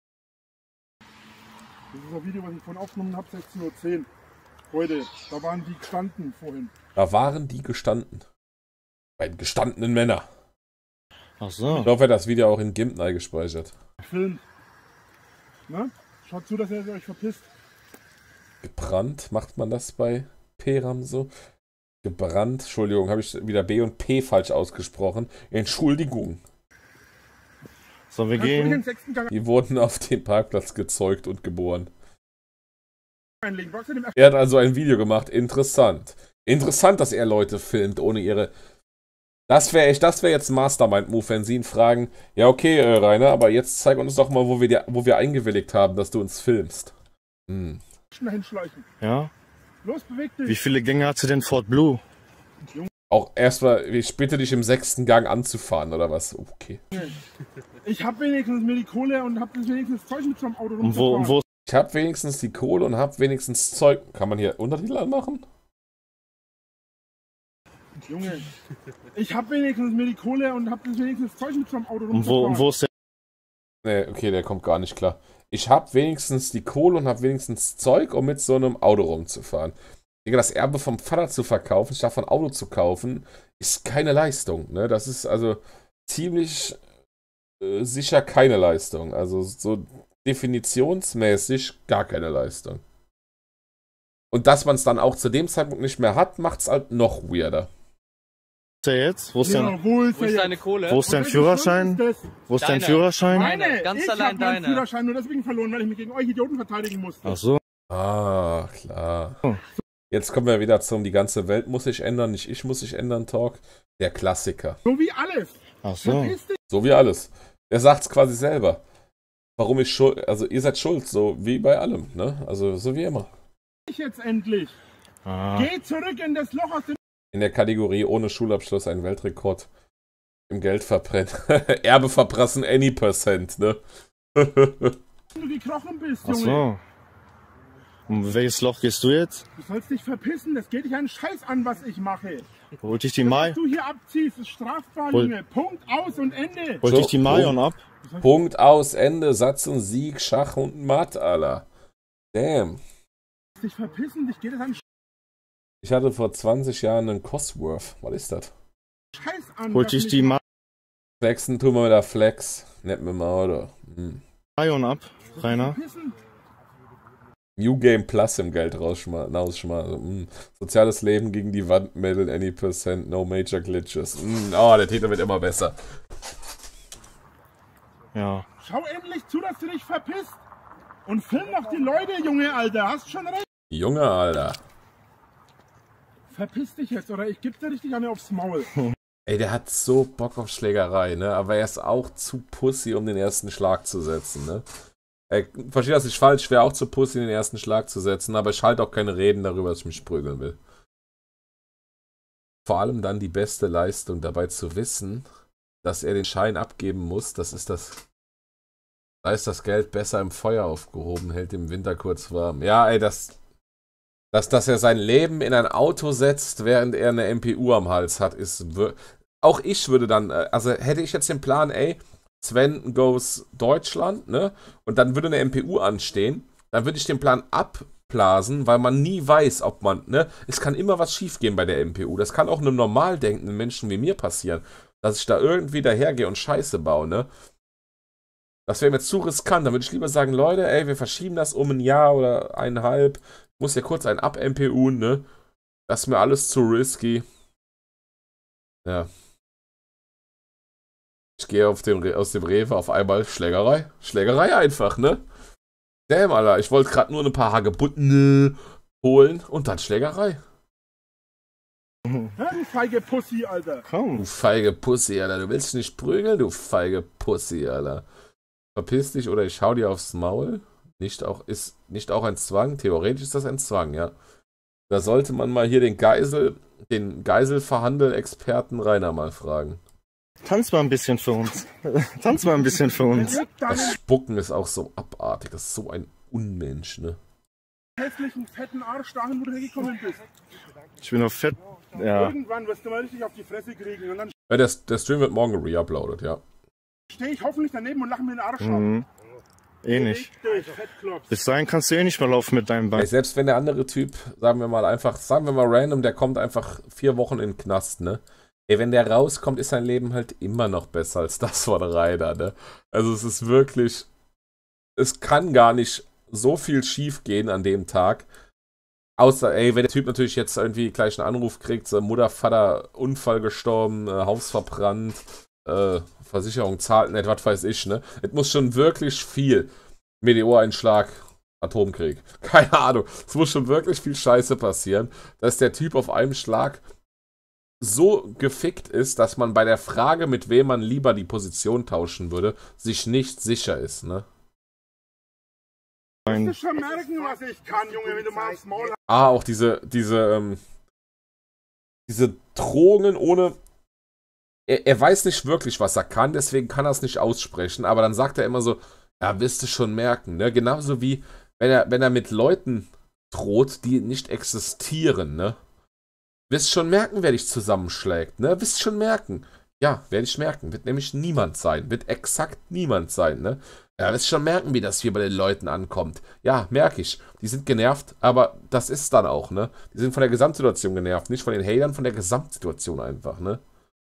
ist ein Video, was ich vorhin aufgenommen habe, 16:10 Uhr. Heute, da waren die gestanden vorhin.
Da waren die gestanden. Beiden gestandenen Männer.
Ach so.
Ich hoffe, das Video auch in GIMP gespeichert.
Film. Ne? Schaut zu, dass ihr euch verpisst.
Gebrannt, macht man das bei Peram so? Gebrannt, Entschuldigung, habe ich wieder B und P falsch ausgesprochen. Entschuldigung.
Sollen wir gehen?
Die wurden auf dem Parkplatz gezeugt und geboren. Er hat also ein Video gemacht. Interessant. Interessant, dass er Leute filmt, ohne ihre... Das wäre jetzt ein Mastermind-Move, wenn sie ihn fragen, ja okay, Rainer, aber jetzt zeig uns doch mal, wo wir eingewilligt haben, dass du uns filmst. Hm.
Schnell hinschleichen.
Ja.
Los, beweg dich.
Wie viele Gänge hat sie denn Ford Blue?
Auch erstmal, ich bitte dich im 6. Gang anzufahren, oder was? Okay.
Ich hab wenigstens mir die Kohle und hab wenigstens Zeug mit so einem Auto rumgefahren.
Und wo
Ich habe wenigstens die Kohle und habe wenigstens Zeug. Kann man hier Untertitel anmachen?
Junge, ich hab wenigstens mir die Kohle und hab wenigstens Zeug mit so einem Auto
und
rumgefahren.
wo ist der?
Nee, okay, der kommt gar nicht klar. Ich habe wenigstens die Kohle und habe wenigstens Zeug, um mit so einem Auto rumzufahren. Das Erbe vom Vater zu verkaufen, statt von Auto zu kaufen, ist keine Leistung. Ne? Das ist also ziemlich sicher keine Leistung. Also so definitionsmäßig gar keine Leistung. Und dass man es dann auch zu dem Zeitpunkt nicht mehr hat, macht es halt noch weirder.
Wo ist der jetzt? Wo ist
deine Kohle?
Wo ist dein Führerschein? Wo ist dein Führerschein?
Meine,
ganz
ich
allein
hab meinen
deine.
Führerschein nur deswegen verloren, weil ich mich gegen euch Idioten verteidigen musste.
Ach so.
Ah, klar.
Oh.
Jetzt kommen wir wieder zum Die ganze Welt muss sich ändern, nicht ich muss sich ändern Talk. Der Klassiker.
So wie alles.
Ach so.
Verpiss dich.
So wie alles. Er sagt's quasi selber. Warum ich schuld, also ihr seid schuld, so wie bei allem, ne? Also so wie immer.
Jetzt endlich.
Ah.
Geh zurück in das Loch aus dem...
In der Kategorie ohne Schulabschluss ein Weltrekord im Geld verbrennen. Erbe verprassen any %, ne?
du gekrochen bist,
Ach
Junge.
so. Und welches Loch gehst du jetzt?
Du sollst dich verpissen, das geht dich einen Scheiß an, was ich mache.
Holt dich die Mai?
Was du hier abziehst, ist strafbar,
Hol-
Junge. Punkt, aus und Ende.
Holt dich die Marion ab?
Punkt, aus, Ende, Satz und Sieg, Schach und Matt, Alter. Damn.
Dich verpissen, dich geht es einen
Ich hatte vor 20 Jahren einen Cosworth. Was ist das?
Scheiß an.
Holt
was
dich
ich
die
Flexen tun wir mit der Flex. Nicht mit dem Auto. Hm.
Marion ab, Rainer?
verpissen.
New Game Plus im Geld rausschmeißen. Soziales Leben gegen die Wand, Medal any %, no major glitches. Oh, der Titel wird immer besser.
Ja.
Schau endlich zu, dass du dich verpisst. Und film noch die Leute, Junge, Alter. Hast schon recht.
Junge, Alter.
Verpiss dich jetzt, oder ich geb dir richtig eine aufs Maul.
Ey, der hat so Bock auf Schlägerei, ne? Aber er ist auch zu Pussy, um den ersten Schlag zu setzen, ne? Ey, verstehe das nicht falsch, ich wäre auch zu Pussy, den ersten Schlag zu setzen, aber ich halte auch keine Reden darüber, dass ich mich prügeln will. Vor allem dann die beste Leistung, dabei zu wissen, dass er den Schein abgeben muss, da ist das Geld besser im Feuer aufgehoben, hält im Winter kurz warm. Ja, ey, dass er sein Leben in ein Auto setzt, während er eine MPU am Hals hat, ist... Auch ich würde dann, also hätte ich jetzt den Plan, ey, Sven goes Deutschland, ne? Und dann würde eine MPU anstehen, dann würde ich den Plan abblasen, weil man nie weiß, ob man, ne? Es kann immer was schiefgehen bei der MPU. Das kann auch einem normal denkenden Menschen wie mir passieren, dass ich da irgendwie dahergehe und Scheiße baue, ne? Das wäre mir zu riskant. Dann würde ich lieber sagen, Leute, ey, wir verschieben das um ein Jahr oder 1,5. Ich muss ja kurz ein ab-MPU, ne? Das ist mir alles zu risky. Ja. Ich gehe aus dem Rewe auf einmal Schlägerei. Schlägerei einfach, ne? Damn, Alter. Ich wollte gerade nur ein paar Hagebutten holen und dann Schlägerei.
Ja, du feige Pussy, Alter.
Komm.
Du feige Pussy, Alter. Du willst nicht prügeln, du feige Pussy, Alter. Verpiss dich oder ich hau dir aufs Maul. Ist nicht auch ein Zwang? Theoretisch ist das ein Zwang, ja. Da sollte man mal hier den Geiselverhandel-Experten Rainer mal fragen.
Tanz mal ein bisschen für uns. Tanz mal ein bisschen für uns.
Das Spucken ist auch so abartig. Das ist so ein Unmensch, ne?
hässlichen, fetten Arsch dahin, wo du hergekommen bist.
Ich bin noch fett. Ja.
Irgendwann wirst du mal richtig auf die Fresse kriegen. Und dann
Ja, der Stream wird morgen reuploadet, ja.
stehe ich hoffentlich daneben und lache mir den Arsch ab.
Eh nicht.
Durch, Fettklops.
Bis dahin kannst du eh nicht mehr laufen mit deinem Bein.
Ey, selbst wenn der andere Typ, sagen wir mal random, der kommt einfach 4 Wochen in den Knast, ne? Ey, wenn der rauskommt, ist sein Leben halt immer noch besser als das von Rainer, ne? Also es ist wirklich, es kann gar nicht so viel schief gehen an dem Tag. Außer, ey, wenn der Typ natürlich jetzt irgendwie gleich einen Anruf kriegt, so Mutter, Vater, Unfall gestorben, Haus verbrannt, Versicherung zahlt nicht, was weiß ich, ne? Es muss schon wirklich viel. Meteoreinschlag, Atomkrieg. Keine Ahnung. Es muss schon wirklich viel Scheiße passieren, dass der Typ auf einem Schlag so gefickt ist, dass man bei der Frage, mit wem man lieber die Position tauschen würde, sich nicht sicher ist, ne?
Du musst schon merken, was ich kann, Junge, wenn du mal aufs Maul hast.
Auch diese Drohungen ohne... Er weiß nicht wirklich, was er kann, deswegen kann er es nicht aussprechen, aber dann sagt er immer so, ja, wirst du schon merken, ne? Genauso wie, wenn er mit Leuten droht, die nicht existieren, ne? Wirst schon merken, wer dich zusammenschlägt, ne? Wirst schon merken. Ja, werde ich merken. Wird nämlich niemand sein. Wird exakt niemand sein, ne? Ja, wirst schon merken, wie das hier bei den Leuten ankommt. Ja, merke ich. Die sind genervt, aber das ist dann auch, ne? Die sind von der Gesamtsituation genervt, nicht von den Hatern, von der Gesamtsituation einfach, ne?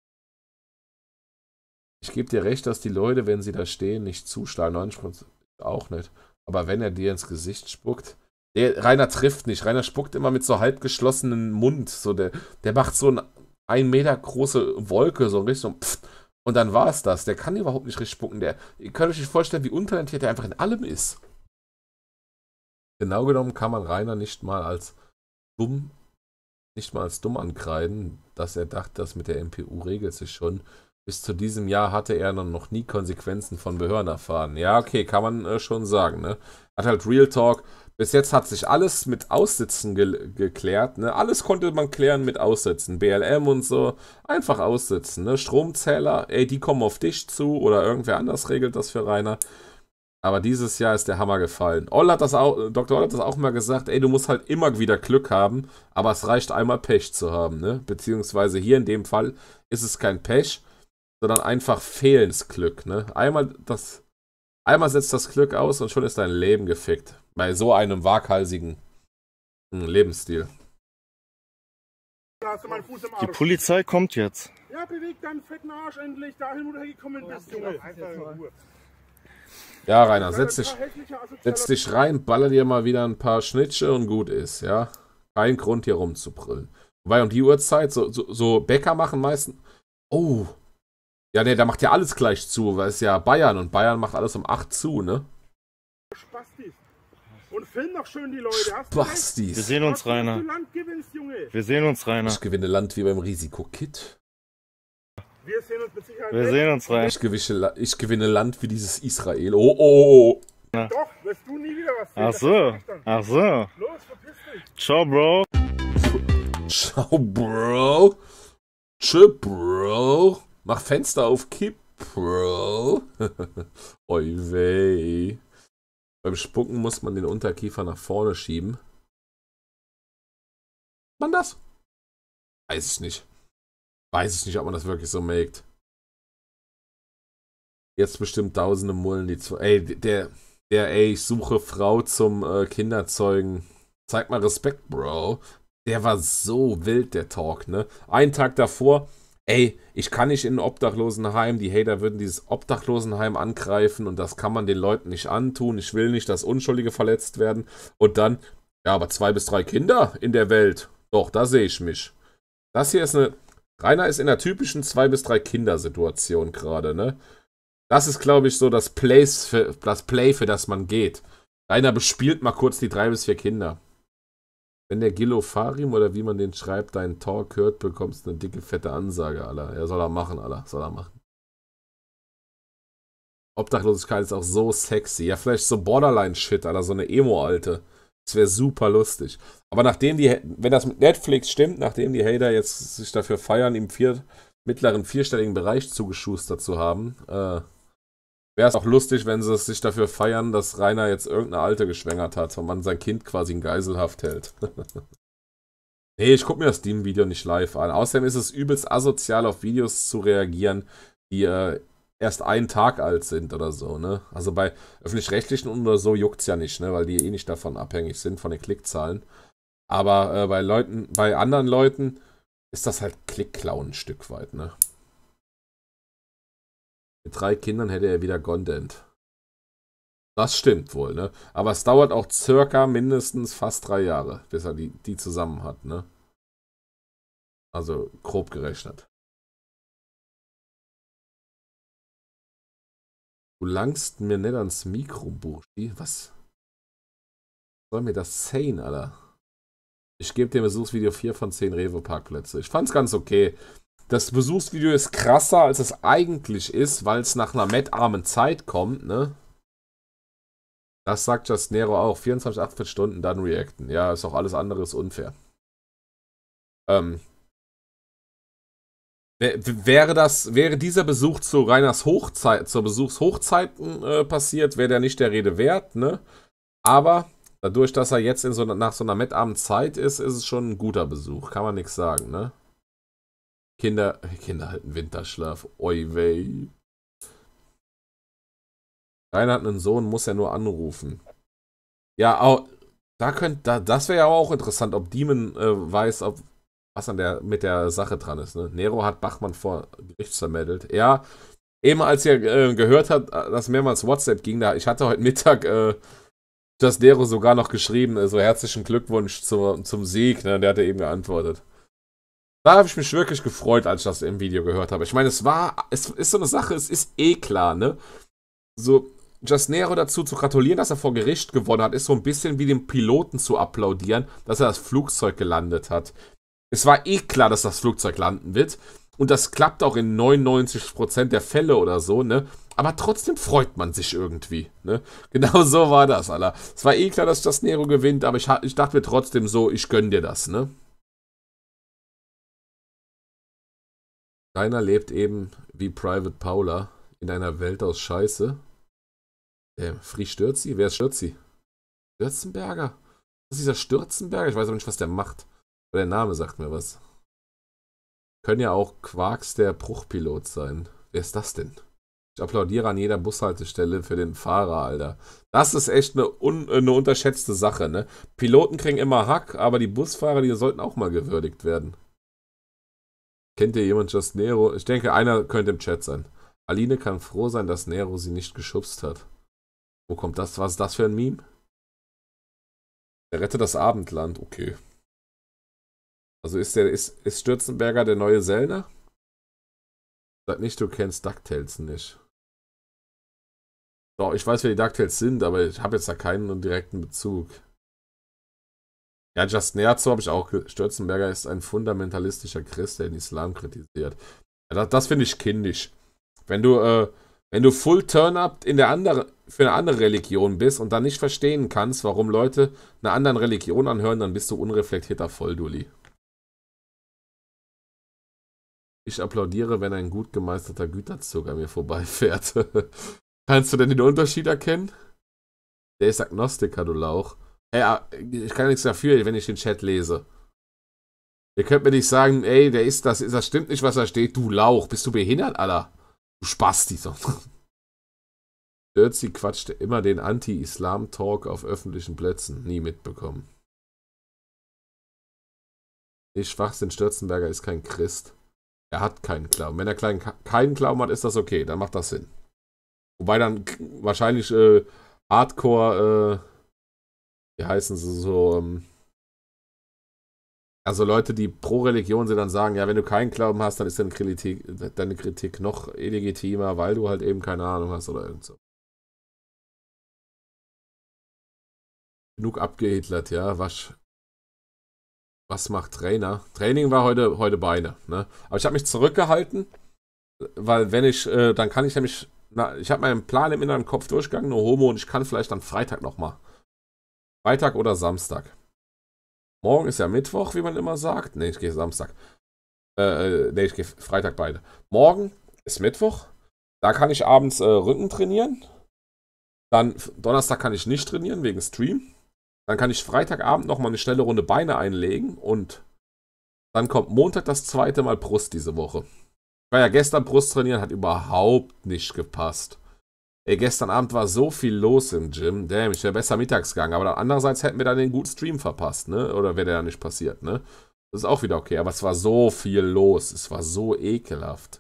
Ich gebe dir recht, dass die Leute, wenn sie da stehen, nicht zuschlagen. 90% auch nicht. Aber wenn er dir ins Gesicht spuckt... Rainer trifft nicht. Rainer spuckt immer mit so halb geschlossenem Mund. So der macht so eine 1 Meter große Wolke, so in Richtung Pfft. Und dann war es das. Der kann überhaupt nicht richtig spucken. Ihr könnt euch nicht vorstellen, wie untalentiert der einfach in allem ist. Genau genommen kann man Rainer nicht mal als dumm ankreiden, dass er dachte, das mit der MPU regelt sich schon. Bis zu diesem Jahr hatte er noch nie Konsequenzen von Behörden erfahren. Ja, okay, kann man schon sagen, ne? Hat halt Real Talk. Bis jetzt hat sich alles mit Aussitzen geklärt, ne? Alles konnte man klären mit Aussitzen. BLM und so. Einfach aussitzen, ne? Stromzähler, ey, die kommen auf dich zu oder irgendwer anders regelt das für Rainer. Aber dieses Jahr ist der Hammer gefallen. Dr. Oll hat das auch mal gesagt, ey, du musst halt immer wieder Glück haben, aber es reicht einmal Pech zu haben, ne? Beziehungsweise hier in dem Fall ist es kein Pech, sondern einfach fehlendes Glück, ne? Einmal setzt das Glück aus und schon ist dein Leben gefickt. Bei so einem waghalsigen Lebensstil.
Da hast du meinen Fuß im
Die
Arsch.
Polizei kommt jetzt.
Ja, beweg deinen fetten Arsch endlich dahin, wo du hergekommen bist, Junge.
Ja, Rainer, setz dich rein, baller dir mal wieder ein paar Schnittsche und gut ist, ja? Kein Grund hier rumzubrüllen. Wobei um die Uhrzeit, so Bäcker machen meistens... Oh... Ja, ne, da macht ja alles gleich zu, weil es ja Bayern und Bayern macht alles um 8 zu, ne?
Spastis. Und film doch schön die Leute.
Spastis.
Wir sehen uns, Rainer. Wir sehen uns, Rainer.
Ich gewinne Land wie beim Risiko-Kit.
Wir sehen uns mit Sicherheit.
Wir sehen uns, Rainer.
Ich gewinne Land wie dieses Israel. Oh.
Doch, wirst du nie wieder was sehen.
Ach so.
Los, verpiss dich.
Ciao, Bro.
Ciao, Bro. Tschö, Bro. Mach Fenster auf Kipp, Bro. Oi weh. Beim Spucken muss man den Unterkiefer nach vorne schieben. Man das? Weiß ich nicht. Weiß ich nicht, ob man das wirklich so maked. Jetzt bestimmt tausende Mullen, die zu... Ey, ich suche Frau zum Kinderzeugen. Zeig mal Respekt, Bro. Der war so wild, der Talk, ne? Einen Tag davor... Ey, ich kann nicht in ein Obdachlosenheim, die Hater würden dieses Obdachlosenheim angreifen und das kann man den Leuten nicht antun. Ich will nicht, dass Unschuldige verletzt werden. Und dann, ja, aber 2 bis 3 Kinder in der Welt. Doch, da sehe ich mich. Das hier ist eine... Rainer ist in der typischen 2 bis 3 Kinder-Situation gerade, ne? Das ist, glaube ich, so das Play, für das man geht. Rainer bespielt mal kurz die 3 bis 4 Kinder. Wenn der Gillo Farim oder wie man den schreibt, deinen Talk hört, bekommst du eine dicke, fette Ansage, Alter. Er soll er machen, Alter. Soll er machen. Obdachlosigkeit ist auch so sexy. Ja, vielleicht so Borderline-Shit, Alter. So eine Emo-Alte. Das wäre super lustig. Aber nachdem wenn das mit Netflix stimmt, nachdem die Hater jetzt sich dafür feiern, im mittleren 4-stelligen Bereich zugeschustert zu haben, Wäre es auch lustig, wenn sie es sich dafür feiern, dass Rainer jetzt irgendeine Alte geschwängert hat und man sein Kind quasi in Geiselhaft hält. Nee, ich gucke mir das Steam-Video nicht live an. Außerdem ist es übelst asozial, auf Videos zu reagieren, die erst einen Tag alt sind oder so, ne? Also bei Öffentlich-Rechtlichen oder so juckt's ja nicht, ne? Weil die eh nicht davon abhängig sind, von den Klickzahlen. Aber bei anderen Leuten ist das halt Klickklauen ein Stück weit, ne? Mit 3 Kindern hätte er wieder Content. Das stimmt wohl, ne? Aber es dauert auch circa mindestens fast 3 Jahre, bis er die zusammen hat, ne? Also grob gerechnet. Du langst mir nicht ans Mikro, Burschi. Was soll mir das sein, Alter? Ich gebe dem Besuchsvideo 4 von 10 Rewe-Parkplätze. Ich fand's ganz okay. Das Besuchsvideo ist krasser, als es eigentlich ist, weil es nach einer mettarmen Zeit kommt, ne? Das sagt Just Nero auch. 24, 48 Stunden, dann reacten. Ja, ist auch alles andere ist unfair. Wäre dieser Besuch zu Rainers Hochzeit, zur Besuchshochzeiten passiert, wäre der nicht der Rede wert, ne? Aber dadurch, dass er jetzt nach so einer mettarmen Zeit ist es schon ein guter Besuch. Kann man nichts sagen, ne? Kinder halten Winterschlaf. Oi wei. Rainer hat einen Sohn, muss er nur anrufen. Ja, auch, das wäre ja auch interessant, ob Demon weiß, was mit der Sache dran ist. Ne? Nero hat Bachmann vor Gericht vermeldet. Ja, eben als ihr gehört habt, dass mehrmals WhatsApp ging, ich hatte heute Mittag das Nero sogar noch geschrieben, so herzlichen Glückwunsch zum Sieg. Ne? Der hatte eben geantwortet. Da habe ich mich wirklich gefreut, als ich das im Video gehört habe. Ich meine, es ist so eine Sache, es ist eh klar, ne? So, Just Nero dazu zu gratulieren, dass er vor Gericht gewonnen hat, ist so ein bisschen wie dem Piloten zu applaudieren, dass er das Flugzeug gelandet hat. Es war eh klar, dass das Flugzeug landen wird. Und das klappt auch in 99% der Fälle oder so, ne? Aber trotzdem freut man sich irgendwie, ne? Genau so war das, Alter. Es war eh klar, dass Just Nero gewinnt, aber ich dachte mir trotzdem so, ich gönn dir das, ne? Rainer lebt eben wie Private Paula in einer Welt aus Scheiße. Frie Stürzi? Wer ist Stürzi? Stürzenberger? Das ist dieser Stürzenberger? Ich weiß aber nicht, was der macht. Aber der Name sagt mir was. Können ja auch Quarks der Bruchpilot sein. Wer ist das denn? Ich applaudiere an jeder Bushaltestelle für den Fahrer, Alter. Das ist echt eine unterschätzte Sache, ne? Piloten kriegen immer Hack, aber die Busfahrer, die sollten auch mal gewürdigt werden. Kennt ihr jemand Just Nero? Ich denke, einer könnte im Chat sein. Aline kann froh sein, dass Nero sie nicht geschubst hat. Wo kommt das? Was ist das für ein Meme? Der rettet das Abendland. Okay. Also ist Stürzenberger der neue Sellner? Sag nicht, du kennst DuckTales nicht. Doch, ich weiß, wer die DuckTales sind, aber ich habe jetzt da keinen direkten Bezug. Ja, Just Nerzo habe ich auch. Stürzenberger ist ein fundamentalistischer Christ, der den Islam kritisiert. Ja, das finde ich kindisch. Wenn du Full Turn-Up für eine andere Religion bist und dann nicht verstehen kannst, warum Leute einer anderen Religion anhören, dann bist du unreflektierter Volldulli. Ich applaudiere, wenn ein gut gemeisterter Güterzug an mir vorbeifährt. Kannst du denn den Unterschied erkennen? Der ist Agnostiker, du Lauch. Ey, ich kann nichts dafür, wenn ich den Chat lese. Ihr könnt mir nicht sagen, ey, das stimmt nicht, was da steht. Du Lauch, bist du behindert, Alter? Du Spasti. Stürzi quatschte immer den Anti-Islam-Talk auf öffentlichen Plätzen. Nie mitbekommen. Nee, Schwachsinn, Stürzenberger ist kein Christ. Er hat keinen Glauben. Wenn er keinen Glauben hat, ist das okay. Dann macht das Sinn. Wobei dann wahrscheinlich Hardcore, wie heißen sie so, also Leute, die pro Religion sind, dann sagen, ja, wenn du keinen Glauben hast, dann ist deine Kritik noch illegitimer, weil du halt eben keine Ahnung hast oder irgend so. Genug abgehitlert, ja. Was macht Trainer? Training war heute Beine, ne? Aber ich habe mich zurückgehalten, weil wenn ich, dann kann ich nämlich, ich habe meinen Plan im inneren Kopf durchgegangen, nur Homo, und ich kann vielleicht am Freitag nochmal. Freitag oder Samstag. Morgen ist ja Mittwoch, wie man immer sagt. Ne, ich gehe Samstag. Ne, ich gehe Freitag beide. Morgen ist Mittwoch. Da kann ich abends Rücken trainieren. Dann Donnerstag kann ich nicht trainieren, wegen Stream. Dann kann ich Freitagabend nochmal eine schnelle Runde Beine einlegen. Und dann kommt Montag das zweite Mal Brust diese Woche. Ich war ja gestern Brust trainieren, hat überhaupt nicht gepasst. Ey, gestern Abend war so viel los im Gym. Damn, ich wäre besser mittags gegangen. Aber andererseits hätten wir dann den guten Stream verpasst, ne? Oder wäre der ja nicht passiert, ne? Das ist auch wieder okay. Aber es war so viel los. Es war so ekelhaft.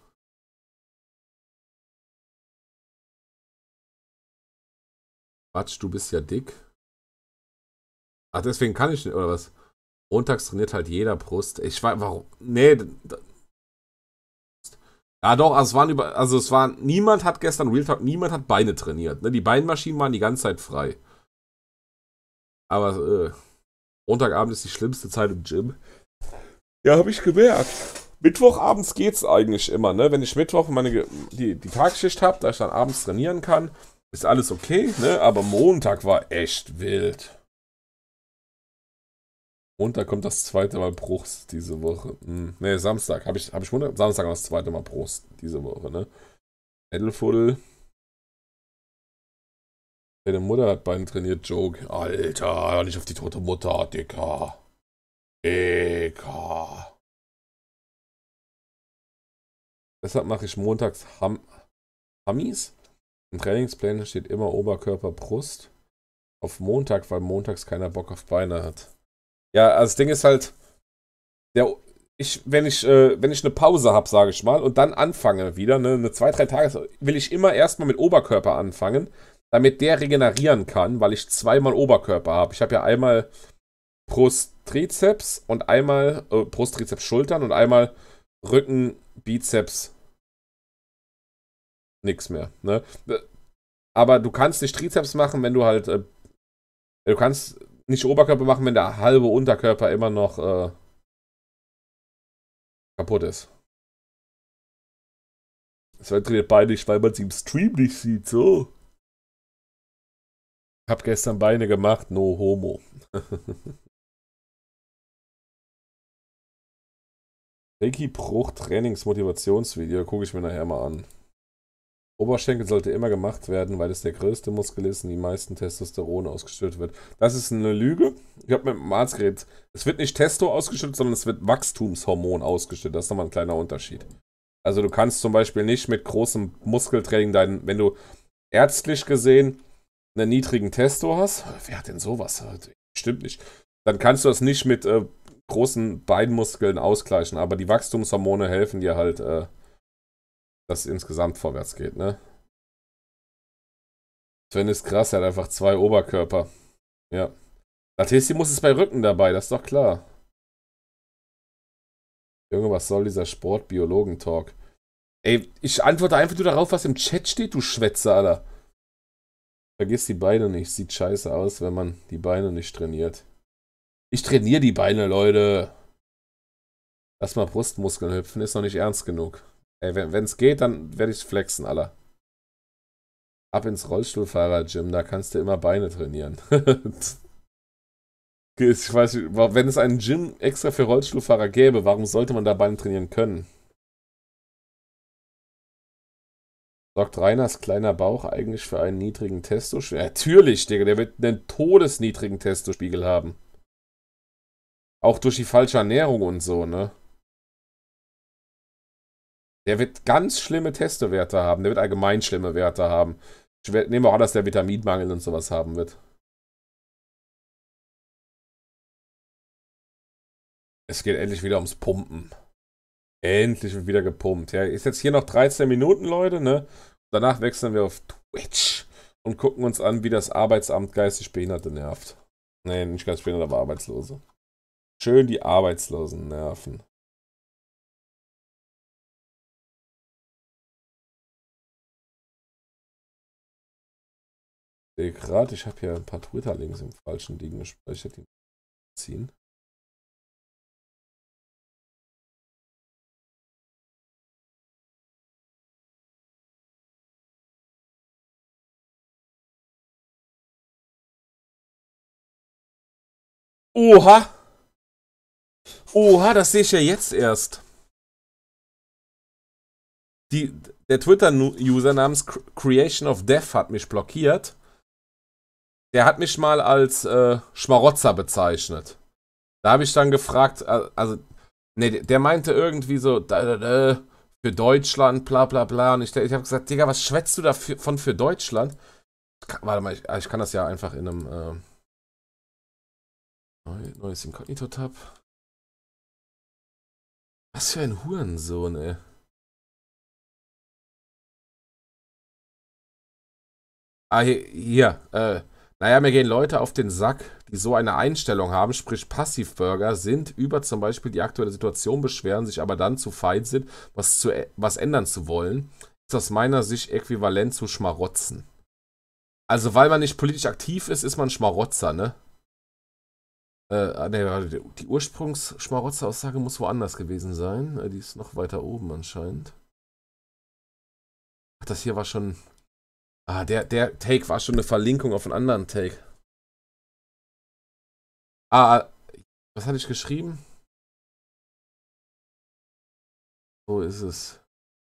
Quatsch, du bist ja dick. Ach, deswegen kann ich nicht, oder was? Montags trainiert halt jeder Brust. Ich weiß, warum? Nee. Ja doch, also es waren, niemand hat gestern Real Talk, niemand hat Beine trainiert. Ne? Die Beinmaschinen waren die ganze Zeit frei. Aber Montagabend ist die schlimmste Zeit im Gym. Ja, habe ich gemerkt. Mittwochabends geht's eigentlich immer, ne? Wenn ich Mittwoch die Tagsschicht habe, da ich dann abends trainieren kann, ist alles okay, ne? Aber Montag war echt wild. Montag kommt das zweite Mal Brust diese Woche. Ne, Samstag. Hab ich Montag? Samstag das zweite Mal Brust diese Woche, ne? Edelfuddel. Deine Mutter hat Beine trainiert, Joke. Alter, nicht auf die tote Mutter, Dicker. Dicker. Deshalb mache ich montags Hammis. Im Trainingsplan steht immer Oberkörper, Brust. Auf Montag, weil montags keiner Bock auf Beine hat. Ja, also das Ding ist halt, wenn ich eine Pause habe, sage ich mal, und dann anfange wieder, ne, 2-3 Tage, will ich immer erstmal mit Oberkörper anfangen, damit der regenerieren kann, weil ich zweimal Oberkörper habe. Ich habe ja einmal Brust, Trizeps und einmal Brust, Trizeps, Schultern und einmal Rücken, Bizeps, nix mehr, ne? Aber du kannst nicht Trizeps machen, wenn du halt, du kannst nicht Oberkörper machen, wenn der halbe Unterkörper immer noch kaputt ist. Es trainiert beide nicht, weil man sie im Stream nicht sieht, so. Hab gestern Beine gemacht, no homo. Reiki Bruch Trainingsmotivationsvideo, gucke ich mir nachher mal an. Oberschenkel sollte immer gemacht werden, weil es der größte Muskel ist und die meisten Testosteron ausgeschüttet wird. Das ist eine Lüge. Ich habe mit dem Arzt geredet. Es wird nicht Testo ausgeschüttet, sondern es wird Wachstumshormon ausgeschüttet. Das ist nochmal ein kleiner Unterschied. Also du kannst zum Beispiel nicht mit großem Muskeltraining wenn du ärztlich gesehen einen niedrigen Testo hast, wer hat denn sowas? Stimmt nicht. Dann kannst du das nicht mit großen Beinmuskeln ausgleichen, aber die Wachstumshormone helfen dir halt, dass es insgesamt vorwärts geht, ne? Sven ist krass, er hat einfach 2 Oberkörper. Ja. Latissimus ist bei Rücken dabei, das ist doch klar. Junge, was soll dieser Sportbiologen-Talk? Ey, ich antworte einfach nur darauf, was im Chat steht, du Schwätzer, Alter. Vergiss die Beine nicht, sieht scheiße aus, wenn man die Beine nicht trainiert. Ich trainiere die Beine, Leute. Lass mal Brustmuskeln hüpfen, ist noch nicht ernst genug. Ey, wenn es geht, dann werde ich flexen, Alter. Ab ins Rollstuhlfahrer-Gym, da kannst du immer Beine trainieren. Ich weiß nicht, wenn es einen Gym extra für Rollstuhlfahrer gäbe, warum sollte man da Beine trainieren können? Sorgt Reiners kleiner Bauch eigentlich für einen niedrigen Testospiegel? Natürlich, Digga, der wird einen todesniedrigen Testospiegel haben. Auch durch die falsche Ernährung und so, ne? Der wird ganz schlimme Testowerte haben. Der wird allgemein schlimme Werte haben. Ich nehme auch an, dass der Vitaminmangel und sowas haben wird. Es geht endlich wieder ums Pumpen. Endlich wird wieder gepumpt. Ja, ist jetzt hier noch 13 Minuten, Leute, ne? Danach wechseln wir auf Twitch und gucken uns an, wie das Arbeitsamt geistig Behinderte nervt. Nee, nicht geistig Behinderte, aber Arbeitslose. Schön die Arbeitslosen nerven. Ich sehe gerade, ich habe hier ein paar Twitter-Links im falschen Ding gespeichert, die ziehen. Oha! Oha, das sehe ich ja jetzt erst. der Twitter-User namens Creation of Death hat mich blockiert. Der hat mich mal als Schmarotzer bezeichnet. Da habe ich dann gefragt, also, nee, der meinte irgendwie so, für Deutschland, bla bla bla. Und ich habe gesagt, Digga, was schwätzt du da für Deutschland? Warte mal, ich kann das ja einfach in einem neues Inkognito-Tab. Was für ein Hurensohn, ey. Hier, naja, mir gehen Leute auf den Sack, die so eine Einstellung haben, sprich Passivbürger, sind über zum Beispiel die aktuelle Situation beschweren, sich aber dann zu fein sind, was ändern zu wollen, ist aus meiner Sicht äquivalent zu Schmarotzen. Also, weil man nicht politisch aktiv ist, ist man Schmarotzer, ne? Die Ursprungs-Schmarotzer-Aussage muss woanders gewesen sein. Die ist noch weiter oben anscheinend. Ach, das hier war schon... Ah, der Take war schon eine Verlinkung auf einen anderen Take. Was hatte ich geschrieben? Wo ist es?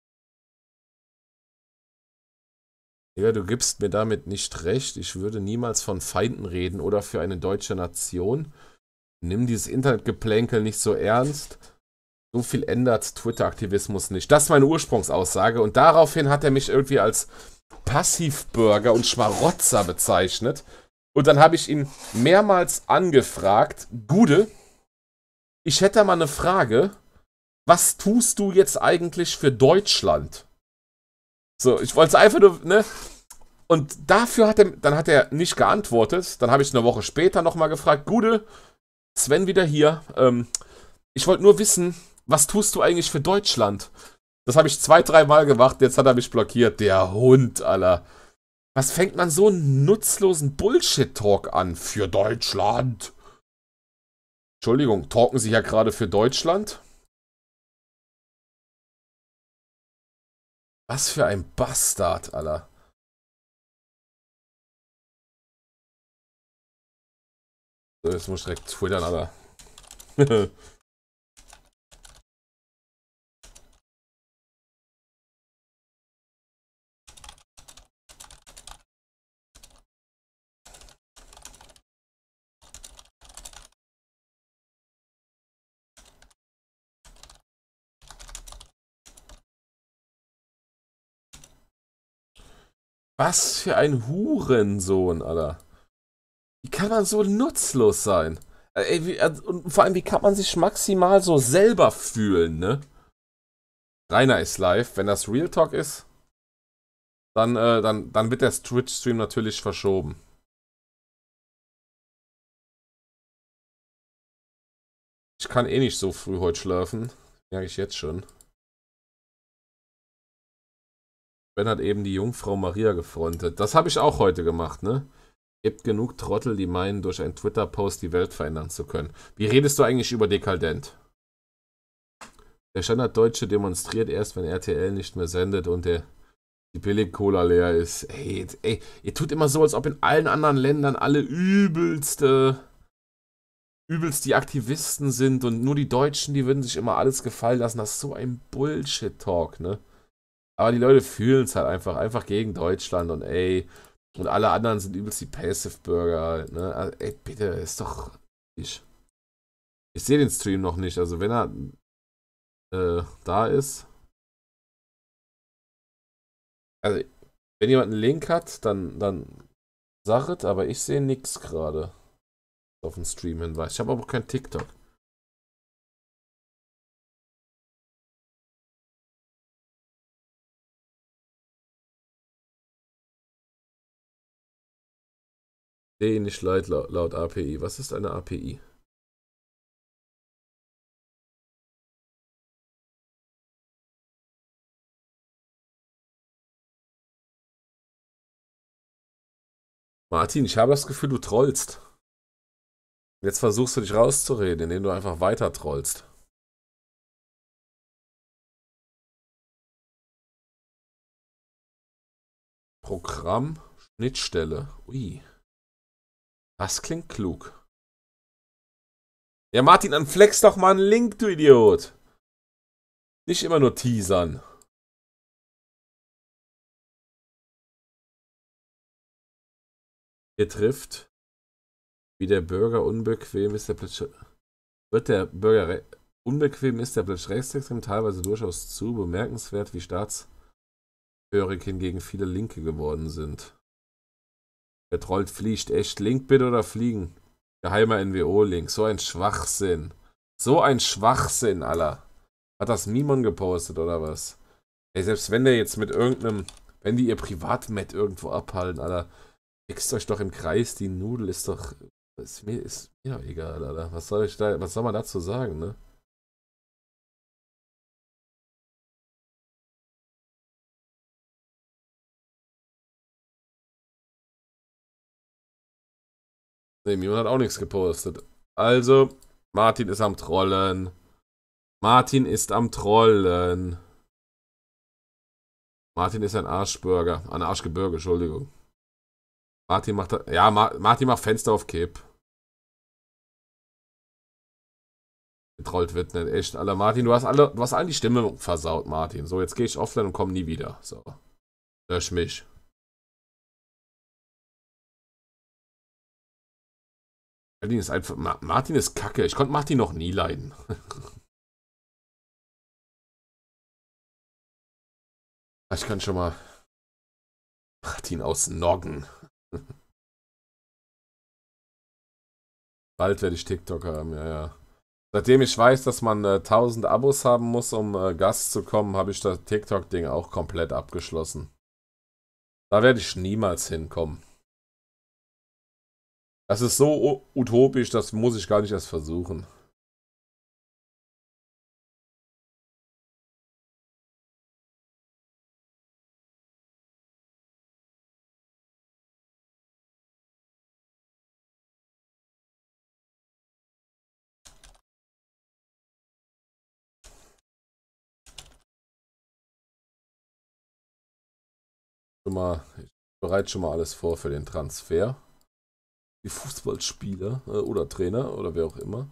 Ja, du gibst mir damit nicht recht. Ich würde niemals von Feinden reden oder für eine deutsche Nation. Nimm dieses Internetgeplänkel nicht so ernst. So viel ändert Twitter-Aktivismus nicht. Das ist meine Ursprungsaussage. Und daraufhin hat er mich irgendwie als Passivbürger und Schmarotzer bezeichnet. Und dann habe ich ihn mehrmals angefragt, Gude, ich hätte mal eine Frage, was tust du jetzt eigentlich für Deutschland? So, ich wollte es einfach nur, ne? Und dafür hat er nicht geantwortet. Dann habe ich eine Woche später nochmal gefragt, Gude, Sven wieder hier. Ich wollte nur wissen, was tust du eigentlich für Deutschland? Das habe ich 2-3 Mal gemacht, jetzt hat er mich blockiert. Der Hund, Alter. Was fängt man so einen nutzlosen Bullshit-Talk an für Deutschland? Entschuldigung, talken Sie ja gerade für Deutschland? Was für ein Bastard, Alter. So, jetzt muss ich direkt twittern, Alter. Was für ein Hurensohn, Alter. Wie kann man so nutzlos sein? Und vor allem, wie kann man sich maximal so selber fühlen, ne? Rainer ist live. Wenn das Real Talk ist, dann wird der Twitch-Stream natürlich verschoben. Ich kann eh nicht so früh heute schlafen. Merke ich jetzt schon. Ben hat eben die Jungfrau Maria gefrontet. Das habe ich auch heute gemacht, ne? Gibt genug Trottel, die meinen, durch einen Twitter-Post die Welt verändern zu können. Wie redest du eigentlich über dekadent? Der Standarddeutsche demonstriert erst, wenn RTL nicht mehr sendet und die Billig-Cola leer ist. Ey, ihr tut immer so, als ob in allen anderen Ländern alle übelst die Aktivisten sind und nur die Deutschen, die würden sich immer alles gefallen lassen. Das ist so ein Bullshit-Talk, ne? Aber die Leute fühlen es halt einfach gegen Deutschland und und alle anderen sind übelst die Passive-Bürger halt, ne? Also, bitte, ist doch... Ich sehe den Stream noch nicht, also wenn er da ist... Also, wenn jemand einen Link hat, dann sag es, aber ich sehe nichts gerade auf den Stream hinweis. Ich habe aber kein TikTok. Nicht leid laut API. Was ist eine API? Martin, ich habe das Gefühl, du trollst. Jetzt versuchst du dich rauszureden, indem du einfach weiter trollst. Programm, Schnittstelle. Ui. Das klingt klug. Ja, Martin, dann flex doch mal einen Link, du Idiot. Nicht immer nur teasern. betrifft, wie der Bürger unbequem ist, der plötzlich wird der Bürger unbequem ist, der plötzlich rechtsextrem teilweise durchaus zu bemerkenswert, wie staatshörig hingegen viele Linke geworden sind. Wer trollt, fliegt. Echt Link bitte oder fliegen? Geheimer NWO-Link. So ein Schwachsinn. So ein Schwachsinn, Alter. Hat das Mimon gepostet oder was? Ey, selbst wenn der jetzt mit irgendeinem, wenn die ihr Privatmet irgendwo abhalten, Alter, fixt euch doch im Kreis, die Nudel ist doch, ist mir doch egal, Alter. Was soll man dazu sagen, ne? Ne, Mimon hat auch nichts gepostet. Also, Martin ist am Trollen. Martin ist am Trollen. Martin ist ein Arschbürger. Ein Arschgebirge, Entschuldigung. Martin macht ja, Martin macht Fenster auf Kipp. Getrollt wird nicht, echt. Alter, Martin, du hast allen die Stimme versaut, Martin. So, jetzt gehe ich offline und komme nie wieder. So. Lösch mich. Martin ist einfach. Martin ist kacke. Ich konnte Martin noch nie leiden. Ich kann schon mal Martin ausnoggen. Bald werde ich TikTok haben, ja, ja. Seitdem ich weiß, dass man 1000 Abos haben muss, um Gast zu kommen, habe ich das TikTok-Ding auch komplett abgeschlossen. Da werde ich niemals hinkommen. Das ist so utopisch, das muss ich gar nicht erst versuchen. Ich bereite schon mal alles vor für den Transfer. Die Fußballspieler oder Trainer oder wer auch immer.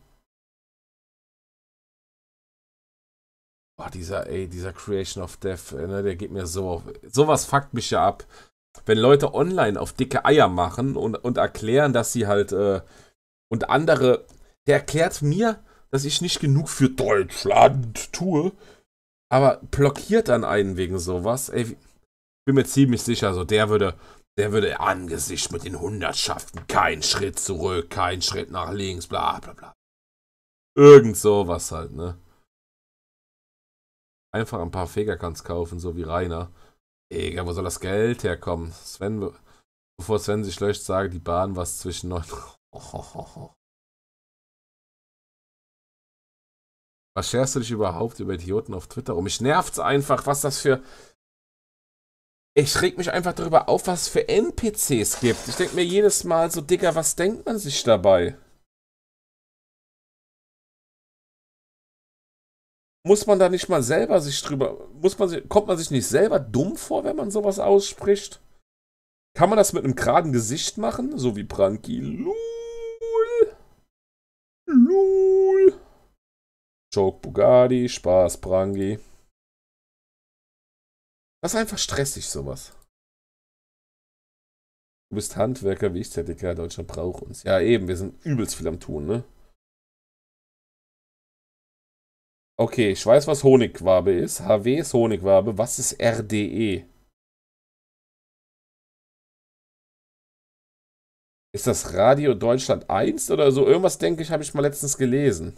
Boah, dieser Creation of Death, ne, der geht mir so auf. Sowas fuckt mich ja ab. Wenn Leute online auf dicke Eier machen und erklären, dass sie halt und andere, der erklärt mir, dass ich nicht genug für Deutschland tue, aber blockiert dann einen wegen sowas. Ey, bin mir ziemlich sicher, so der würde angesichts mit den Hundertschaften keinen Schritt zurück, keinen Schritt nach links, bla bla bla. Irgend sowas halt, ne? Einfach ein paar Fegerkans kaufen, so wie Rainer. Egal, wo soll das Geld herkommen? Sven, bevor Sven sich löscht, sage die Bahn was zwischen 9. Was scherst du dich überhaupt über Idioten auf Twitter um? Mich nervt's einfach, was das für... Ich reg mich einfach darüber auf, was es für NPCs gibt. Ich denke mir jedes Mal so, Digga, was denkt man sich dabei? Muss man da nicht mal selber sich drüber... kommt man sich nicht selber dumm vor, wenn man sowas ausspricht? Kann man das mit einem geraden Gesicht machen? So wie Pranki. Lul. Lul. Joke Bugatti, Spaß Pranki. Das ist einfach stressig, sowas. Du bist Handwerker, wie ich, Zertifikat, Deutschland braucht uns. Ja, eben, wir sind übelst viel am Tun, ne? Okay, ich weiß, was Honigwabe ist. HW ist Honigwabe. Was ist RDE? Ist das Radio Deutschland 1 oder so? Irgendwas, denke ich, habe ich mal letztens gelesen.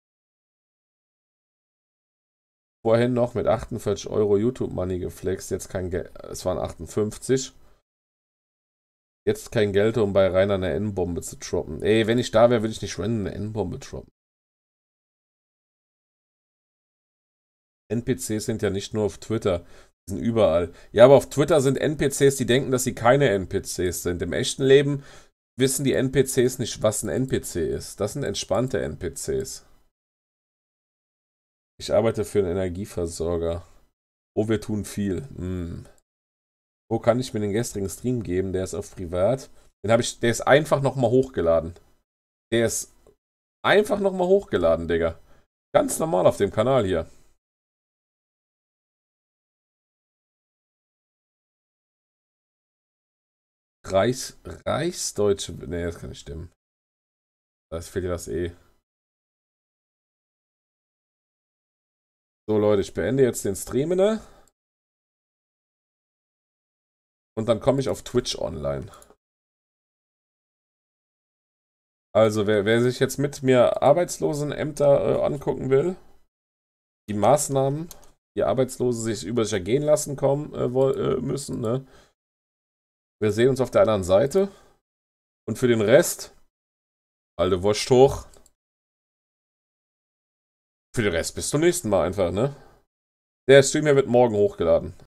Vorhin noch mit 48 Euro YouTube-Money geflext. Jetzt kein Geld. Es waren 58. Jetzt kein Geld, um bei Rainer eine N-Bombe zu droppen. Ey, wenn ich da wäre, würde ich nicht random eine N-Bombe droppen. NPCs sind ja nicht nur auf Twitter. Die sind überall. Ja, aber auf Twitter sind NPCs, die denken, dass sie keine NPCs sind. Im echten Leben wissen die NPCs nicht, was ein NPC ist. Das sind entspannte NPCs. Ich arbeite für einen Energieversorger. Oh, wir tun viel. Wo kann ich mir den gestrigen Stream geben? Der ist auf privat. Der ist einfach nochmal hochgeladen. Der ist einfach nochmal hochgeladen, Digga. Ganz normal auf dem Kanal hier. Reichsdeutsche. Nee, das kann nicht stimmen. Da fehlt ja das E. So, Leute, ich beende jetzt den Stream, ne? Und dann komme ich auf Twitch online. Also, wer sich jetzt mit mir Arbeitslosenämter angucken will, die Maßnahmen, die Arbeitslose sich über sich ergehen lassen müssen, ne? Wir sehen uns auf der anderen Seite. Und für den Rest, alte Wurst hoch. Für den Rest bis zum nächsten Mal einfach, ne? Der Stream hier wird morgen hochgeladen.